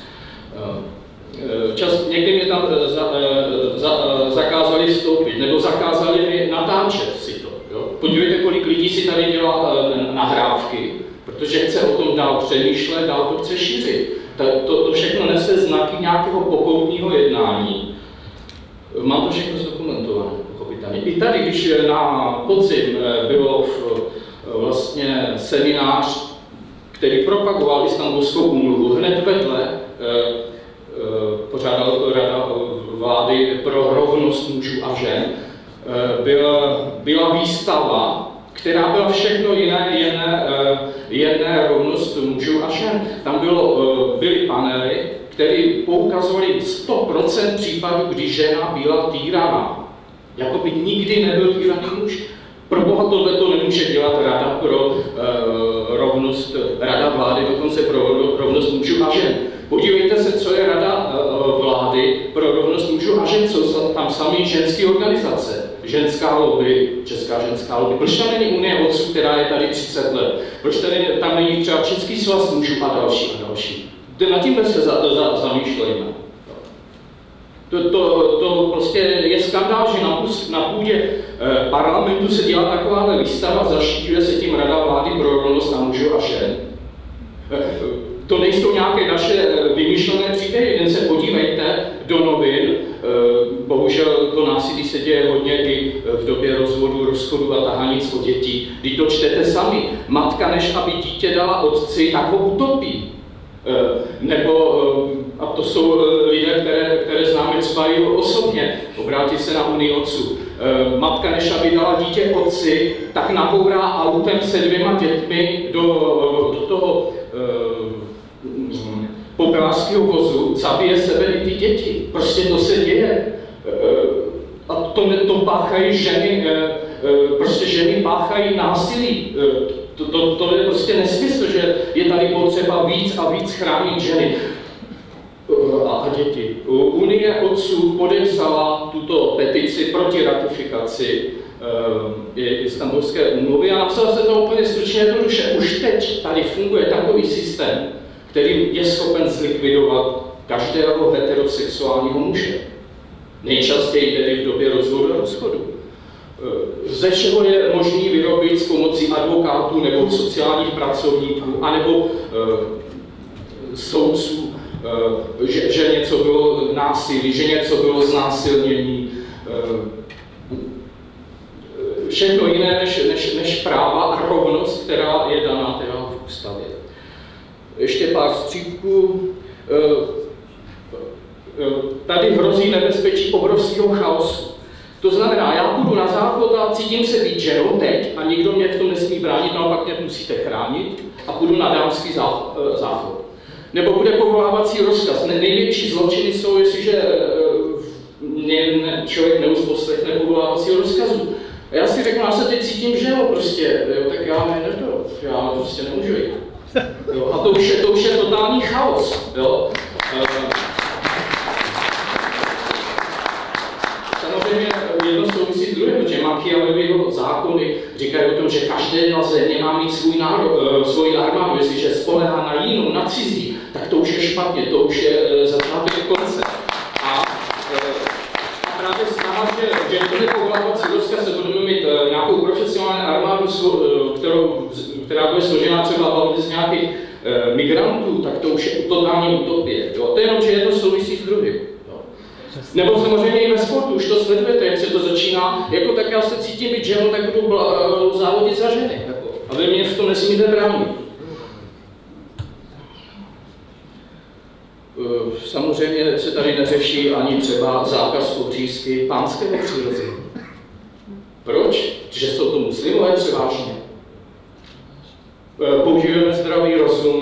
Čas, někdy mě tam za, za, zakázali vstoupit, nebo zakázali mi natáčet si to. Jo? Podívejte, kolik lidí si tady dělá nahrávky, protože chce o tom dál přemýšlet, dál to chce šířit. To, to všechno nese znaky nějakého pokoutního jednání. Mám to všechno zdokumentované, pochopitelně. I tady, když na podzim bylo v, vlastně seminář, který propagoval Istanbulskou úmluvu, hned vedle pořádala to Rada vlády pro rovnost mužů a žen, byla, byla výstava, která byla všechno jiné, jen, jen rovnost mužů a žen. Tam bylo, byly panely, které poukazovaly sto procent případů, kdy žena byla týraná. Jakoby nikdy nebyl týraný muž. Pro boha tohle to nemůže dělat Rada pro uh, rovnost, Rada vlády, dokonce pro rovnost mužů a žen. Podívejte se, co je Rada uh, vlády pro rovnost mužů a žen, jsou tam samé ženské organizace. Ženská lobby, Česká ženská lobby. Proč tam není Unie otců, která je tady třicet let? Proč tady tam není třeba Český svaz mužů a další a další? Na tímhle se za, za, zamýšlejme. To, to, to prostě je skandál, že na, na půdě eh, parlamentu se dělá takováhle výstava, zaštiťuje se tím Rada vlády pro rovnost a mužů a žen. Eh, to nejsou nějaké naše vymyšlené příběhy, jen se podívejte do novin, eh, bohužel to násilí se děje hodně i v době rozvodu, rozchodu a tahanic o dětí. Když to čtete sami, matka, než aby dítě dala otci, tak ho utopí. Nebo, a to jsou lidé, které, které známe třeba i osobně, obrátí se na Unii otců. Matka, než aby dala dítě otci, tak nabourá autem se dvěma dětmi do, do toho popelářského vozu, zabije sebe i ty děti. Prostě to se děje. A to, to páchají ženy, prostě ženy páchají násilí. To, to, to je prostě nesmysl, že je tady potřeba víc a víc chránit ženy a, a děti. Unie otců podepsala tuto petici proti ratifikaci uh, Istanbulské úmluvy a napsala se to úplně stručně jednoduše. Už teď tady funguje takový systém, který je schopen zlikvidovat každého heterosexuálního muže. Nejčastěji tedy v době rozvodu a rozchodu. Ze všeho je možný vyrobit s pomocí advokátů nebo sociálních pracovníků, anebo uh, soudců, uh, že, že něco bylo násilí, že něco bylo znásilnění. Uh, všechno jiné než, než, než práva a rovnost, která je daná teda v ústavě. Ještě pár střípků. Uh, uh, tady hrozí nebezpečí obrovského chaosu. To znamená, já půjdu na záchod a cítím se být ženou teď a nikdo mě v tom nesmí bránit, naopak mě musíte chránit a půjdu na dámský záchod. Nebo bude povolávací rozkaz. Největší zločiny jsou, jestliže člověk neusposlechne povolávacího rozkazu. A já si řeknu, já se teď cítím ženou prostě, jo, tak já ne, ne to, já prostě nemůžu jít. Jo, a to už je, to už je totální chaos. Jo. Samozřejmě jedno souvisí s druhým, protože Machiavelliho zákony říkají o tom, že každá země má mít svůj národ, svoji armádu. Jestliže spolehá na jinou, na cizí, tak to už je špatně, to už je začátek konce. A, a právě snaha, že, že to nepovolávací rozkaz se budeme mít nějakou profesionální armádu, kterou, která bude složená třeba z nějakých migrantů, tak to už je totální utopie. Jo? To je jenom, že jedno souvisí s druhým. Nebo samozřejmě i ve sportu, už to sledujete, jak se to začíná, jako tak já se cítím být ženou, tak budu závodit za ženy. Jako. A vy mě v tom nesmíte bránit. Samozřejmě se tady neřeší ani třeba zákaz obřízky pánského přírození. Proč? Protože jsou to muslimové převážně. Používáme zdravý rozum,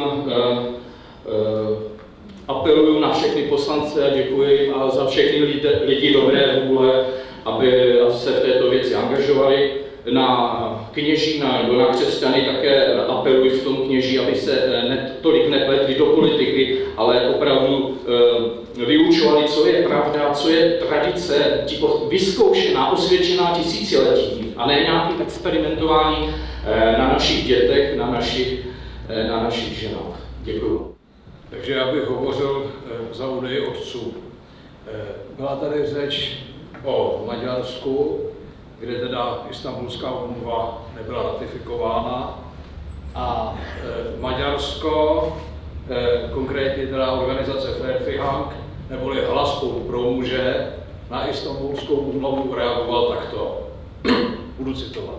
apeluju na všechny poslance a děkuji a za všechny lidi, lidi dobré vůle, aby se v této věci angažovali. Na kněžína nebo na křesťany také apeluji v tom kněží, aby se ne, tolik nepletli do politiky, ale opravdu e, vyučovali, co je pravda, co je tradice, vyzkoušená, osvědčená tisíciletí a ne nějaké experimentování e, na našich dětech, na našich, e, na našich ženách. Děkuji. Takže já bych hovořil za Unii otců. Byla tady řeč o Maďarsku, kde teda Istanbulská úmluva nebyla ratifikována a Maďarsko, konkrétně teda organizace Fairfihang, neboli Hlas pro muže, na Istanbulskou úmluvu reagoval takto. Budu citovat.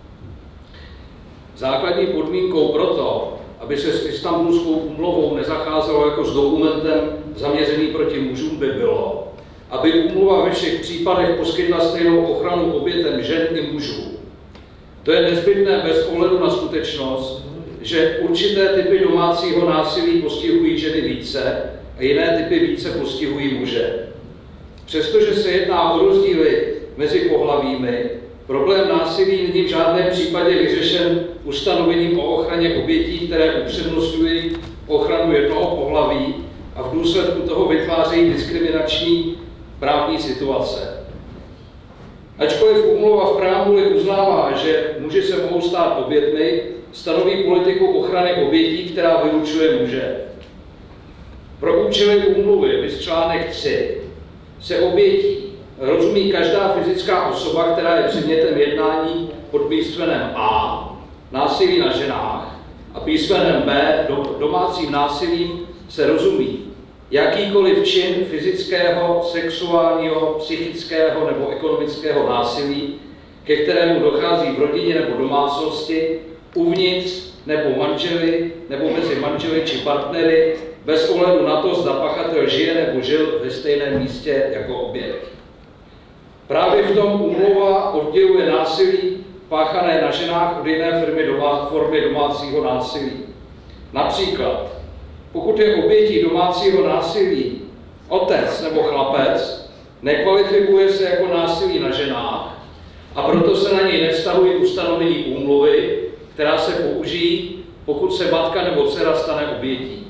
Základní podmínkou pro to, aby se s Istanbulskou úmluvou nezacházelo jako s dokumentem zaměřený proti mužům, by bylo, aby úmluva ve všech případech poskytla stejnou ochranu obětem žen i mužů. To je nezbytné bez ohledu na skutečnost, že určité typy domácího násilí postihují ženy více a jiné typy více postihují muže. Přestože se jedná o rozdíly mezi pohlavími, problém násilí není v žádném případě vyřešen ustanovením o ochraně obětí, které upřednostňují ochranu jednoho pohlaví a v důsledku toho vytvářejí diskriminační právní situace. Ačkoliv úmluva v preambuli uznává, že muži se mohou stát obětmi, stanoví politiku ochrany obětí, která vylučuje muže. Pro účely úmluvy, viz článek tři, se obětí rozumí každá fyzická osoba, která je předmětem jednání pod písmenem A, násilí na ženách, a písmenem B, domácím násilím, se rozumí Jakýkoliv čin fyzického, sexuálního, psychického nebo ekonomického násilí, ke kterému dochází v rodině nebo domácnosti, uvnitř nebo manželi, nebo mezi manželi či partnery, bez ohledu na to, zda pachatel žije nebo žil ve stejném místě jako oběť. Právě v tom úmluva odděluje násilí páchané na ženách od jiné formy, domá, formy domácího násilí. Například, pokud je obětí domácího násilí otec nebo chlapec, nekvalifikuje se jako násilí na ženách a proto se na něj nevztahují ustanovení úmluvy, která se použijí, pokud se matka nebo dcera stane obětí.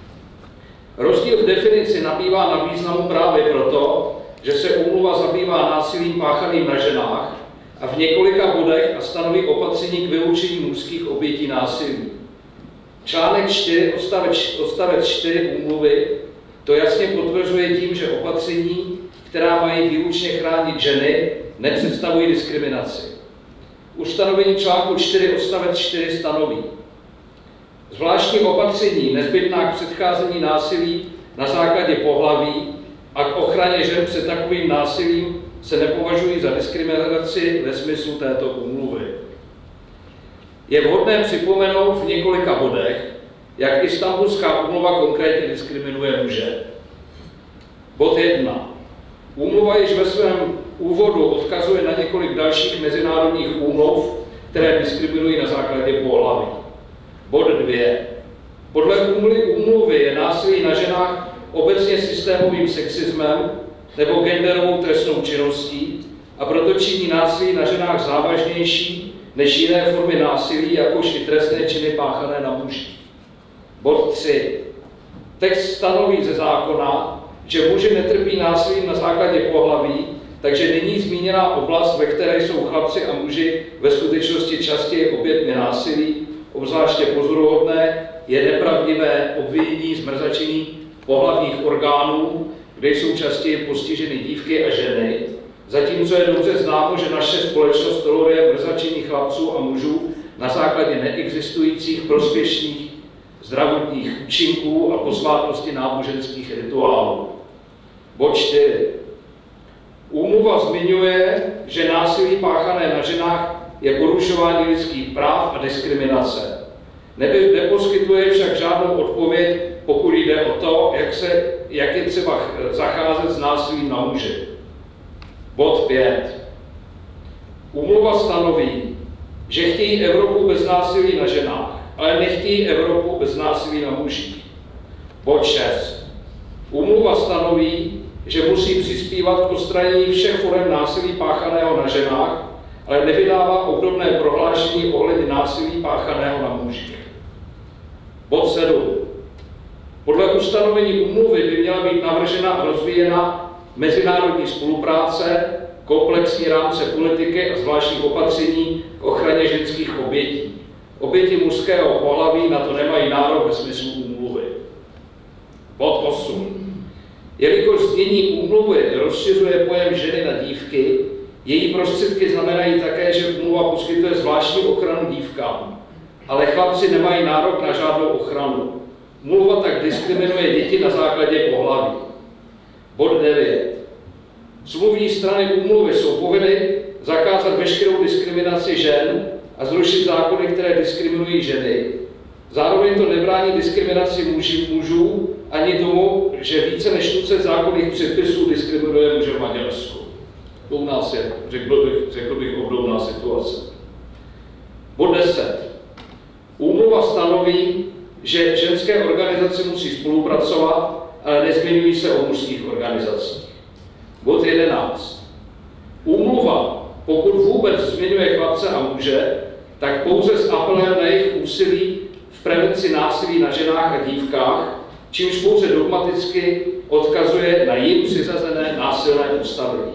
Rozdíl v definici nabývá na významu právě proto, že se úmluva zabývá násilím páchaným na ženách a v několika bodech a stanoví opatření k vyloučení mužských obětí násilí. Článek čtyři, odstavec, odstavec čtyři úmluvy to jasně potvrzuje tím, že opatření, která mají výlučně chránit ženy, nepředstavují diskriminaci. Ustanovení článku čtyři odstavec čtyři stanoví: zvláštní opatření nezbytná k předcházení násilí na základě pohlaví a k ochraně žen před takovým násilím se nepovažují za diskriminaci ve smyslu této úmluvy. Je vhodné připomenout v několika bodech, jak Istanbulská úmluva konkrétně diskriminuje muže. Bod jedna. Úmluva již ve svém úvodu odkazuje na několik dalších mezinárodních úmluv, které diskriminují na základě pohlaví. Bod dvě. Podle úmluvy je násilí na ženách obecně systémovým sexismem nebo genderovou trestnou činností a proto činí násilí na ženách závažnější než jiné formy násilí, jakož i trestné činy páchané na mužích. Bod tři. Text stanoví ze zákona, že muži netrpí násilím na základě pohlaví, takže není zmíněná oblast, ve které jsou chlapci a muži ve skutečnosti častěji oběťmi násilí. Obzvláště pozoruhodné je nepravdivé obvinění z mrzačení pohlavních orgánů, kde jsou častěji postiženy dívky a ženy, zatímco je dobře známo, že naše společnost toleruje mrzačení chlapců a mužů na základě neexistujících prospěšných zdravotních účinků a posvátnosti náboženských rituálů. Bod čtyři. Úmluva zmiňuje, že násilí páchané na ženách je porušování lidských práv a diskriminace. Neby, neposkytuje však žádnou odpověď, pokud jde o to, jak, se, jak je třeba zacházet s násilím na muži. Bod pět. Úmluva stanoví, že chtějí Evropu bez násilí na ženách, ale nechtějí Evropu bez násilí na mužích. Bod šest. Úmluva stanoví, že musí přispívat k odstranění všech forem násilí páchaného na ženách, ale nevydává obdobné prohlášení ohledně násilí páchaného na mužích. Bod sedm. Podle ustanovení úmluvy by měla být navržena a rozvíjena mezinárodní spolupráce, komplexní rámce politiky a zvláštních opatření k ochraně ženských obětí. Oběti mužského pohlaví na to nemají nárok ve smyslu úmluvy. Bod osm. Jelikož znění úmluvy rozšiřuje pojem ženy na dívky, její prostředky znamenají také, že úmluva poskytuje zvláštní ochranu dívkám, ale chlapci nemají nárok na žádnou ochranu. Úmluva tak diskriminuje děti na základě pohlaví. Bod devět. Smluvní strany úmluvy jsou povinny zakázat veškerou diskriminaci žen a zrušit zákony, které diskriminují ženy. Zároveň to nebrání diskriminaci muži, mužů ani tomu, že více než tucet zákonných předpisů diskriminuje muže v Maďarsku. To u nás je, řekl bych, řekl bych obdobná situace. Bod deset. Úmluva stanoví, že ženské organizace musí spolupracovat, ale nezmiňují se o mužských organizacích. Bod jedenáct. Úmluva, pokud vůbec zmiňuje chlapce a muže, tak pouze s apelem na jejich úsilí v prevenci násilí na ženách a dívkách, čímž pouze dogmaticky odkazuje na jim přiřazené násilné postavení.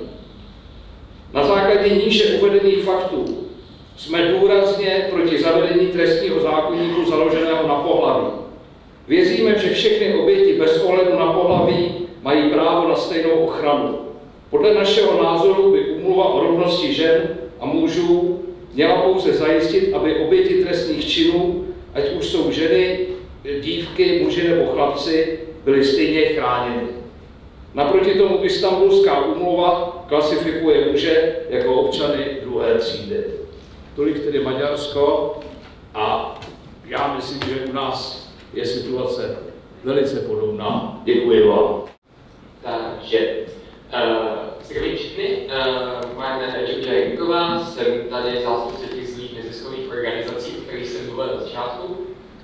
Na základě níže uvedených faktů jsme důrazně proti zavedení trestního zákoníku založeného na pohlaví. Věříme, že všechny oběti bez ohledu na pohlaví mají právo na stejnou ochranu. Podle našeho názoru by úmluva o rovnosti žen a mužů měla pouze zajistit, aby oběti trestných činů, ať už jsou ženy, dívky, muži nebo chlapci, byli stejně chráněni. Naproti tomu Istanbulská úmluva klasifikuje muže jako občany druhé třídy. Tolik tedy Maďarsko a já myslím, že u nás je situace velice podobná. Děkuji vám. Takže, zdravím všechny, moje jméno je Julia Jinková, jsem tady zástupce těch zlých neziskových organizací, o kterých jsem mluvil na začátku.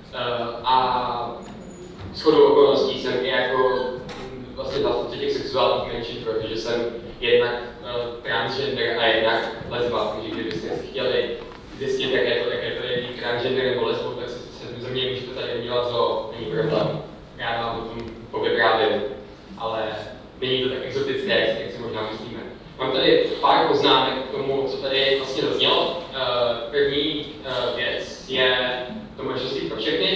A shodou okolností jsem i jako vlastně zástupce těch sexuálních menšin, protože jsem jednak transgender a jednak lesba, takže kdybyste chtěli zjistit, jak je to, jak je to je transgender nebo lesbo, tak se, se ze mě můžete tady udělat, co není problém. Já vám o tom povyprávím, ale není to tak exotické, jak si možná myslíme. Mám tady pár poznámek k tomu, co tady vlastně zaznělo. První věc je to manželství pro všechny.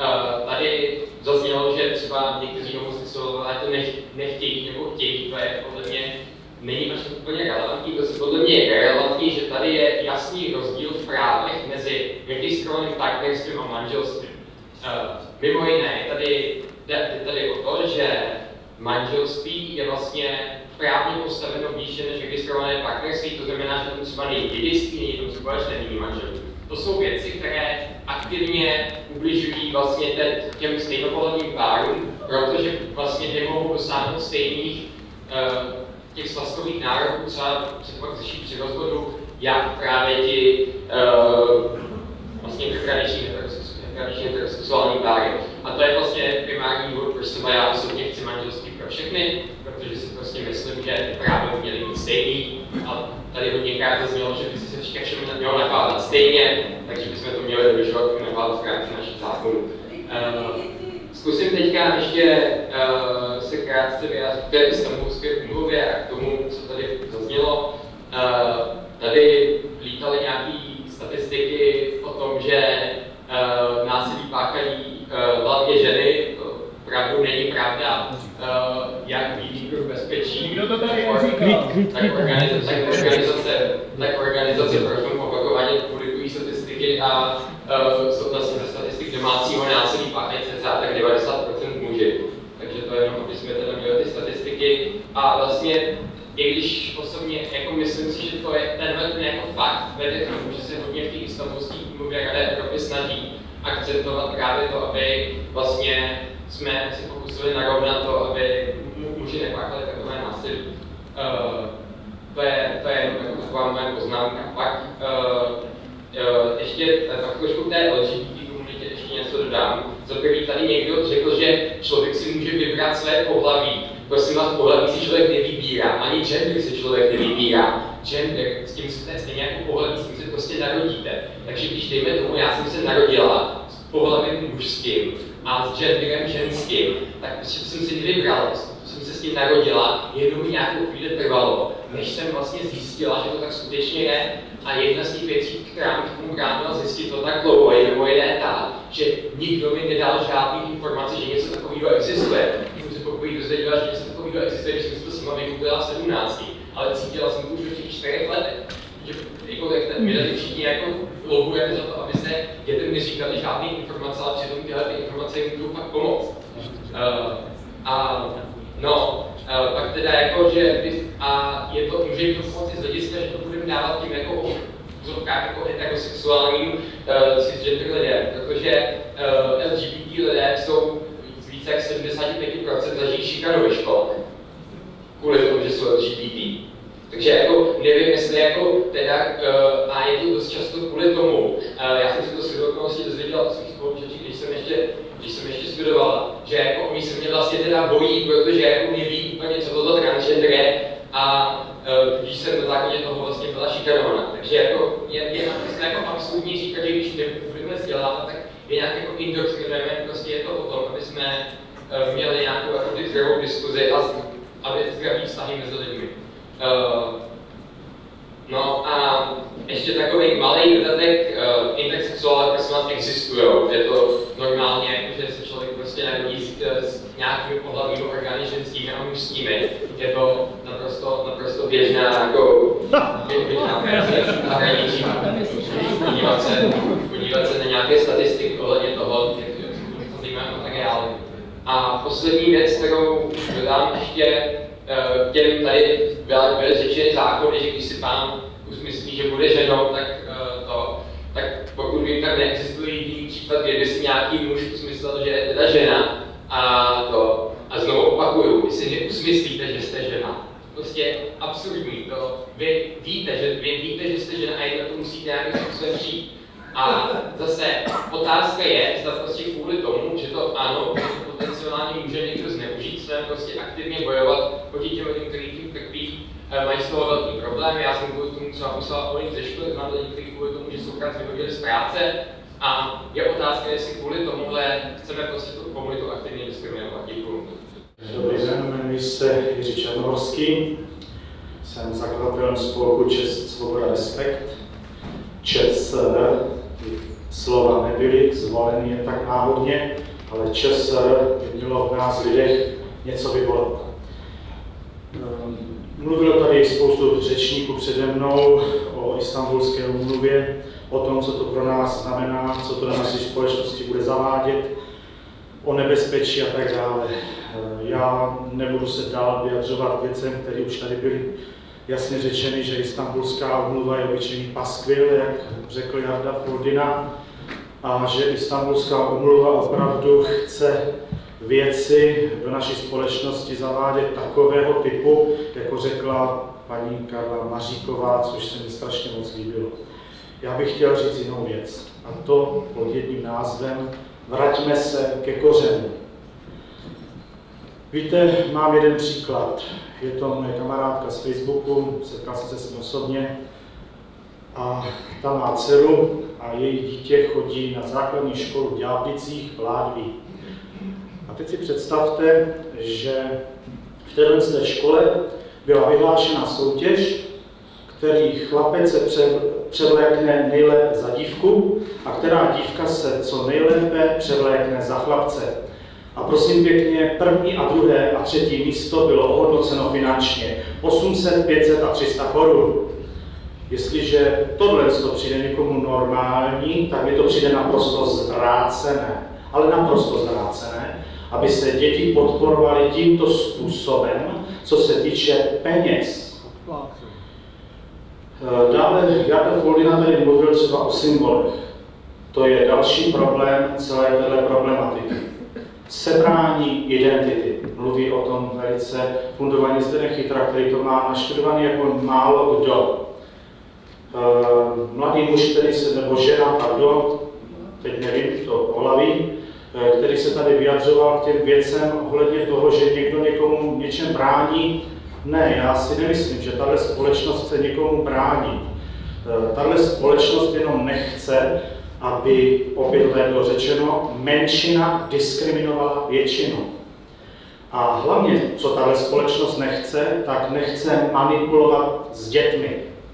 Tady zaznělo, že třeba někteří homosexuálové to nech, nechtějí nebo chtějí, to je podle mě není až úplně relevantní, to se podle mě je relevantní, že tady je jasný rozdíl v právech mezi registrovaným partnerstvím a manželstvím. Mimo jiné, tady jde tady o to, že manželství je vlastně právně postaveno výše než registrované partnerství, to znamená, že tam třeba není dědictví, není tam společné není manželství. To jsou věci, které aktivně ubližují vlastně těm stejnopohlavním párům, protože vlastně nemohou dosáhnout stejných uh, těch svazkových nároků, třeba se pak řeší při rozvodu, jak právě ti uh, vlastně tradiční heterosexuální páry. A to je vlastně primární důvod, proč třeba já osobně chci manželství pro všechny, protože si prostě myslím, že právě by měly být stejný. A tady hodněkrát zaznělo, že by si se však všem mělo nakládat stejně, takže bychom to měli dodržovat i nakládat v rámci našich zákonů. Uh, zkusím teďka ještě uh, se krátce vyjádřit k té Istanbulské úmluvě a k tomu, co tady zaznělo. Uh, tady lítaly nějaké statistiky o tom, že uh, násilí páchají uh, hlavně ženy. To opravdu není pravda. Uh, jak výjimku bezpečí, tak organizace, tak organizace, tak organizace pro opakovaně publikují statistiky a uh, jsou vlastně ze statistik domácího násilí páchají cca tak devadesát procent muži. Takže to je jenom, aby jsme teda měli ty statistiky. A vlastně, i když osobně jako myslím si, že to je tenhle ten jako fakt vede k tomu, že se hodně v těch istanbulských úmluvě Rady Evropy snaží akcentovat právě to, aby vlastně jsme si pokusili narovnat to, aby muži nepáchali takové násilí. Uh, to je, to je jenom taková moje poznámka. Pak uh, uh, ještě tak trošku k té L G B T komunitě ještě něco dodám. Za prvý tady někdo řekl, že člověk si může vybrat své pohlaví. Prosím vás, pohlaví si člověk nevybírá, ani gender si člověk nevybírá. Gender, s tím jste stejně jako pohlaví, s tím se prostě narodíte. Takže když dejme tomu, já jsem se narodila s pohlavím mužským a s genderem ženským, tak prostě jsem si nevybral, jsem se s tím narodila, jenom mi nějakou chvíli trvalo, než jsem vlastně zjistila, že to tak skutečně je. A jedna z těch věcí, která mi k tomu bránila zjistit to tak dlouho, je mimo jiné ta, že nikdo mi nedal žádný informace, že něco takového existuje. Jsem se poprvé dozvěděla, že něco takového existuje, když jsem si to sama vygooglila sedmnácti, ale cítila jsem to už v těch čtyřech letech. Že jako, jak ten, my tady všichni jako lobujeme za to, aby se dětem neříkali žádné informace, ale přitom tyhle ty informace jim budou fakt pomoct. Uh, a no, uh, pak teda jako, že a je to, může jim to pomoci z hlediska, že to budeme dávat tím jako vzorkách jako heterosexuálním uh, cisgender lidem, protože uh, L G B T lidé jsou více jak sedmdesát pět procent zažijí šikanu ve škole. Kvůli tomu, že jsou L G B T. Takže jako nevím, jestli jako teda, uh, a je to dost často kvůli tomu, uh, já jsem si to shodou okolností dozvěděla od svých spolužačí, když jsem ještě, když jsem ještě studovala, že jako oni se mě vlastně teda bojí, protože jako neví úplně, co toto transgender je a uh, tudíž jsem na základě toho vlastně byla šikanovaná. Takže jako je, je naprosto jako absurdní říkat, že když nebudeme vzdělávat, tak je nějak jako indoktrinujeme, prostě je to o tom, aby jsme uh, měli nějakou jako zdravou diskuzi a aby zdraví vztahy mezi lidmi. Uh, no a ještě takový malý dodatek, uh, intersexuálové prosím vás existují. Je to normálně, že se člověk prostě narodí s, s nějakými pohlavními orgány ženskými a mužskými. Je to naprosto, naprosto běžná jako běžná na hraničí. Podívat se, podívat se na nějaké statistiky ohledně toho, jak to zajímavé materiály. A poslední věc, kterou dodám ještě, těm tady byly řečeny zákony, že když si pán už myslí, že bude ženou, tak to, tak pokud vím, tak neexistují jiný případ, kdyby si nějaký muž usmyslel, že je teda žena a to, a znovu opakuju, vy si neusmyslíte, že jste žena. Prostě absurdní, to vy víte, že, vy víte, že jste žena a jen na to musíte nějakým způsobem přijít. A zase otázka je, zda prostě kvůli tomu, že to ano, že to potenciálně může někdo zneužít, chceme prostě aktivně bojovat proti těm lidem, kteří tím trpí, mají z toho velký problém. Já jsem kvůli tomu třeba musela odejít ze školy, mám lidi, kteří kvůli tomu, že jsou krát vyhodili z práce. A je otázka, jestli kvůli tomuhle chceme prostě tu komunitu aktivně diskriminovat. Děkuju. Dobrý den, jmenuji se Jiří Černohorský, jsem zakladatelem spolku Čest, Svoboda, Respekt. ČSR, slova nebyly zvoleny jen tak náhodně, ale ČSR by mělo v nás lidech něco vyvolat. Mluvilo tady spoustu řečníků přede mnou o Istanbulské úmluvě, o tom, co to pro nás znamená, co to do naší společnosti bude zavádět, o nebezpečí a tak dále. Já nebudu se dál vyjadřovat věcem, které už tady byly jasně řečeny, že Istanbulská úmluva je obyčejný paskvil, jak řekl Jarda Foldyna, a že Istanbulská úmluva opravdu chce věci do naší společnosti zavádět takového typu, jako řekla paní Karla Maříková, což se mi strašně moc líbilo. Já bych chtěl říct jinou věc, a to pod jedním názvem Vraťme se ke kořenům. Víte, mám jeden příklad. Je to moje kamarádka z Facebooku, setkal jsem se s ní osobně, a ta má dceru a její dítě chodí na základní školu v Ďáblicích v Ládví. A teď si představte, že v této škole byla vyhlášena soutěž, který chlapec se převlékne nejlépe za dívku a která dívka se co nejlépe převlékne za chlapce. A prosím pěkně, první a druhé a třetí místo bylo ohodnoceno finančně osm set, pět set a tři sta korun. Jestliže tohle to přijde někomu normální, tak mi to přijde naprosto zvrácené, ale naprosto zvrácené, aby se děti podporovaly tímto způsobem, co se týče peněz. Dále Jarda Foldyna tady mluvil třeba o symbolech. To je další problém celé této problematiky. Sebrání identity. Mluví o tom velice fundovaný Zdeněk Chytra, který to má naštudovaný jako málo kdo. Mladý muž, který se, nebo žena, pardon, teď nevím, to Olaví, který se tady vyjadřoval k těm věcem ohledně toho, že někdo někomu něčem brání. Ne, já si nemyslím, že tahle společnost chce někomu bránit. Tahle společnost jenom nechce, aby, opět tady bylo řečeno, menšina diskriminovala většinu. A hlavně, co tahle společnost nechce, tak nechce manipulovat s dětmi.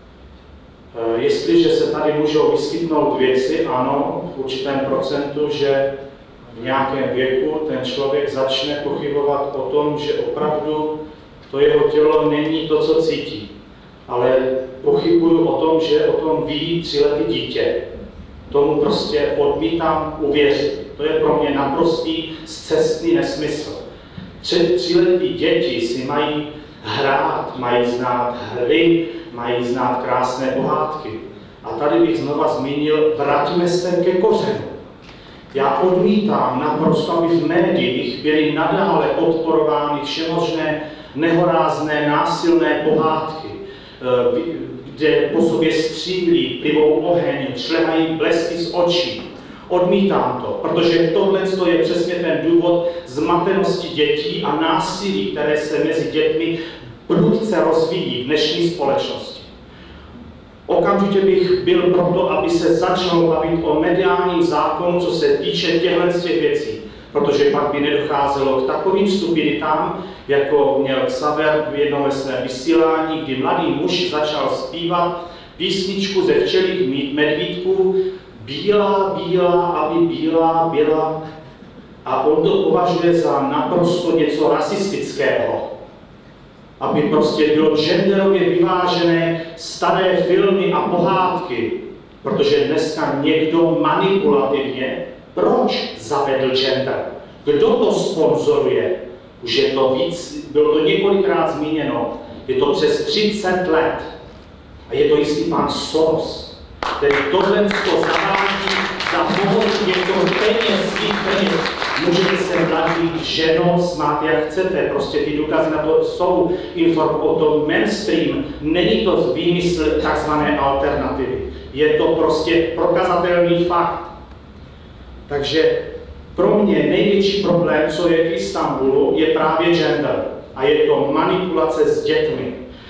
Jestliže se tady můžou vyskytnout věci, ano, v určitém procentu, že v nějakém věku ten člověk začne pochybovat o tom, že opravdu to jeho tělo není to, co cítí. Ale pochybuju o tom, že o tom ví tříletý dítě. Tomu prostě odmítám uvěřit. To je pro mě naprostý scestný nesmysl. Tři, tříletí děti si mají hrát, mají znát hry, mají znát krásné pohádky. A tady bych znova zmínil, vraťme se ke kořenu. Já odmítám naprosto, aby v médiích byly nadále podporovány všemožné nehorázné, násilné pohádky, kde po sobě střílí, plivou oheň, šlehají blesky z očí. Odmítám to, protože tohle je přesně ten důvod zmatenosti dětí a násilí, které se mezi dětmi prudce rozvíjí v dnešní společnosti. Okamžitě bych byl proto, aby se začalo bavit o mediálním zákonu, co se týče těchto těch věcí, protože pak by nedocházelo k takovým stupiditám, jako měl Xaver v jednom ve svém vysílání, kdy mladý muž začal zpívat písničku ze Včelích medvídků Bílá, bílá, aby bílá byla, a on to považuje za naprosto něco rasistického. Aby prostě bylo genderově vyvážené staré filmy a pohádky, protože dneska někdo manipulativně, proč zavedl gender? Kdo to sponzoruje? Už je to víc, bylo to několikrát zmíněno, je to přes třicet let. A je to jistý pan Soros, který tohle zavádí za pomoci těchto peněz, svých peněz. Můžete se mladí ženou, máte jak chcete, prostě ty důkazy na to jsou, inform o tom mainstream, není to výmysl takzvané alternativy. Je to prostě prokazatelný fakt. Takže pro mě největší problém, co je v Istanbulu, je právě gender. A je to manipulace s dětmi.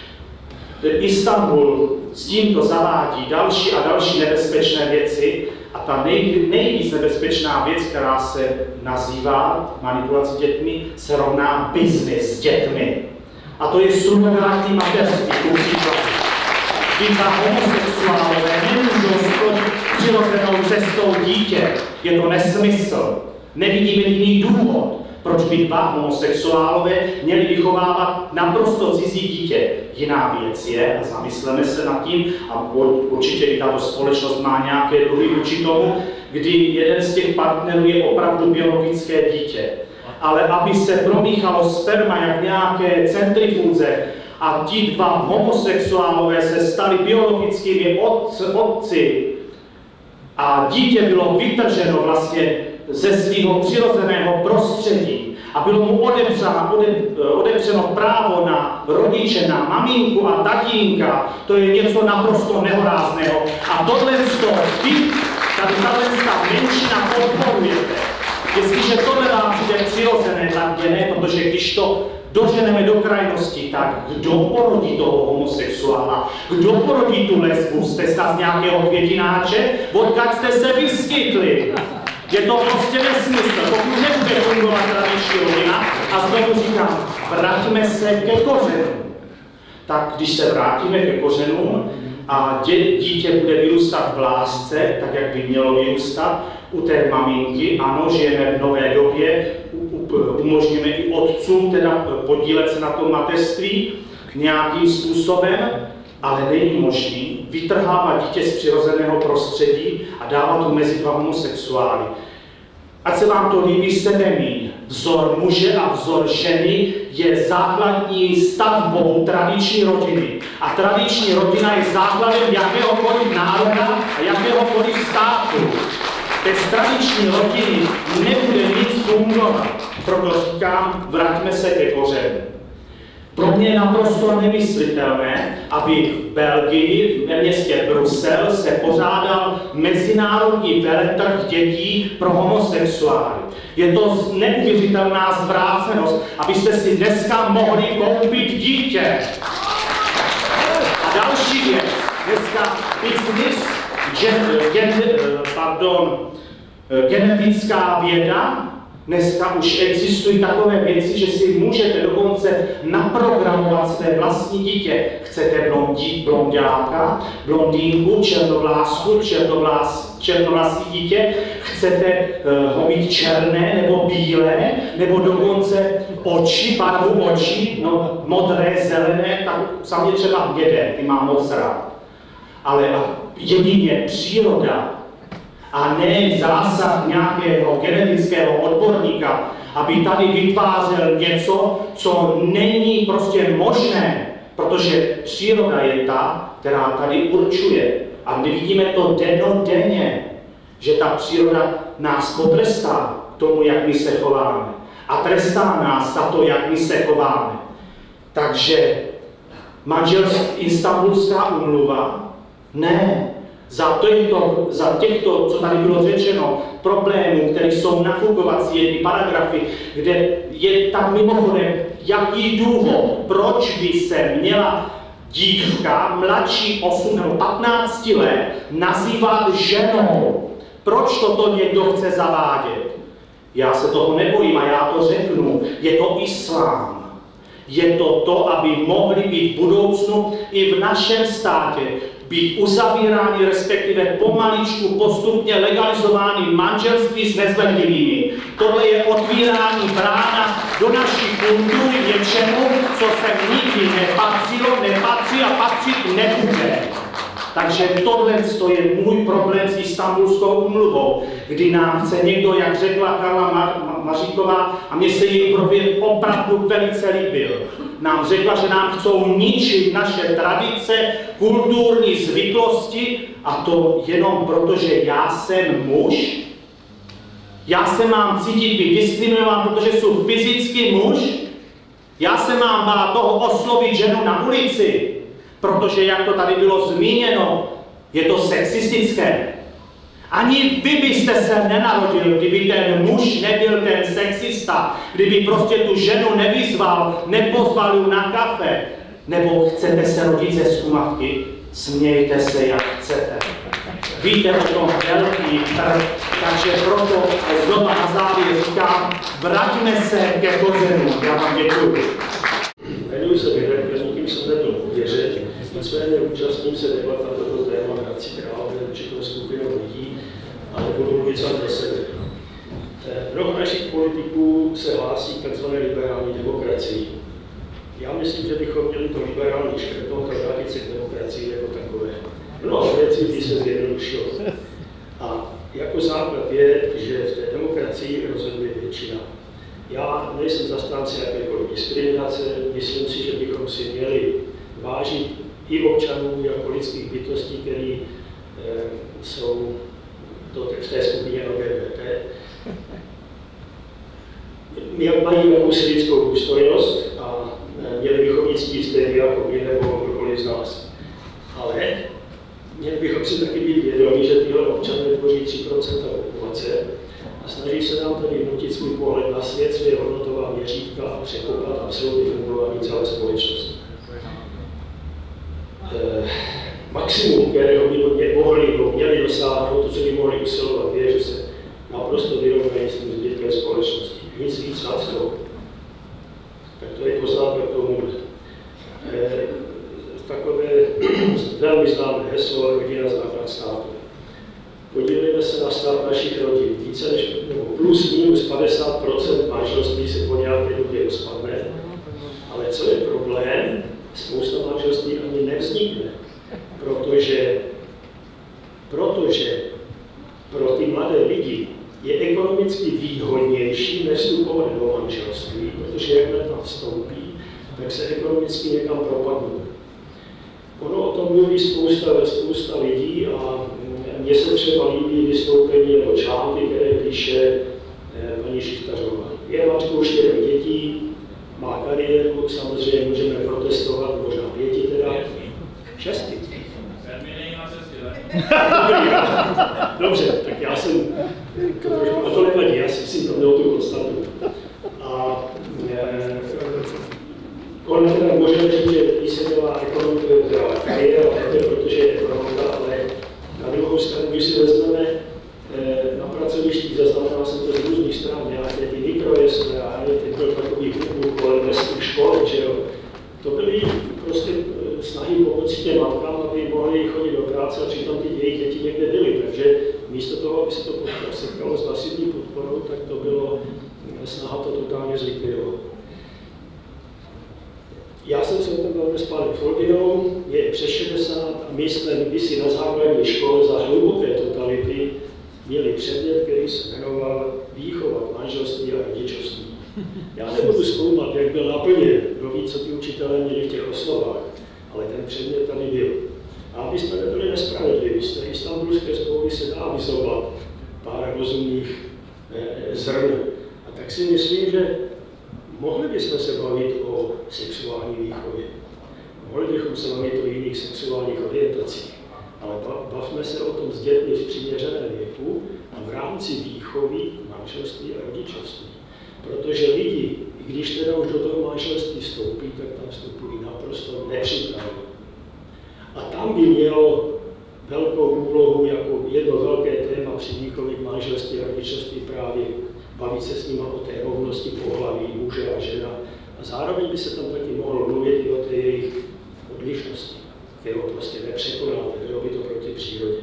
Istanbul s tímto zavádí další a další nebezpečné věci a ta nej, nejvíc nebezpečná věc, která se nazývá manipulace dětmi, se rovná business s dětmi. A to je surrogátní mateřství, ku příkladu. Kdy ta homosexuálové nemůžou splnit přirozenou cestou dítě. Je to nesmysl. Nevidíme jiný důvod, proč by dva homosexuálové měli vychovávat naprosto cizí dítě. Jiná věc je, a zamysleme se nad tím, a určitě i tato společnost má nějaké dluhy vůči tomu, kdy jeden z těch partnerů je opravdu biologické dítě. Ale aby se promíchalo sperma jak nějaké centrifuze a ti dva homosexuálové se stali biologickými otci a dítě bylo vytrženo vlastně ze svého přirozeného prostředí a bylo mu odepřeno, odepřeno právo na rodiče, na maminku a tatínka, to je něco naprosto nehorázného. A tohle vy, tady tato menšina podporujete. Jestliže tohle vám přijde přirozené, tak je ne, protože když to doženeme do krajnosti, tak kdo porodí toho homosexuála? Kdo porodí tu lesbu? Jste snad z nějakého květináče? Odkud jste se vyskytli? Je to prostě nesmysl, pokud nebude fungovat tradiční rodina. A znovu říkám, vraťme se ke kořenům. Tak když se vrátíme ke kořenům a dě, dítě bude vyrůstat v lásce, tak jak by mělo vyrůstat, u té maminky, ano, žijeme v nové době, umožníme i otcům teda podílet se na tom mateřství nějakým způsobem, ale není možný vytrhávat dítě z přirozeného prostředí a dávat ho mezi dva homosexuály. Ať se vám to líbí, sebemíň. Vzor muže a vzor ženy je základní stavbou tradiční rodiny. A tradiční rodina je základem jakéhokoliv národa a jakéhokoliv státu. Bez tradiční rodiny nebude nic fungovat. Proto říkám, vraťme se ke kořenu. Pro mě je naprosto nemyslitelné, aby v Belgii, ve městě Brusel, se pořádal mezinárodní veletrh dětí pro homosexuály. Je to neuvěřitelná zvrácenost, abyste si dneska mohli koupit dítě. A další věc, dneska business, gen, gen, pardon, genetická věda, dneska už existují takové věci, že si můžete dokonce naprogramovat své vlastní dítě. Chcete blondí, blonďáka, blondýnku, černovlásku, černovlás, černovlasí dítě, chcete uh, ho mít černé nebo bílé, nebo dokonce oči, barvu očí, no modré, zelené, tak sami třeba hnědé, ty mám moc rád. Ale jedině příroda, a ne zásah nějakého genetického odborníka, aby tady vytvářel něco, co není prostě možné, protože příroda je ta, která tady určuje. A my vidíme to dennodenně, že ta příroda nás potrestá k tomu, jak my se chováme. A trestá nás za to, jak my se chováme. Takže manželství, Istanbulská úmluva, ne. Za těchto, za těchto, co tady bylo řečeno, problémů, které jsou nafukovací jedny paragrafy, kde je tak mimochodem, jaký důvod, proč by se měla dívka mladší osm nebo patnáct let nazývat ženou. Proč toto někdo chce zavádět? Já se toho nebojím a já to řeknu. Je to islám. Je to to, aby mohli být v budoucnu i v našem státě být uzavírány, respektive pomaličku postupně legalizovány manželství s nezletilými. Tohle je otvírání brána do naší kultury něčemu, co sem nikdy nepatřilo, nepatří a patřit nebude. Takže tohle je můj problém s Istanbulskou úmluvou, kdy nám chce někdo, jak řekla Karla Maříková a mně se její projev opravdu velice líbil. Nám řekla, že nám chcou ničit naše tradice, kulturní zvyklosti a to jenom proto, že já jsem muž. Já se mám cítit být diskriminován, protože jsem fyzicky muž. Já se mám bát toho oslovit ženu na ulici, protože, jak to tady bylo zmíněno, je to sexistické. Ani vy byste se nenarodil, kdyby ten muž nebyl ten sexista, kdyby prostě tu ženu nevyzval, nepozval ju na kafe. Nebo chcete se rodit ze skumavky, smějte se, jak chcete. Víte o tom velký trh, takže proto znova na závěr říkám, vraťme se ke kořenům. Já vám děkuji. Jmenuji se Mirek, já nikým jsem nebyl uvěřit, nicméně účastním se debat na toto téma Hradci-Králové určitou skupinou lidí, ale budu mluvit sám za sebe. Mnoho našich politiků se hlásí k tzv. Liberální demokracii. Já myslím, že bychom měli to liberální škrtnout a vrátit se k demokracii jako takové. Mnoho věcí by se zjednodušilo. A jako základ je, že v té demokracii rozhoduje většina. Já nejsem zastánce jakékoliv diskriminace, myslím si, že bychom si měli vážit i občanů jako lidských bytostí, které e, jsou do té, v té skupině L G B T. Mají jakousi lidskou důstojnost a e, měli bychom nic ctít stejně jako my nebo kdokoliv z nás. Ale měli bychom si taky být vědomí, že tyhle občané tvoří tři procenta populace a snaží se nám tady vnutit svůj pohled na svět, své hodnotová měřítka a překopat absolutní fungování celé společnosti. E, maximum, kterého by mohli nebo měli dosáhnout, to, co by mohli usilovat, je, že se naprosto vyrovnají s tím zbytkem společnosti. Nic víc nad to. Tak to je poznámka k tomuhle. E, takové velmi známé heslo rodina základ státu. Podívejme se na stav našich rodin. Více než nebo plus minus padesát procent manželství se po nějaké době rozpadne, ale co je problém, spousta manželství ani nevznikne, protože, protože pro ty mladé lidi je ekonomicky výhodnější nevstupovat do manželství, protože jakmile tam vstoupí, tak se ekonomicky někam propadnou. Ono o tom mluví spousta, spousta lidí a mně se třeba líbí vystoupení nebo články, které píše paní Šichtařová. Je matkou čtyřech dětí, má kariéru, samozřejmě můžeme protestovat, možná pěti teda. Šesti. Dobře, tak já jsem, to trošku o to nevadí, já si si to měl tu konstatuju. A e, on teda můžeme říct, že když se dělá ekonomika, dělá kariéra, protože je ekonomika, ale na druhou stranu, když si vezmeme e, na pracovištích, zaznamenal jsem to z různých stran, nějaké ty mikrojesné a teď byl takový huků kolem lesních škol, že jo. To byly prostě snahy pomoci těm matkám, aby mohli chodit do práce a přitom ty jejich děti někde byly. Takže místo toho, aby se to setkalo s masivní podporou, tak to bylo snaha to totálně zlikvidovat. Já jsem se o tom bavil s panem Foldinou, je přes šedesát a my jsme kdysi na základní škole za hluboké totality měli předmět, který se jmenoval výchova manželství a rodičovství. Já nebudu zkoumat, jak byl naplněn, kdo ví, co ty učitelé měli v těch osnovách, ale ten předmět tady byl. A aby jsme nebyli nespravedliví, z té Istanbulské smlouvy se dá vyzovat pár rozumných eh, zrn. A tak si myslím, že mohli bychom se bavit o sexuální výchově. Mohli bychom se bavit o jiných sexuálních orientacích. Ale bavme se o tom s dětmi v přiměřeném věku a v rámci výchovy, manželství a rodičovství. Protože lidi, i když teda už do toho manželství vstoupí, tak tam vstupují naprosto nepřipraveni. A tam by mělo velkou úlohu jako jedno velké téma při výchově manželství a rodičovství právě bavit se s nimi o té rovnosti pohlaví muže a žena. A zároveň by se tam taky mohlo mluvit i o té jejich odlišnosti, kterou prostě nepřekonáte, bylo by to proti přírodě.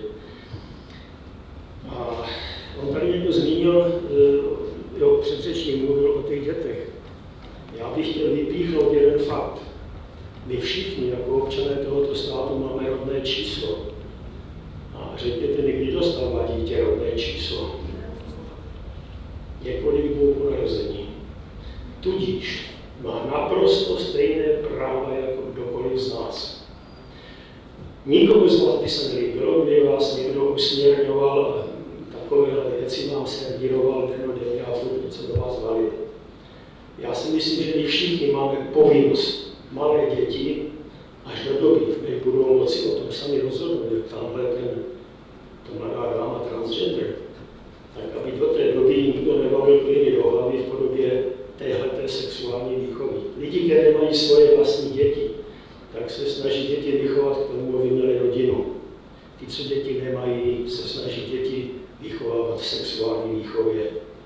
A on tady někdo zmínil, jo, předřečník mluvil o těch dětech. Já bych chtěl vypíchnout jeden fakt. My všichni jako občané tohoto státu máme rodné číslo. A řekněte mi, kdy dostává dítě rodné číslo. několik dnů po narození. Tudíž má naprosto stejné práva jako kdokoliv z nás. Nikomu z vás by se nelíbilo, kdyby vás někdo usměrňoval, takovéhle věci vám servíroval denodenně a furt něco do vás valil. Já si myslím, že my všichni máme povinnost malé děti až do doby, než budou moci o tom sami rozhodnout, tamhle ten, to mladá dáma transgender, tak aby do té doby nikdo nevalil kliny do hlavy v podobě téhleté sexuální výchovy. Lidi, které mají svoje vlastní děti, tak se snaží děti vychovat k tomu, aby měli rodinu. Ty, co děti nemají, se snaží děti vychovávat v sexuální výchově.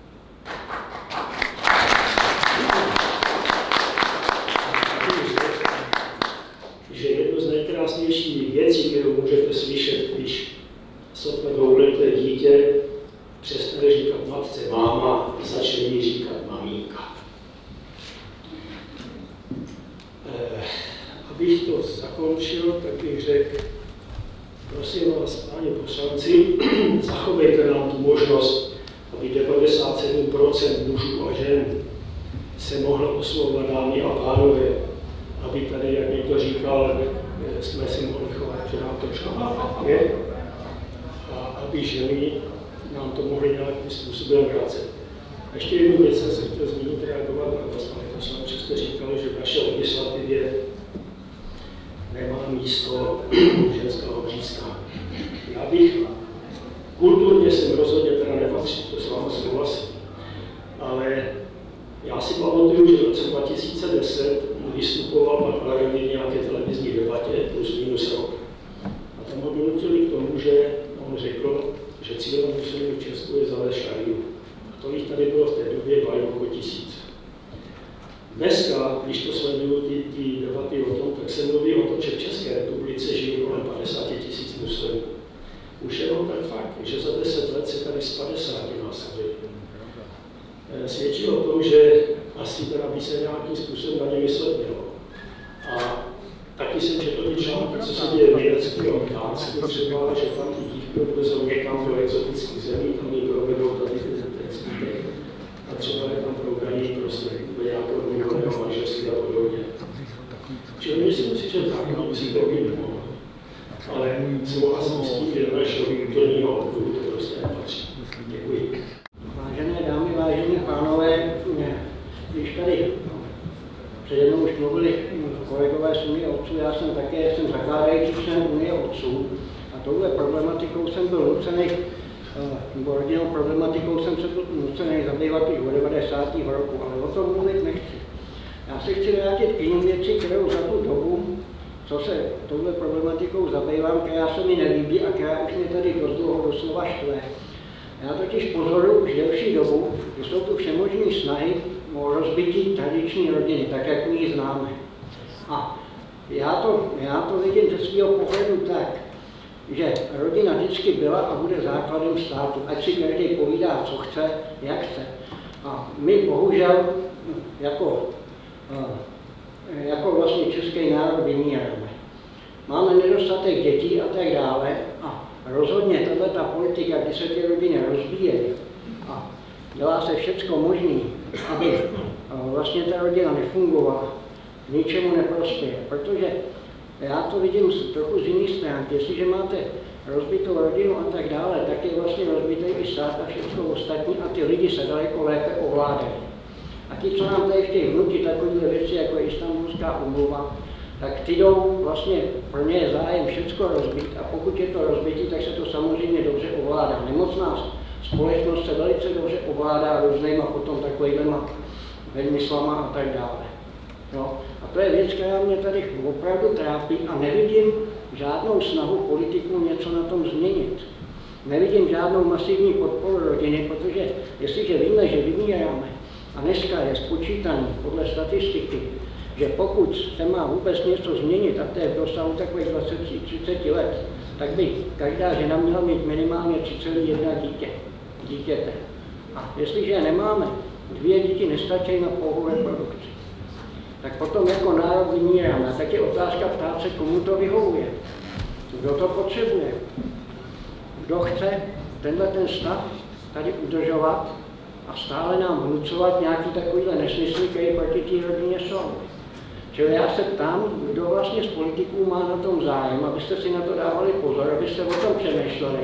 Že jedno z nejkrásnějších věcí, kterou můžete slyšet, když sotva dvouleté dítě přestane říkat matce máma, začne jí říkat maminka. Eh, abych to zakončil, tak bych řekl, prosím vás, páni poslanci, zachovejte nám tu možnost, aby devadesát sedm procent mužů a žen se mohlo oslovovat dámy a pánové, aby tady, jak někdo říkal, jsme si mohli chovat, že nám to špatně, a aby ženy nám to mohly nějakým způsobem vracet. A ještě jednu věc jsem se chtěl zmínit, reagovat na vás, pane poslanče, jste říkali, že v naší legislativě nemá místo ženská obřízka. Já bych, kulturně jsem rozhodně teda nepatří, to s vámi souhlasím, ale já si pamatuju, že v roce dva tisíce deset vystupoval pan Arabi v nějaké televizní debatě, plus minus rok. A tam ho donutili k tomu, že on řekl, že cílem muslimů v Česku je zavést šariu. A to jich tady bylo v té době bajů jako tisíc. Dneska, když to sleduju ty, ty debaty o tom, tak se mluví o tom, že v České republice žijí kolem padesát tisíc muslimů. Už jenom ten fakt, že za deset let se tady z padesáti násobili. Svědčí o tom, že asi teda by se nějakým způsobem na ně myslet mělo. A taky jsem četl ty články, co se děje v Německu a v Dánsku, třeba, že tam ty dívky odvezou někam do exotických zemí, tam ji provedou tady ten zbytek. A třeba je tam programí prostě do nějakého východného manželství a podobně. Čili myslím si, že tak nám si to být nemohlo. Ale souhlasím s tím, že do našeho kulturního odboru to prostě nepatří. Děkuji. Vážené dámy, vážení pánové, když tady přede mnou už mluvili kolegové z Unie otců, já jsem také jsem zakládající člen Unie otců a touhle problematikou jsem byl nucený, nebo rodinnou problematikou jsem se byl nucený zabývat už od devadesátého roku, ale o tom mluvit nechci. Já se chci vrátit k jiným věci, kterou za tu dobu, co se touhle problematikou zabývám, která se mi nelíbí a která už mě tady dost dlouho doslova štve. Já totiž pozoruju už delší dobu, že jsou tu všemožné snahy o rozbití tradiční rodiny, tak jak my ji známe. A já to, já to vidím ze svého pohledu tak, že rodina vždycky byla a bude základem státu, ať si každý povídá, co chce, jak chce. A my bohužel jako, jako vlastně český národ vymíráme. Máme nedostatek dětí a tak dále. A rozhodně tato politika, kdy se ty rodiny rozbíjejí a dělá se všecko možné, aby vlastně ta rodina nefungovala, ničemu neprospěje. Protože já to vidím trochu z jiné stránky. Jestliže máte rozbitou rodinu a tak dále, tak je vlastně rozbitý i stát a všechno ostatní a ty lidi se daleko lépe ovládají. A ti, co nám tady chtějí vnutit takové věci, jako je Istanbulská úmluva, tak ty jdou vlastně, pro ně je zájem všecko rozbít a pokud je to rozbití, tak se to samozřejmě dobře ovládá. Nemocná společnost se velice dobře ovládá různýma potom takovýma velmyslama a tak dále. No, a to je věc, která mě tady opravdu trápí a nevidím žádnou snahu politiků něco na tom změnit. Nevidím žádnou masivní podporu rodiny, protože jestliže víme, že vymíráme, a dneska je spočítaný podle statistiky, že pokud se má vůbec něco změnit, a to je v dosahu takových dvacet třicet let, tak by každá žena měla mít minimálně tři celá jedna dítě, dítěte. A jestliže nemáme, dvě děti nestačí na pouhou reprodukci, tak potom jako národ vymíráme. Tak je otázka ptát se, komu to vyhovuje, kdo to potřebuje, kdo chce tenhle ten stav tady udržovat a stále nám vnucovat nějaký takovýhle nesmysly, který proti té rodině jsou. Čili já se ptám, kdo vlastně z politiků má na tom zájem, abyste si na to dávali pozor, abyste o tom přemýšleli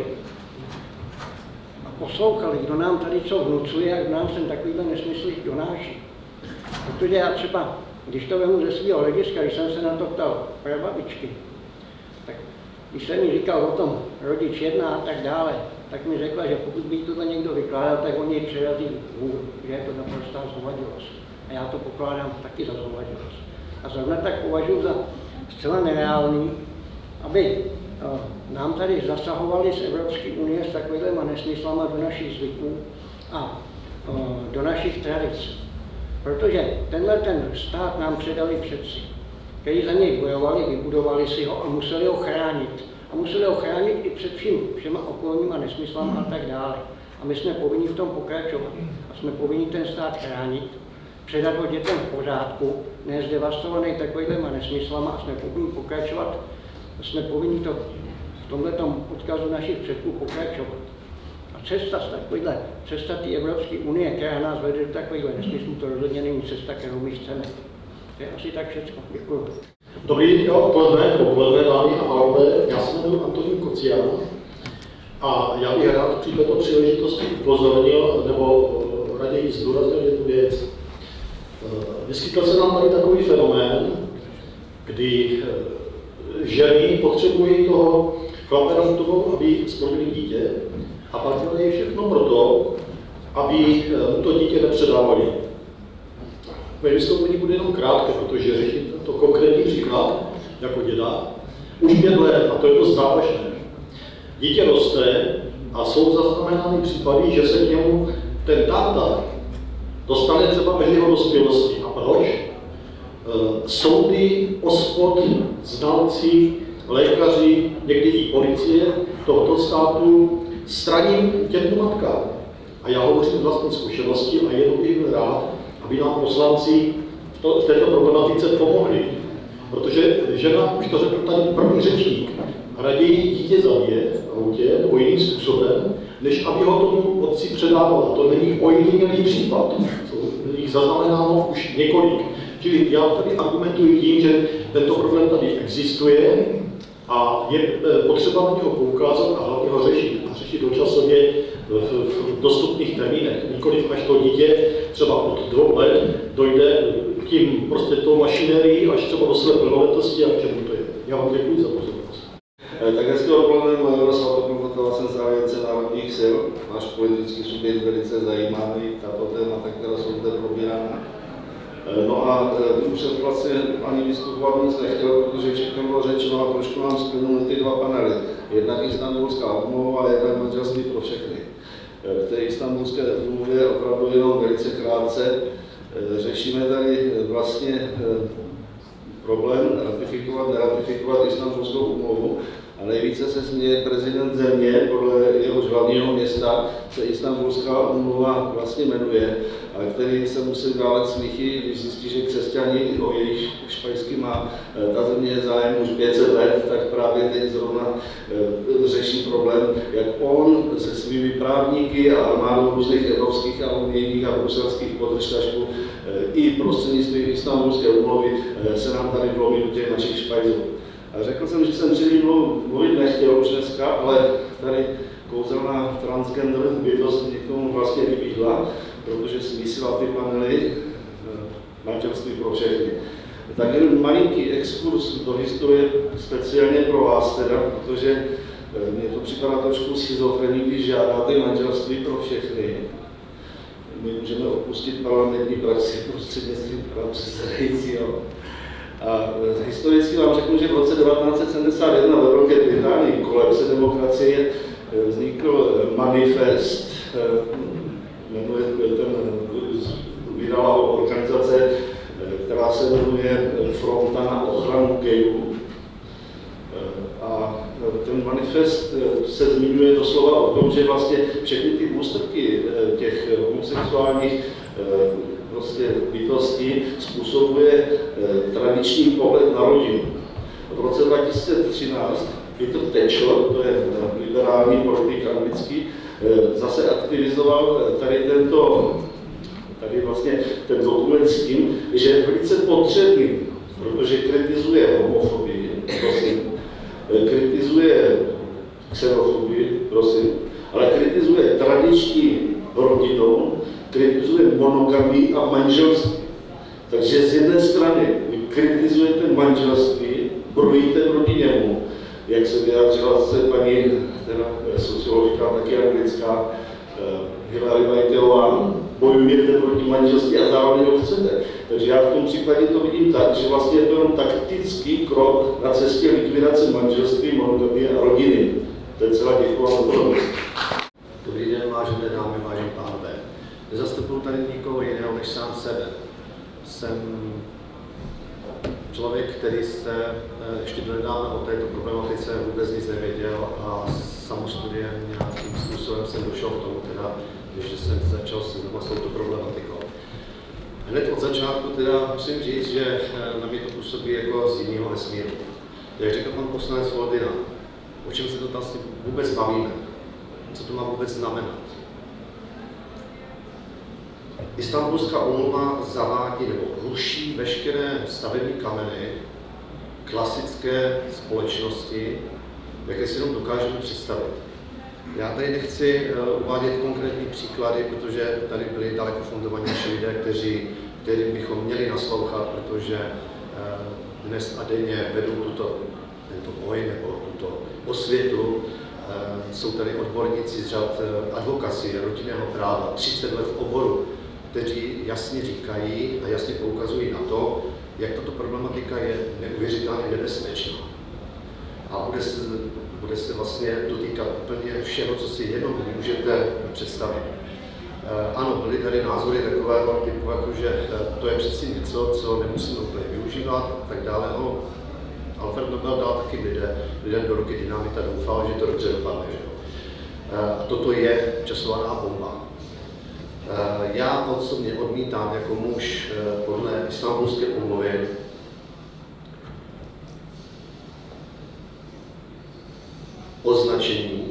a poslouchali, kdo nám tady co vnucuje, jak nám sem takovýhle nesmysly donáší. Protože já třeba, když to vemu ze svého hlediska, když jsem se na to ptal prababičky, tak když jsem mi říkal o tom rodič jedna a tak dále, tak mi řekla, že pokud by to někdo vykládal, tak on jej přerazí hůl, že je to naprostá zhovadilost. A já to pokládám taky za zhovadilost. A zrovna tak považuji za zcela nereálný, aby uh, nám tady zasahovali z Evropské unie s takovýhlema nesmyslama do našich zvyků a uh, do našich tradic. Protože tenhle ten stát nám předali předci, kteří za něj bojovali, vybudovali si ho a museli ho chránit. A museli ho chránit i před vším, všema okolníma nesmyslama a tak dále. A my jsme povinni v tom pokračovat. A jsme povinni ten stát chránit, předat ho dětem v pořádku, ne zdevastovaný takovýhlema nesmyslama a jsme povinni pokračovat. Jsme povinni to v tomhletom odkazu našich předků pokračovat. A cesta z takovýhle, cesta té Evropské unie, která nás vede do takovýchhle nesmyslů, to rozhodně není cesta, kterou my chceme. To je asi tak všechno. Děkuji. Dobrý odpoledne, odpoledne, dámy a pánové, já se jmenuji Antonín Kocián a já bych rád při této příležitosti upozornil nebo raději zdůraznil jednu věc. Vyskytl se nám tady takový fenomén, kdy ženy potřebují toho chlapera toho, aby splodili dítě a pak dělají všechno pro to, aby mu to dítě nepředávali. Moje vystoupení bude jenom krátké, protože řeším to konkrétní příklad jako děda. Už pět let, a to je dost závažné. Dítě roste a jsou zaznamenány případy, že se k němu ten táta dostane třeba až jeho dospělosti. A proč? E, soudy, ospod, znalci, lékaři, někdy i policie tohoto státu straní těmto matkám. A já hovořím z vlastní zkušenosti a jenom bych byl rád, aby nám poslanci v, to, v této problematice pomohli. Protože žena, už to řekl tady první řečník, raději dítě zabije v autě nebo jiným způsobem, než aby ho tomu otci předávala. To není ojedinělý případ, jich zaznamenáno už několik. Čili já tady argumentuji tím, že tento problém tady existuje a je potřeba na něho poukázat a hlavně ho řešit. A řešit dočasově v, v dostupných termínech. Nikoliv až to dítě třeba od dvou let dojde tím prostě tou mašinérií až třeba do své plnoletosti a k čemu to je. Já vám děkuji za pozornost. Tak hezké odpoledne, Major Svatoplukotova, jsem závěrce národních sil. Váš politický subjekt velice zajímavý, tato témata, která jsou zde probírána. No a už jsem vlastně ani vystupovat nic nechtěl, protože všechno bylo řečeno a trošku nám splynuly ty dva panely. Jednak Istanbulská úmluva a jednak manželství pro všechny. V té Istanbulské úmluvě opravdu jenom velice krátce řešíme tady vlastně problém ratifikovat, neratifikovat Istanbulskou úmluvu. A nejvíce se směje prezident země, podle jeho hlavního města se Istanbulská úmluva vlastně jmenuje, a který se musí dálet smíchy, když zjistí, že křesťani, o jejich španělsky má ta země zájem už pět set let, tak právě teď zrovna řeší problém, jak on se svými právníky a armádou různých evropských a unijních a bruselských podržtašků i prostřednictvím Istanbulské úmluvy se nám tady vlomí do těch našich špajzů. A řekl jsem, že jsem příliš mluvit nechtěl už dneska, ale tady kouzelná transgender bytost někomu vlastně vybíhla, protože smísila ty panely manželství pro všechny. Tak jen malinký exkurs do historie speciálně pro vás teda, protože mně to připadá trošku schizofrení, když žádáte manželství pro všechny. My můžeme opustit parlamentní praxi prostřednictvím pana předsedajícího. A historicky vám řeknu, že v roce devatenáct set sedmdesát jedna ve Velké Británii kolapse demokracie vznikl manifest, jmenuje ten, vydala organizace, která se jmenuje Fronta na ochranu gayů. A ten manifest se zmiňuje doslova o tom, že vlastně všechny ty ústupky těch homosexuálních prostě bytosti způsobuje tradiční pohled na rodinu. V roce dva tisíce třináct Peter Thatcher, to je liberální politik anglický, zase aktivizoval tady tento, tady vlastně ten dokument s tím, že je velice potřebný, protože kritizuje homofobii, prosím, kritizuje xenofobii, prosím, ale kritizuje tradiční rodinu, kritizuje monogamii a manželství. Takže z jedné strany kritizujete manželství, brojíte proti němu, jak se vyjádřila se paní, teda socioložka, taky anglická, Hilary Mantelová, bojujete proti manželství a zároveň ho chcete. Takže já v tom případě to vidím tak, že vlastně je to jenom taktický krok na cestě likvidace manželství, monogamie a rodiny. To je celá děkuji. Dobrý den, vážené dámy, vážení pánové. Nezastupuji tady nikoho jiného než sám sebe. Jsem člověk, který se ještě donedávna o této problematice vůbec nic nevěděl a samostudiem nějakým způsobem jsem došel k tomu, teda, že jsem začal seznamovat s touto problematikou. Hned od začátku teda musím říct, že na mě to působí jako z jiného vesmíru. Jak řekl pan poslanec Foldyna, o čem se to vlastně vůbec bavíme, co to má vůbec znamenat. Istanbulská úmluva zavádí nebo ruší veškeré stavební kameny klasické společnosti, jaké si jenom dokážeme představit. Já tady nechci uh, uvádět konkrétní příklady, protože tady byli daleko fundovanější lidé, kteří, kterým bychom měli naslouchat, protože uh, dnes a denně vedou tuto, tento boj nebo tuto osvětu. Uh, jsou tady odborníci z řad uh, advokacie, rodinného práva, třicet let v oboru, kteří jasně říkají a jasně poukazují na to, jak tato problematika je neuvěřitelně nebezpečná. A bude se, bude se vlastně dotýkat úplně všeho, co si jenom můžete představit. E, ano, byly tady názory takového typu, jako že to je přeci něco, co nemusíme úplně využívat a tak dále. No, Alfred Nobel dal taky lidem, lidem do ruky dynamit a doufal, že to dobře dopadne. Že? E, a toto je časovaná bomba. Já osobně odmítám jako muž podle Istanbulské úmluvy označení,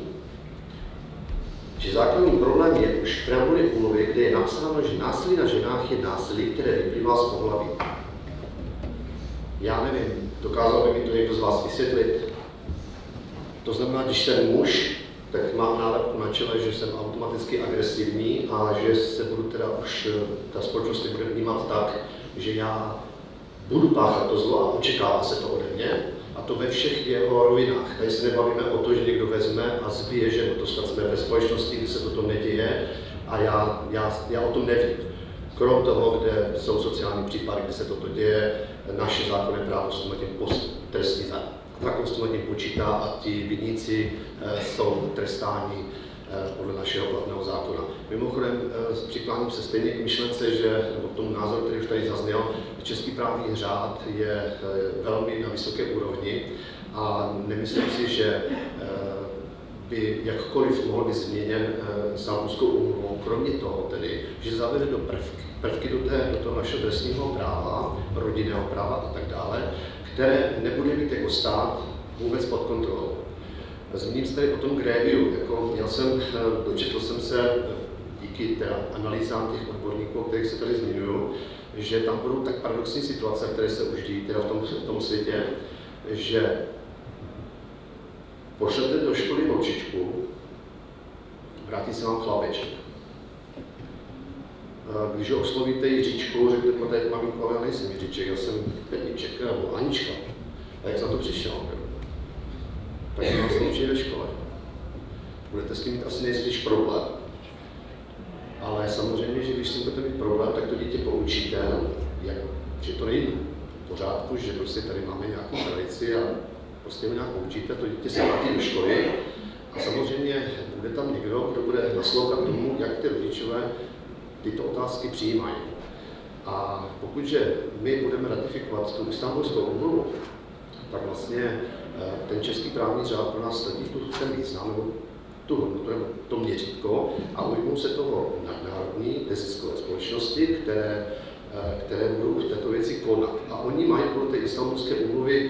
že základní problém je už v preambuli úmluvy, kde je napsáno, že násilí na ženách je násilí, které vyplývá z pohlaví. Já nevím, dokázal by mi to někdo z vás vysvětlit. To znamená, když jsem muž, tak mám nálepku na čele, že jsem automaticky agresivní a že se budu teda už, ta společnost bude vnímat tak, že já budu páchat to zlo a očekává se to ode mě, a to ve všech jeho rovinách. Tady se nebavíme o to, že někdo vezme a zbije ženu, to snad jsme ve společnosti, kde se toto neděje a já, já, já o tom nevím. Krom toho, kde jsou sociální případy, kde se toto děje, naše zákonné právo s tím trestní zákon s tím počítá a ti viníci e, jsou trestáni e, podle našeho platného zákona. Mimochodem e, přikláním se stejně k myšlence, že, nebo k tomu názoru, který už tady zazněl, český právní řád je e, velmi na vysoké úrovni a nemyslím si, že e, by jakkoliv mohl být změněn e, Istanbulskou úmluvou, kromě toho tedy, že zavede do prvky, prvky do, té, do toho našeho trestního práva, rodinného práva a tak dále, které nebude mít jako stát vůbec pod kontrolou. Zmíním se tady o tom gréviu. Jako měl jsem, dočetl jsem se díky teda analýzám těch odborníků, kterých se tady zmiňuju, že tam budou tak paradoxní situace, které se už dějí teda v tom, v tom světě, že pošlete do školy holčičku, vrátí se vám chlapeček. Když ho oslovíte Jiříčkou, řeknete, tady maminko, ale já nejsem Jiříček, já jsem Petníček nebo Anička. A jak za to přišel? Tak se vás neučí ve škole. Budete s tím mít asi nejspíš problém. Ale samozřejmě, že když s tím budete mít problém, tak to dítě poučíte, jak, že to není v pořádku, že prostě tady máme nějakou tradici a prostě ho nějak poučíte, to dítě se vrátí do školy a samozřejmě bude tam někdo, kdo bude naslouchat tomu, jak ty rodičové tyto otázky přijímají. A pokud že my budeme ratifikovat tu Istanbulskou úmluvu, tak vlastně ten český právní řád pro nás ztratí ten význam, nebo tu hodnotu, nebo to měřítko a ujmou se toho nadnárodní neziskové společnosti, které, které budou v této věci konat. A oni mají podle té Istanbulské úmluvy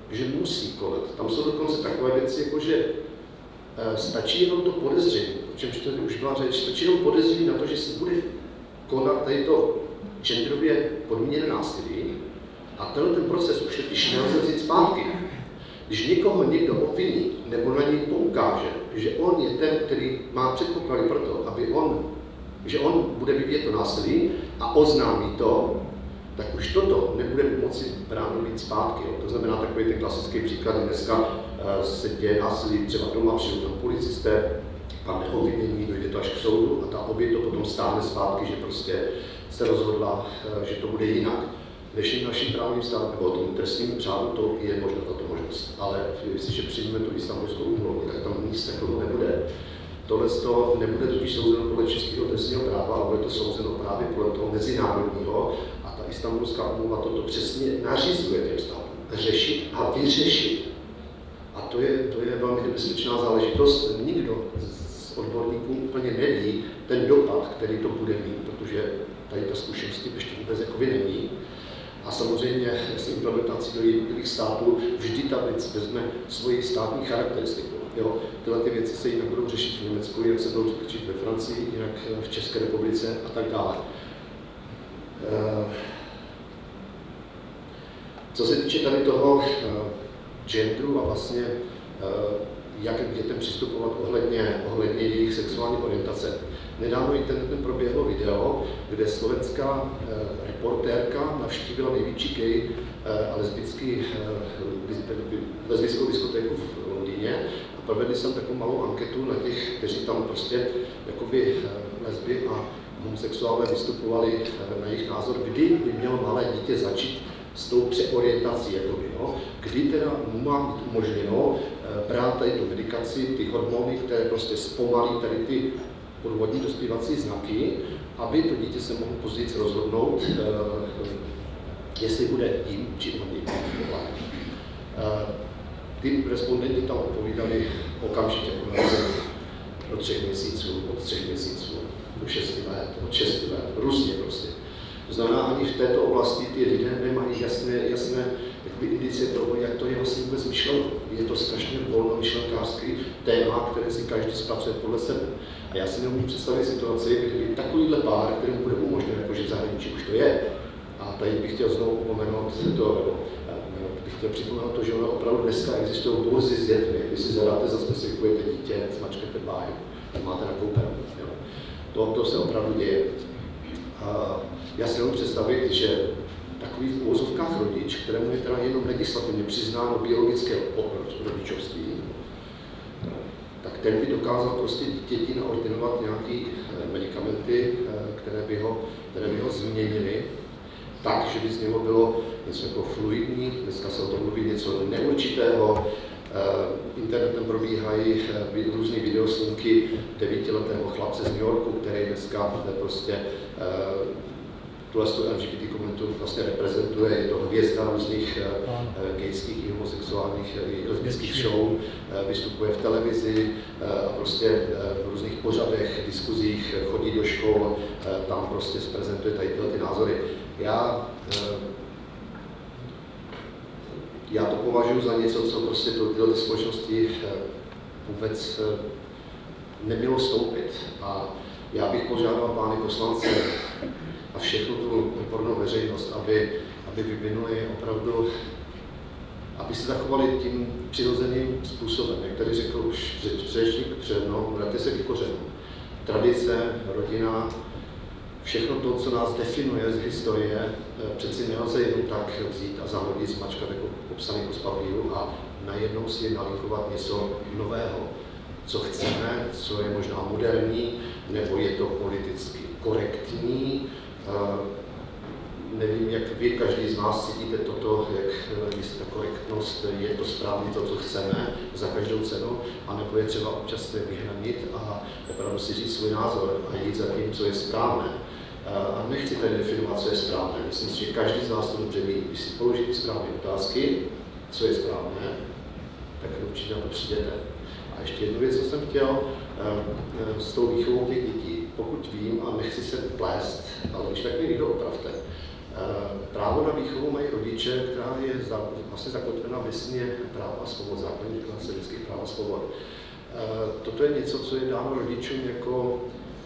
že musí kolet. Tam jsou dokonce takové věci, jako že stačí jenom to podezření, o čemž tady už byla řeč, stačí jenom podezření na to, že se bude konat tady to genderově podmíněné násilí a tenhle ten proces už totiž nelze vzít zpátky. Když někoho někdo obviní nebo na něj poukáže, že on je ten, který má předpoklady pro to, aby on, že on bude vyvíjet to násilí a oznámí to, tak už toto nebude moci bráno být zpátky. Jo. To znamená takový ten klasický příklad, dneska uh, se děje násilí třeba doma, přijdou tam policisté, padne obvinění, dojde to až k soudu a ta oběť to potom stáhne zpátky, že prostě se rozhodla, uh, že to bude jinak. V dnešním naším právním státu nebo tomu trestním řádu to je možná tato možnost, ale jestliže přijmeme tu Istanbulskou úmluvu, tak tam nic takového nebude. Tohle to nebude totiž souzeno podle českého trestního práva, ale bude to souzeno právě podle toho mezinárodního. A ta Istanbulská úmluva toto přesně nařizuje těm státům řešit a vyřešit. A to je, to je velmi nebezpečná záležitost. Nikdo z odborníků úplně neví ten dopad, který to bude mít, protože tady ta zkušenosti ještě vůbec jakoby není. A samozřejmě s implementací do jednotlivých států vždy ta věc vezme svoji státní charakteristiku. Jo, tyhle ty věci se jinak budou řešit v Německu, jinak se budou řešit ve Francii, jinak v České republice a tak dále. Co se týče tady toho genderu a vlastně jak k dětem přistupovat ohledně, ohledně jejich sexuální orientace. Nedávno internetem proběhlo video, kde slovenská reportérka navštívila největší gay a lesbický, lesbickou diskotéku v Londýně a provedli jsem takovou malou anketu na těch, kteří tam prostě jakoby lesby a homosexuálové vystupovali na jejich názor, kdy by mělo malé dítě začít s tou přeorientací, jakoby, no, kdy teda má být umožněno brát tady tu medikaci, ty hormony, které prostě zpomalí tady ty podvodní dospívací znaky, aby to dítě se mohlo později rozhodnout, jestli bude tím či oním. Ty respondenti tam odpovídali okamžitě do třech měsíců, od třech měsíců do šesti let, od šesti let, různě prostě. To znamená, ani v této oblasti ty lidé nemají jasné, jasné indicie toho, jak to je vlastně vůbec myšleno. Je to strašně volnomyšlenkářský téma, které si každý zpracuje podle sebe. A já si neumím představit situaci, kdyby takovýhle pár, kterému bude umožněno, jakože v zahraničí už to je. A tady bych chtěl znovu upomenout to, bych chtěl připomenout to, že ono opravdu dneska existují burzy s dětmi. Když si zadáte, zase si kupujete dítě, smačkete báju, to máte nakoupeno. To, to se opravdu děje. A já si neumím představit, že takový v úvozovkách rodič, kterému je teda jenom legislativně přiznáno biologické rodičovství, tak ten by dokázal prostě dítěti naordinovat nějaké medicamenty, které by ho, které by ho změnily, tak, že by z něho bylo něco jako fluidní, dneska se o tom mluví něco neurčitého, internetem probíhají různé videosnímky devítiletého chlapce z New Yorku, který dneska prostě tuhle L G B T komunitu vlastně reprezentuje, je to hvězda různých gayských i homosexuálních i lesbických show, vystupuje v televizi a prostě v různých pořadech, diskuzích, chodí do škol, tam prostě prezentuje tady tyhle ty názory. Já, já to považuji za něco, co prostě do tyhle společnosti vůbec nemělo stoupit. A já bych požádal pány poslance a všechnu tu odbornou veřejnost, aby, aby vyvinuli opravdu, aby se zachovali tím přirozeným způsobem, jak tady řekl už předřečník Přerno, vraťte se k kořenu. Tradice, rodina, všechno to, co nás definuje z historie, přeci nelze jenom tak vzít a zahodit, zmačkat jako obsaný kus papíru a najednou si nalinkovat něco nového, co chceme, co je možná moderní, nebo je to politicky korektní. Uh, nevím, jak vy, každý z vás cítíte toto, jak jestli ta korektnost je to správně to, co chceme, za každou cenu, anebo je třeba občas se vyhranit a opravdu si říct svůj názor a jít za tím, co je správné. Uh, a nechci tady definovat, co je správné. Myslím si, že každý z vás to dobře ví. Když si položíte správné otázky, co je správné, tak určitě na to přijdete. A ještě jednu věc, co jsem chtěl, s tou výchovou těch dětí, pokud vím, a nechci se plést, ale když tak mě někdo opravte, Právo na výchovu mají rodiče, která je za, vlastně zakotvena v listině práva a svobod, základní deklarace lidských práv a svobod. Toto je něco, co je dáno rodičům jako,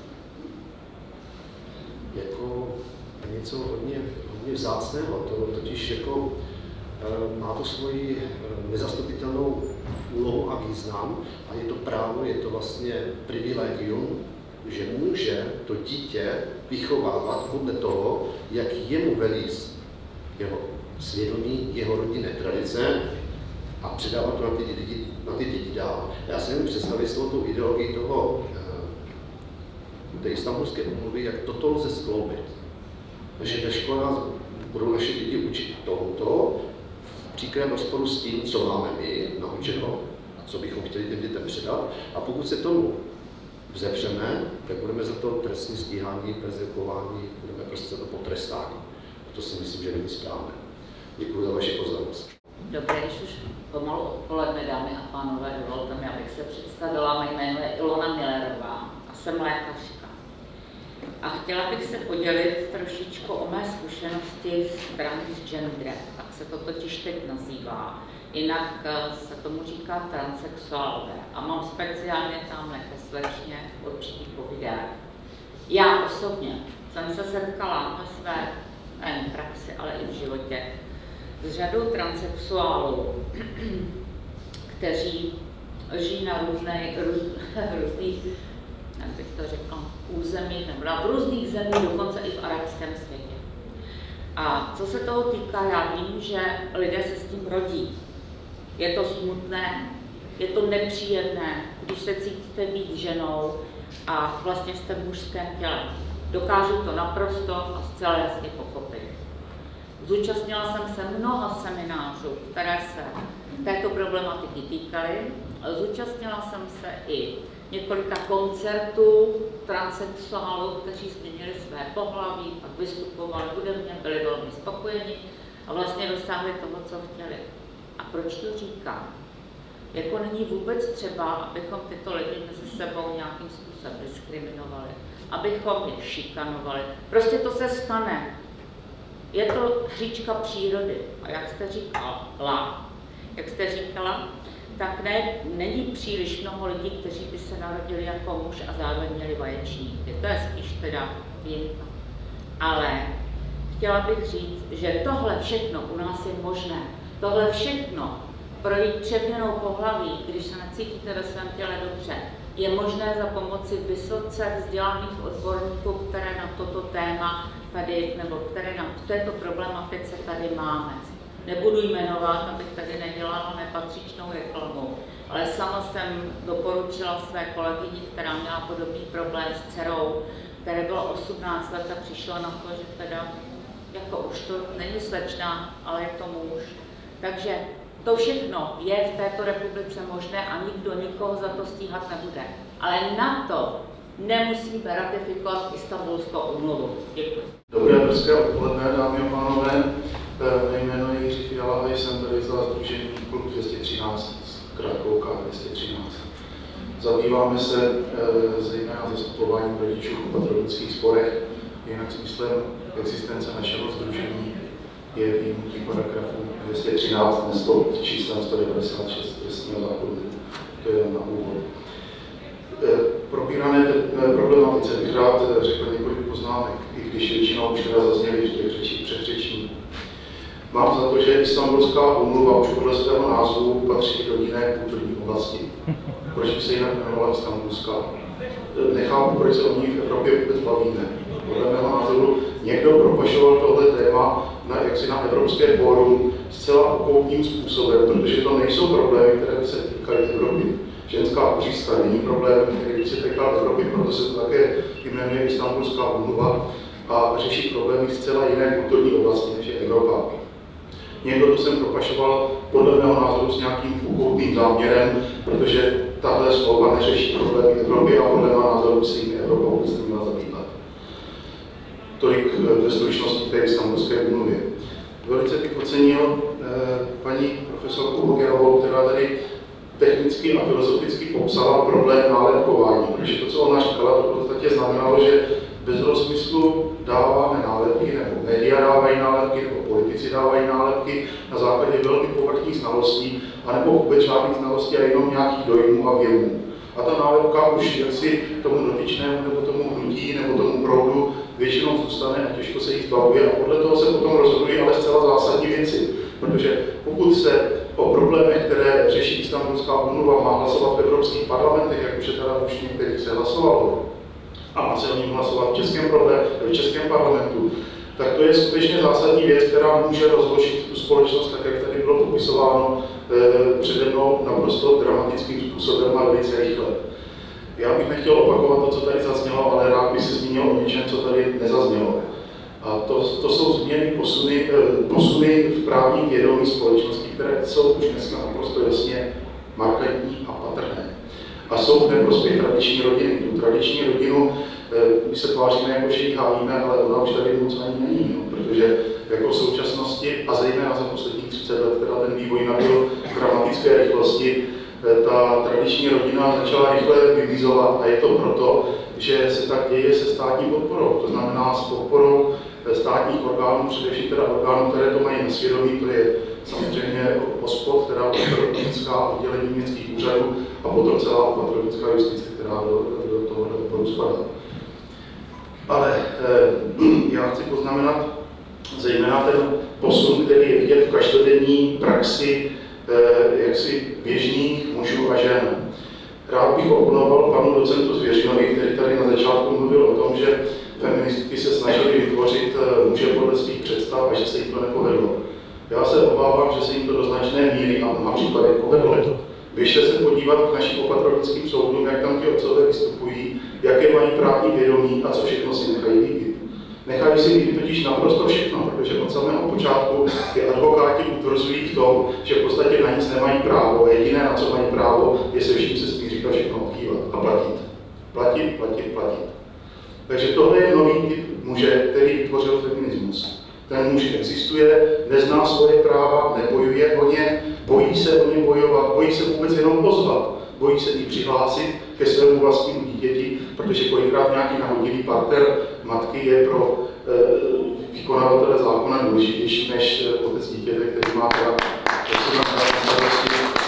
jako něco hodně, hodně vzácného. To totiž jako, má to svoji nezastupitelnou úlohu a význam a je to právo, je to vlastně privilegium, že může to dítě vychovávat podle toho, jak jemu velí jeho svědomí, jeho rodinné tradice a předávat to na ty děti, na ty děti dál. Já si nevím představit s tou ideologií toho, té Istanbulské úmluvy, jak toto lze skloubit. Takže ve školách budou naše děti učit tomuto, v příkrém rozporu s tím, co máme my naučeno a co bychom chtěli těm dětem předat. A pokud se tomu vzepřeme, tak budeme za to trestní stíhání, perzekuování, budeme prostě za to potrestáni. To si myslím, že není správné. Děkuji za vaši pozornost. Dobré, když už pomalu odpoledne, dámy a pánové, dovolte mi, abych se představila. Mé jméno je Ilona Millerová a jsem lékařka. A chtěla bych se podělit trošičku o mé zkušenosti s transgendrem. Tak se to totiž teď nazývá. Jinak se tomu říká transsexuálové. A mám speciálně tamhle ke slečně určitý povídání. Já osobně jsem se setkala ve své nejen praxi, ale i v životě s řadou transsexuálů, kteří žijí na různé, růz, různých, jak bych to řekla, územích, nebo v různých zemích, dokonce i v arabském světě. A co se toho týká, já vím, že lidé se s tím rodí. Je to smutné, je to nepříjemné, když se cítíte být ženou a vlastně jste v mužském těle. Dokážu to naprosto a zcela jasně pochopit. Zúčastnila jsem se mnoha seminářů, které se této problematiky týkaly. Zúčastnila jsem se i několika koncertů transsexuálů, kteří změnili své pohlaví, pak vystupovali hudebně, byli velmi spokojeni a vlastně dosáhli toho, co chtěli. A proč to říkám? Jako není vůbec třeba, abychom tyto lidi mezi sebou nějakým způsobem diskriminovali, abychom je šikanovali. Prostě to se stane. Je to hříčka přírody. A jak jste říkala, jak jste říkala, tak ne, není příliš mnoho lidí, kteří by se narodili jako muž a zároveň měli vaječníky. To je spíš teda výjimka. Ale chtěla bych říct, že tohle všechno u nás je možné. Tohle všechno, projít přeměnou pohlaví, když se necítíte ve svém těle dobře, je možné za pomoci vysoce vzdělaných odborníků, které na toto téma tady, nebo které na v této problematice tady máme. Nebudu jmenovat, abych tady nedělala nepatřičnou reklamu, ale sama jsem doporučila své kolegyni, která měla podobný problém s dcerou, které bylo osmnáct let a přišla na to, že teda jako už to není slečna, ale je to muž. Takže to všechno je v této republice možné a nikdo nikoho za to stíhat nebude. Ale na to nemusíme ratifikovat Istanbulskou úmluvu. Děkuji. Dobré brzké odpoledne, dámy a pánové. Mé jméno je Jiří Fiala a jsem tady za sdružení Klub dvě stě třináct, krátkou K dvě stě třináct. Zabýváme se e, zejména zastupováním rodičů v patologických sporech, jinak smyslem existence našeho sdružení je výjimutí paragrafu dvě stě třináct dnes pod číslem sto devadesát šest trestního zákona. To je jen na úvod. Probírané problematice bych rád řekl několik poznámek, i když většinou už teda zazněly v těch řečích předřečníků. Mám za to, že Istanbulská úmluva už podle svého názvu patří do jiné kulturní oblasti. Proč by se jinak jmenovala Istanbulská? Nechápu, proč se o ní v Evropě vůbec bavíme. Podle mého názoru někdo propašoval tohle téma na, jaksi na Evropské fórum zcela okoutním způsobem, protože to nejsou problémy, které by se týkaly Evropy. Ženská obřízka není problém, který by se týkal Evropy, proto se to také jmenuje Istanbulská úmluva a řeší problémy zcela jiné kulturní oblasti, než je Evropa. Někdo to sem propašoval podle mého názoru s nějakým ukoutným záměrem, protože tahle smlouva neřeší problémy Evropy a podle mého názoru se jim Evropa vůbec neměla zabývat. Tolik ve stručnosti té Istanbulské úmluvě. Velice bych ocenil eh, paní profesorku Hogerovou, která tady technicky a filozoficky popsala problém nálepkování, protože to, co ona říkala, to v podstatě znamenalo, že bez rozmyslu dáváme nálepky, nebo média dávají nálepky, nebo politici dávají nálepky na základě velmi povrchních znalostí, anebo vůbec žádných znalostí a jenom nějakých dojmů a věmů. A ta nálepka už jaksi tomu dotyčnému, nebo tomu hnutí, nebo tomu proudu většinou zůstane a těžko se jí zbavuje. A podle toho se potom rozhodují ale zcela zásadní věci. Protože pokud se o problémech, které řeší Istanbulská úmluva, má hlasovat v evropských parlamentech, jak už je teda už některých se hlasovalo, a má se o něm hlasovat v českém, problém, v českém parlamentu, tak to je skutečně zásadní věc, která může rozložit tu společnost, tak jak tady bylo popisováno e, přede mnou naprosto dramatickým způsobem a velice rychle. Já bych nechtěl opakovat to, co tady zaznělo, ale rád bych se zmínil o něčem, co tady nezaznělo. A to, to jsou změny posuny, posuny v právní vědomí společnosti, které jsou už dneska naprosto jasně markantní a patrné. A jsou v neprospěch tradiční rodiny. Tu tradiční rodinu, my se tváříme, jako že ji hájíme, ale ona už tady moc ani není, no, protože jako v současnosti, a zejména za posledních třicet let, teda ten vývoj nabyl dramatické rychlosti, ta tradiční rodina začala rychle vymizovat a je to proto, že se tak děje se státní podporou. To znamená s podporou státních orgánů, především teda orgánů, které to mají na svědomí, to je samozřejmě OSPOD, teda opatrovnická oddělení městských úřadů a potom celá opatrovnická justice, která do, do toho doporu spadá. Ale eh, já chci poznamenat zejména ten posun, který je vidět v každodenní praxi eh, jaksi běžných mužů a žen. Rád bych oponoval panu docentu Zvěřinovi, který tady na začátku mluvil o tom, že feministky se snažily vytvořit muže podle svých představ a že se jim to nepovedlo. Já se obávám, že se jim to do značné míry a v mnoha případech povedlo. Běžte se podívat k našim opatrovnickým soudům, jak tam ti otcové vystupují, jaké mají právní vědomí a co všechno si nechají líbit. Nechají si líbit totiž naprosto všechno, protože od samého počátku ty advokáti utvrzují v tom, že v podstatě na nic nemají právo a jediné, na co mají právo, je se vším se smířit a všechno odkývat a platit. Platit, platit, platit. Takže tohle je nový typ muže, který vytvořil feminismus. Ten muž existuje, nezná svoje práva, nebojuje o ně, bojí se o ně bojovat, bojí se vůbec jenom pozvat, bojí se i přihlásit ke svému vlastnímu dítěti, protože kolikrát nějaký nahodilý partner matky je pro e, vykonavatele zákona důležitější než otec dítěte, který má teda na starosti,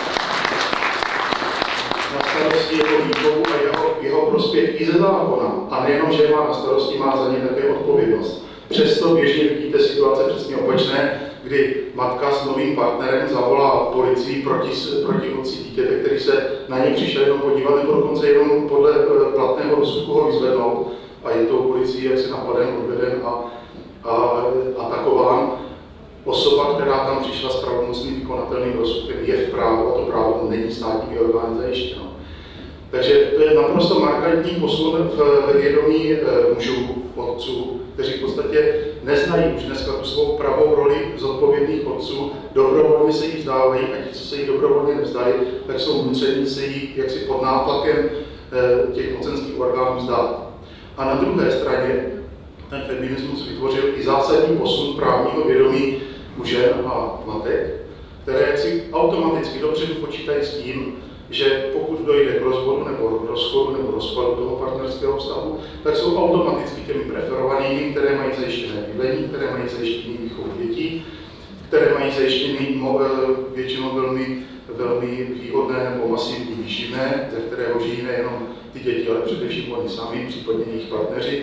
na starosti jeho výchovu a jeho, jeho prospěch i ze zákona. A nejenom, že má na starosti, má za ně také odpovědnost. Přesto běžně vidíte situace přesně opačné, kdy matka s novým partnerem zavolá policii proti, proti otci dítěte, který se na ně přišel jenom podívat, nebo dokonce jenom podle platného rozsudku ho vyzvednout a je tou policií jaksi napaden, odveden a, a atakován. Osoba, která tam přišla s pravomocným vykonatelným rozsudkem, je v právu a to právo není státními orgány zajištěno. Takže to je naprosto markantní posun v vědomí mužů, otců, kteří v podstatě neznají už dneska tu svou pravou roli zodpovědných otců, dobrovolně se jí vzdávají a ti, co se jí dobrovolně nevzdali, tak jsou nuceni se jí jaksi pod nátlakem těch mocenských orgánů vzdát. A na druhé straně ten feminismus vytvořil i zásadní posun právního vědomí u žen a matek, které si automaticky dopředu počítají s tím, že pokud dojde k rozvodu nebo k rozchodu nebo rozpadu toho partnerského vztahu, tak jsou automaticky těmi preferovanými, které mají zajištěné bydlení, které mají zajištěný výchovu dětí, které mají zajištěný většinou velmi, velmi výhodné nebo masivní výživné, ze kterého žijí nejenom ty děti, ale především oni sami, případně jejich partneři.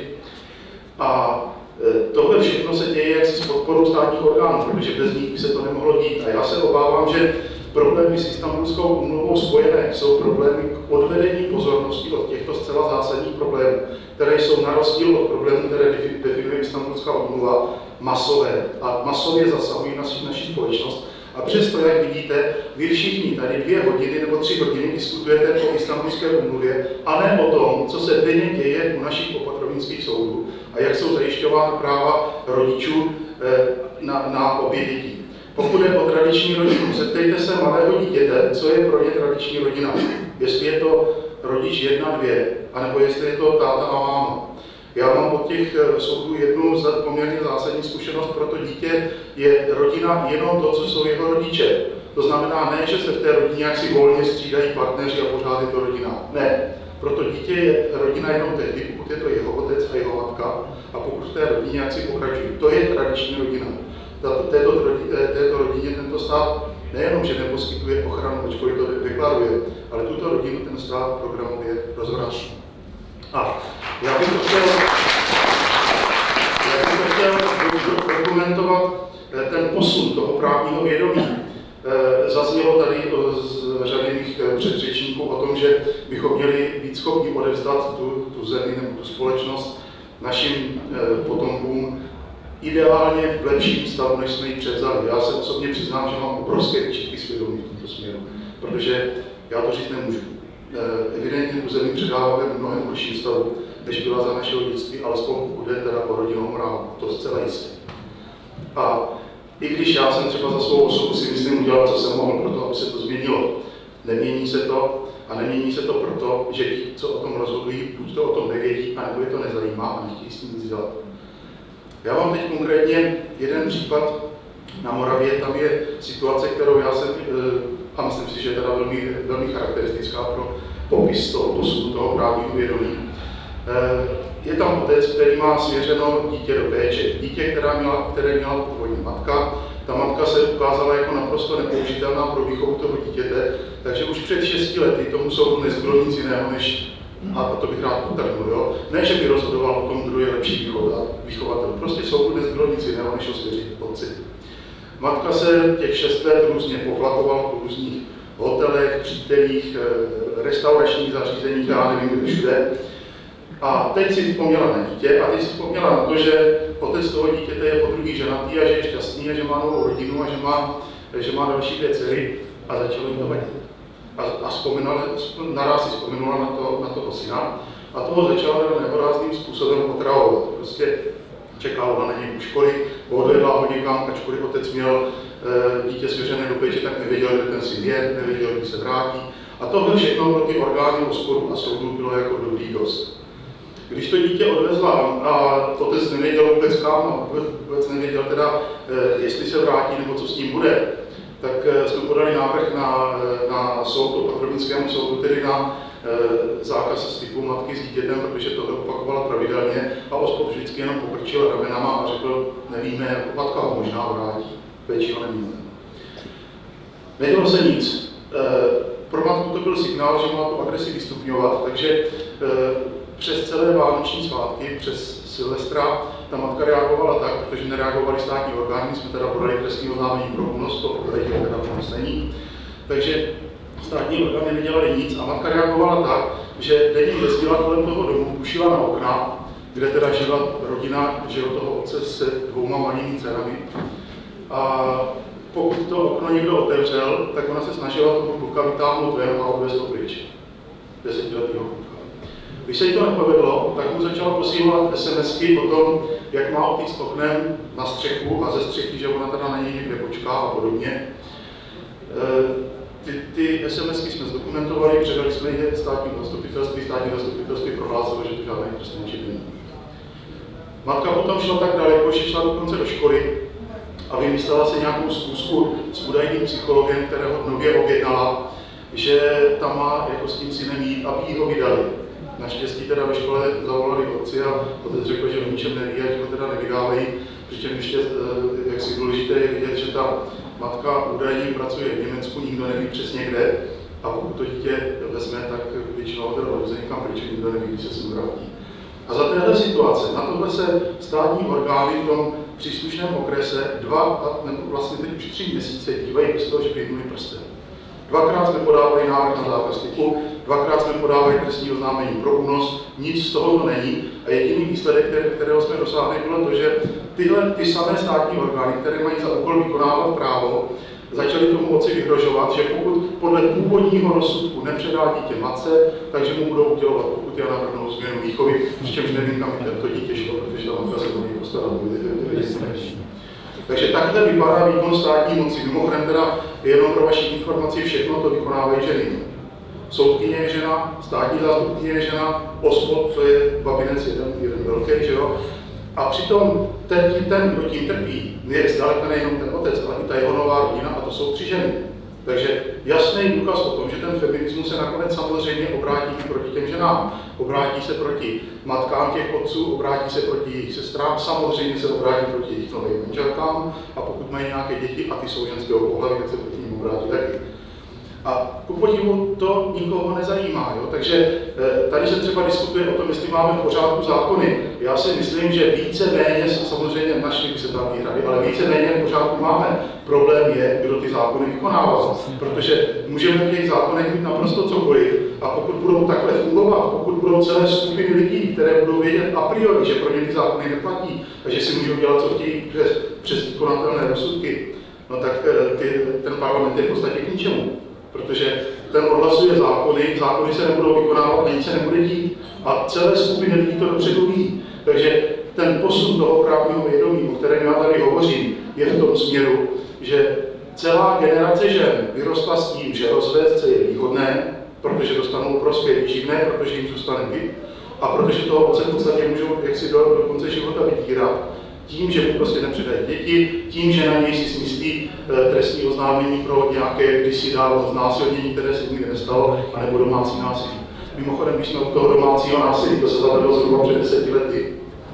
A tohle všechno se děje jaksi s podporou státních orgánů, protože bez nich by se to nemohlo dít. A já se obávám, že problémy s Istanbulskou úmluvou spojené jsou problémy k odvedení pozornosti od těchto zcela zásadních problémů, které jsou na rozdíl od problémů, které definuje Istanbulská úmluva, masové a masově zasahují naši, naši společnost. A přesto, jak vidíte, vy všichni tady dvě hodiny nebo tři hodiny diskutujete o Istanbulské úmluvě a ne o tom, co se denně děje u našich opatrovnických soudů a jak jsou zajišťována práva rodičů na, na obě dětí. Pokud je o tradiční rodinu, zeptejte se malého dítěte, co je pro ně tradiční rodina. Jestli je to rodič jedna, dvě, anebo jestli je to táta a máma. Já mám od těch soudů jednu poměrně zásadní zkušenost, pro to dítě je rodina jenom to, co jsou jeho rodiče. To znamená ne, že se v té rodině jaksi volně střídají partneři a pořád je to rodina. Ne. Proto dítě je rodina jenom tehdy, pokud je to jeho otec a jeho matka a pokud v té rodině jak si pokračují. To je tradiční rodina. Tato, této, této rodině tento stát nejenom, že neposkytuje ochranu, ačkoliv to deklaruje, ale tuto rodinu ten stát programově rozvrací. A já bych to chtěl, já bych to chtěl dokumentovat ten posun toho právního vědomí. Zaznělo tady z řady mých předřečníků o tom, že bychom měli být schopni odevzdat tu, tu zemi nebo tu společnost našim potomkům ideálně v lepším stavu, než jsme ji převzali. Já se osobně přiznám, že mám obrovské výčitky svědomí v tomto směru, protože já to říct nemůžu. Evidentně tu zemi předáváme v mnohem horším stavu, než byla za našeho dětství, alespoň pokud jde teda o rodinnou morálu, to zcela jistě. A i když já jsem třeba za svou osobu si myslím udělal, co jsem mohl pro to, aby se to změnilo, nemění se to a nemění se to proto, že ti, co o tom rozhodují, buď to o tom nevědí, anebo je to nezajímá a nechtějí s tím nic dělat. Já mám teď konkrétně jeden případ na Moravě, tam je situace, kterou já jsem, a myslím si, že je teda velmi, velmi charakteristická pro popis toho posunu toho právního vědomí. Je tam otec, který má svěřeno dítě do péče. Dítě, která měla, které měla původně matka. Ta matka se ukázala jako naprosto nepoužitelná pro výchovu toho dítěte, takže už před šesti lety tomu soudu nezbylo nic jiného, než, a to bych rád potrhnul, jo, ne, že by rozhodoval o tom, kdo je lepší výchovatel. Prostě soudu nezbylo nic jiného, než ho svěřit otci. Matka se těch šest let různě povlakovala po různých hotelech, přítelích, restauračních zařízeních, já nevím, kde všude. A teď si vzpomněla na dítě a teď si vzpomněla na to, že otec toho dítěte je podruhý ženatý a že je šťastný a že má novou rodinu a že má, že má další dvě dcery a začalo jim to vadit. A, a vzpomínala, naraz si vzpomínala na, to, na toho syna a toho začala nehorázným způsobem otravovat. Prostě čekala na něj u školy, odvedla ho někam, ačkoliv otec měl e, dítě svěřené do péče, tak nevěděl, kde ten syn je, nevěděl, kdy se vrátí. A tohle všechno pro ty orgány hospodu a soudu bylo jako dobrý dost. Když to dítě odvezla a otec nevěděl vůbec kam a vůbec, vůbec nevěděl teda, jestli se vrátí nebo co s ním bude, tak jsme podali návrh na, na soud, opatrovnickému soudu, tedy na zákaz styku matky s dítětem, protože to opakovala pravidelně a ospod vždycky jenom pokrčil ramenama a řekl, nevíme, jako matka ho možná vrátí, péči ho nevíme. Nedělo se nic. Pro matku to byl signál, že má tu agresi vystupňovat, takže přes celé vánoční svátky, přes Silvestra, ta matka reagovala tak, protože nereagovali státní orgány, my jsme teda podali trestní oznámení pro únos, to podali, že teda únos není. Takže státní orgány nedělali nic a matka reagovala tak, že denně jezdila kolem toho domu, pušila na okna, kde teda žila rodina, žil toho otce se dvouma malými dcerami. A pokud to okno někdo otevřel, tak ona se snažila toho kluka vytáhnout ven a odvést to pryč. Desetiletýho kluka. Když se jí to nepovedlo, tak mu začala posílat SMSky o tom, jak má odjít s oknem na střechu a ze střechy, že ona teda na něj někde počká a podobně. Ty, ty SMSky jsme zdokumentovali, předali jsme je státnímu zastupitelství, státní zastupitelství prohlásilo, že to žádný trestný čin není. Matka potom šla tak daleko, že šla dokonce do školy a vymyslela si nějakou zkusku s údajným psychologem, kterého nově objednala, že tam má jako s tím synem jít, aby jí ho vydali. Naštěstí teda ve škole zavolali otci a otec řekl, že o ničem neví a že ho teda nevydávají, přičemž ještě, jak si důležité je vidět, že ta matka údajně pracuje v Německu, nikdo neví přesně kde a pokud to dítě vezme, tak většinou teda odveze někam pryč, nikdo neví, kdy se sem vrátí. A za téhle situace, na tohle se státní orgány v tom příslušném okrese dva, nebo vlastně teď už tři měsíce dívají bez toho, že by hnuli prstem. Dvakrát jsme podávali návrh na zákaz styku, dvakrát jsme podávali trestní oznámení pro únos, nic z toho to není a jediný výsledek, který, kterého jsme dosáhli, bylo to, že tyhle ty samé státní orgány, které mají za úkol vykonávat právo, začali tomu otci vyhrožovat, že pokud podle původního rozsudku nepředá dítě matce, takže mu budou udělovat pokuty a navrhnou změnu výchovy, přičemž nevím, kam to dítě šlo, protože ta matka se do něj postarala. Takže takhle vypadá výkon státní moci. Mimochodem teda jenom pro vaši informaci, všechno to vykonávají ženy. Soudkyně je žena, státní zástupkyně je žena, ospod, to je babinec jeden, jeden velký, že jo. A přitom ten, ten, kdo tím trpí, je zdaleka nejenom ten otec, ale i ta jeho nová rodina, a to jsou tři ženy. Takže jasný důkaz o tom, že ten feminismus se nakonec samozřejmě obrátí i proti těm ženám. Obrátí se proti matkám těch otců, obrátí se proti jejich sestrám, samozřejmě se obrátí proti jejich novým manželkám a pokud mají nějaké děti a ty jsou ženského pohlaví, tak se proti ním obrátí taky. A ku podivu to nikoho nezajímá, jo? Takže tady se třeba diskutuje o tom, jestli máme v pořádku zákony. Já si myslím, že víceméně, samozřejmě našli by se tam výhrady, ale víceméně v pořádku máme. Problém je, kdo ty zákony vykonává, protože můžeme v těch zákonech mít naprosto cokoliv a pokud budou takhle fungovat, pokud budou celé skupiny lidí, které budou vědět a priori, že pro ně ty zákony neplatí a že si můžou dělat, co chtějí přes, přes vykonatelné rozsudky, no tak ty, ten parlament je v podstatě k ničemu. Protože ten odhlasuje zákony, zákony se nebudou vykonávat, nic se nebude dít a celé skupiny lidí to dopředu ví. Takže ten posun toho právního vědomí, o kterém já tady hovořím, je v tom směru, že celá generace žen vyrostla s tím, že rozvést se je výhodné, protože dostanou prospěch výživné, protože jim zůstane byt a protože toho otce v podstatě můžou jaksi do, do konce života vydírat. Tím, že mu prostě nepředají děti, tím, že na něj si smyslí e, trestní oznámení pro nějaké kdysi dávno znásilnění, které se nikdy nestalo, anebo domácí násilí. Mimochodem, když jsme u toho domácího násilí, to se zavedlo zhruba před deseti lety.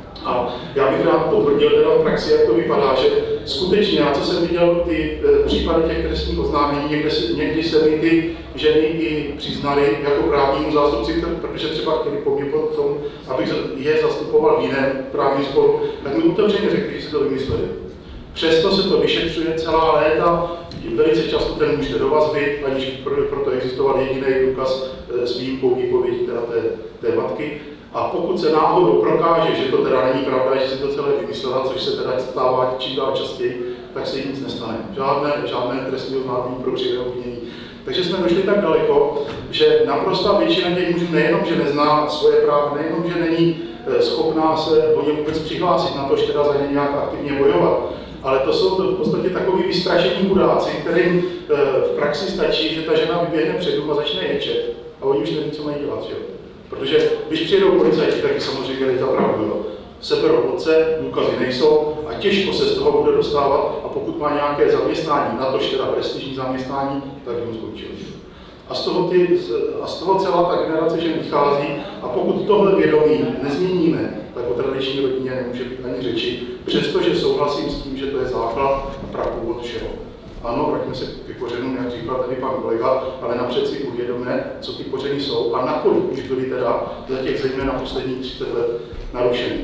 A já bych rád potvrdil teda v praxi, jak to vypadá, že skutečně, já co jsem viděl ty e, případy těch trestních oznámení, někde se, někdy se mi ty ženy i přiznali jako právnímu zástupci, protože třeba chtěli po mně potom, abych je zastupoval v jiném právním sporu, tak mi otevřeně řekli, že si to vymysleli. Přesto se to vyšetřuje celá léta, velice často ten muž jde do vazby, aniž proto existoval jediný důkaz s výjimkou výpovědi teda té, té matky. A pokud se náhodou prokáže, že to teda není pravda, že si to celé vymyslela, což se teda stává čím dál častěji, tak se jí nic nestane. Žádné, žádné trestní oznámení pro křivé obvinění. Takže jsme došli tak daleko, že naprostá většina těch mužů nejenom, že nezná svoje práva, nejenom, že není schopná se o ně vůbec přihlásit na to, že teda za ně nějak aktivně bojovat, ale to jsou to v podstatě takový vystrašení chudáci, kterým v praxi stačí, že ta žena vyběhne před dům a začne ječet a oni už neví, co mají dělat. Že? Protože když přijedou policajti, taky samozřejmě dají za pravdu. Seberou otce, důkazy nejsou a těžko se z toho bude dostávat a pokud má nějaké zaměstnání, na to teda prestižní zaměstnání, tak jim skončil. A z toho, ty, a z toho celá ta generace žen vychází a pokud tohle vědomí nezměníme, tak o tradiční rodině nemůže být ani řeči, přestože souhlasím s tím, že to je základ a prapůvod všeho. Ano, vraťme se k kořenům, jak říkal tady pan kolega, ale napřed si uvědomíme, co ty kořeny jsou a nakolik už byly teda za těch zejména posledních třicet let narušeny.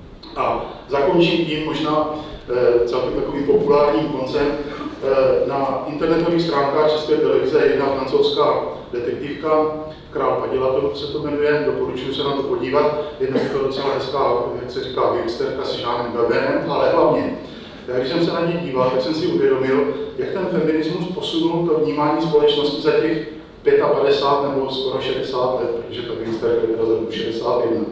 A zakončím tím možná e, celkem takovým populárním koncem. E, na internetových stránkách České televize je jedna francouzská detektivka, Král Paděla to se to jmenuje, doporučuji se na to podívat. Jedna je to docela hezká, jak se říká, gangsterka s Jeanem Gabenem, ale hlavně, když jsem se na ně díval, tak jsem si uvědomil, jak ten feminismus posunul to vnímání společnosti za těch padesát pět nebo skoro šedesát let, protože ta gangsterka je za šedesát jedna.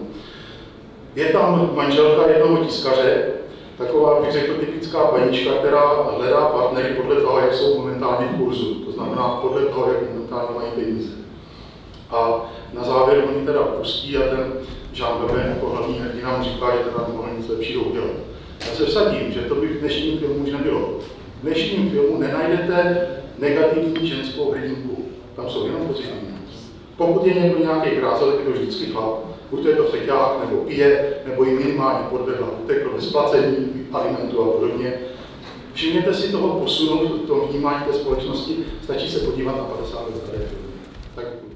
Je tam manželka jednoho tiskaře, taková, bych řekl, typická panička, která hledá partnery podle toho, jak jsou momentálně v kurzu, to znamená podle toho, jak momentálně mají peníze. A na závěr oni teda opustí a ten Jean Gabin jako hlavní hrdina mu říká, že teda nemohl nic lepšího udělat. Já se vsadím, že to by v dnešním filmu už nebylo. V dnešním filmu nenajdete negativní ženskou hrdinku, tam jsou jenom pozitivní. Pokud je někdo nějaký krásel, tak je to vždycky chlap. Buď to je to feťák, nebo pije, nebo jim minimálně podvedla, utekl bez placení alimentu a podobně. Všimněte si toho posunu v tom vnímání té společnosti, stačí se podívat na padesát let staré filmy. Tak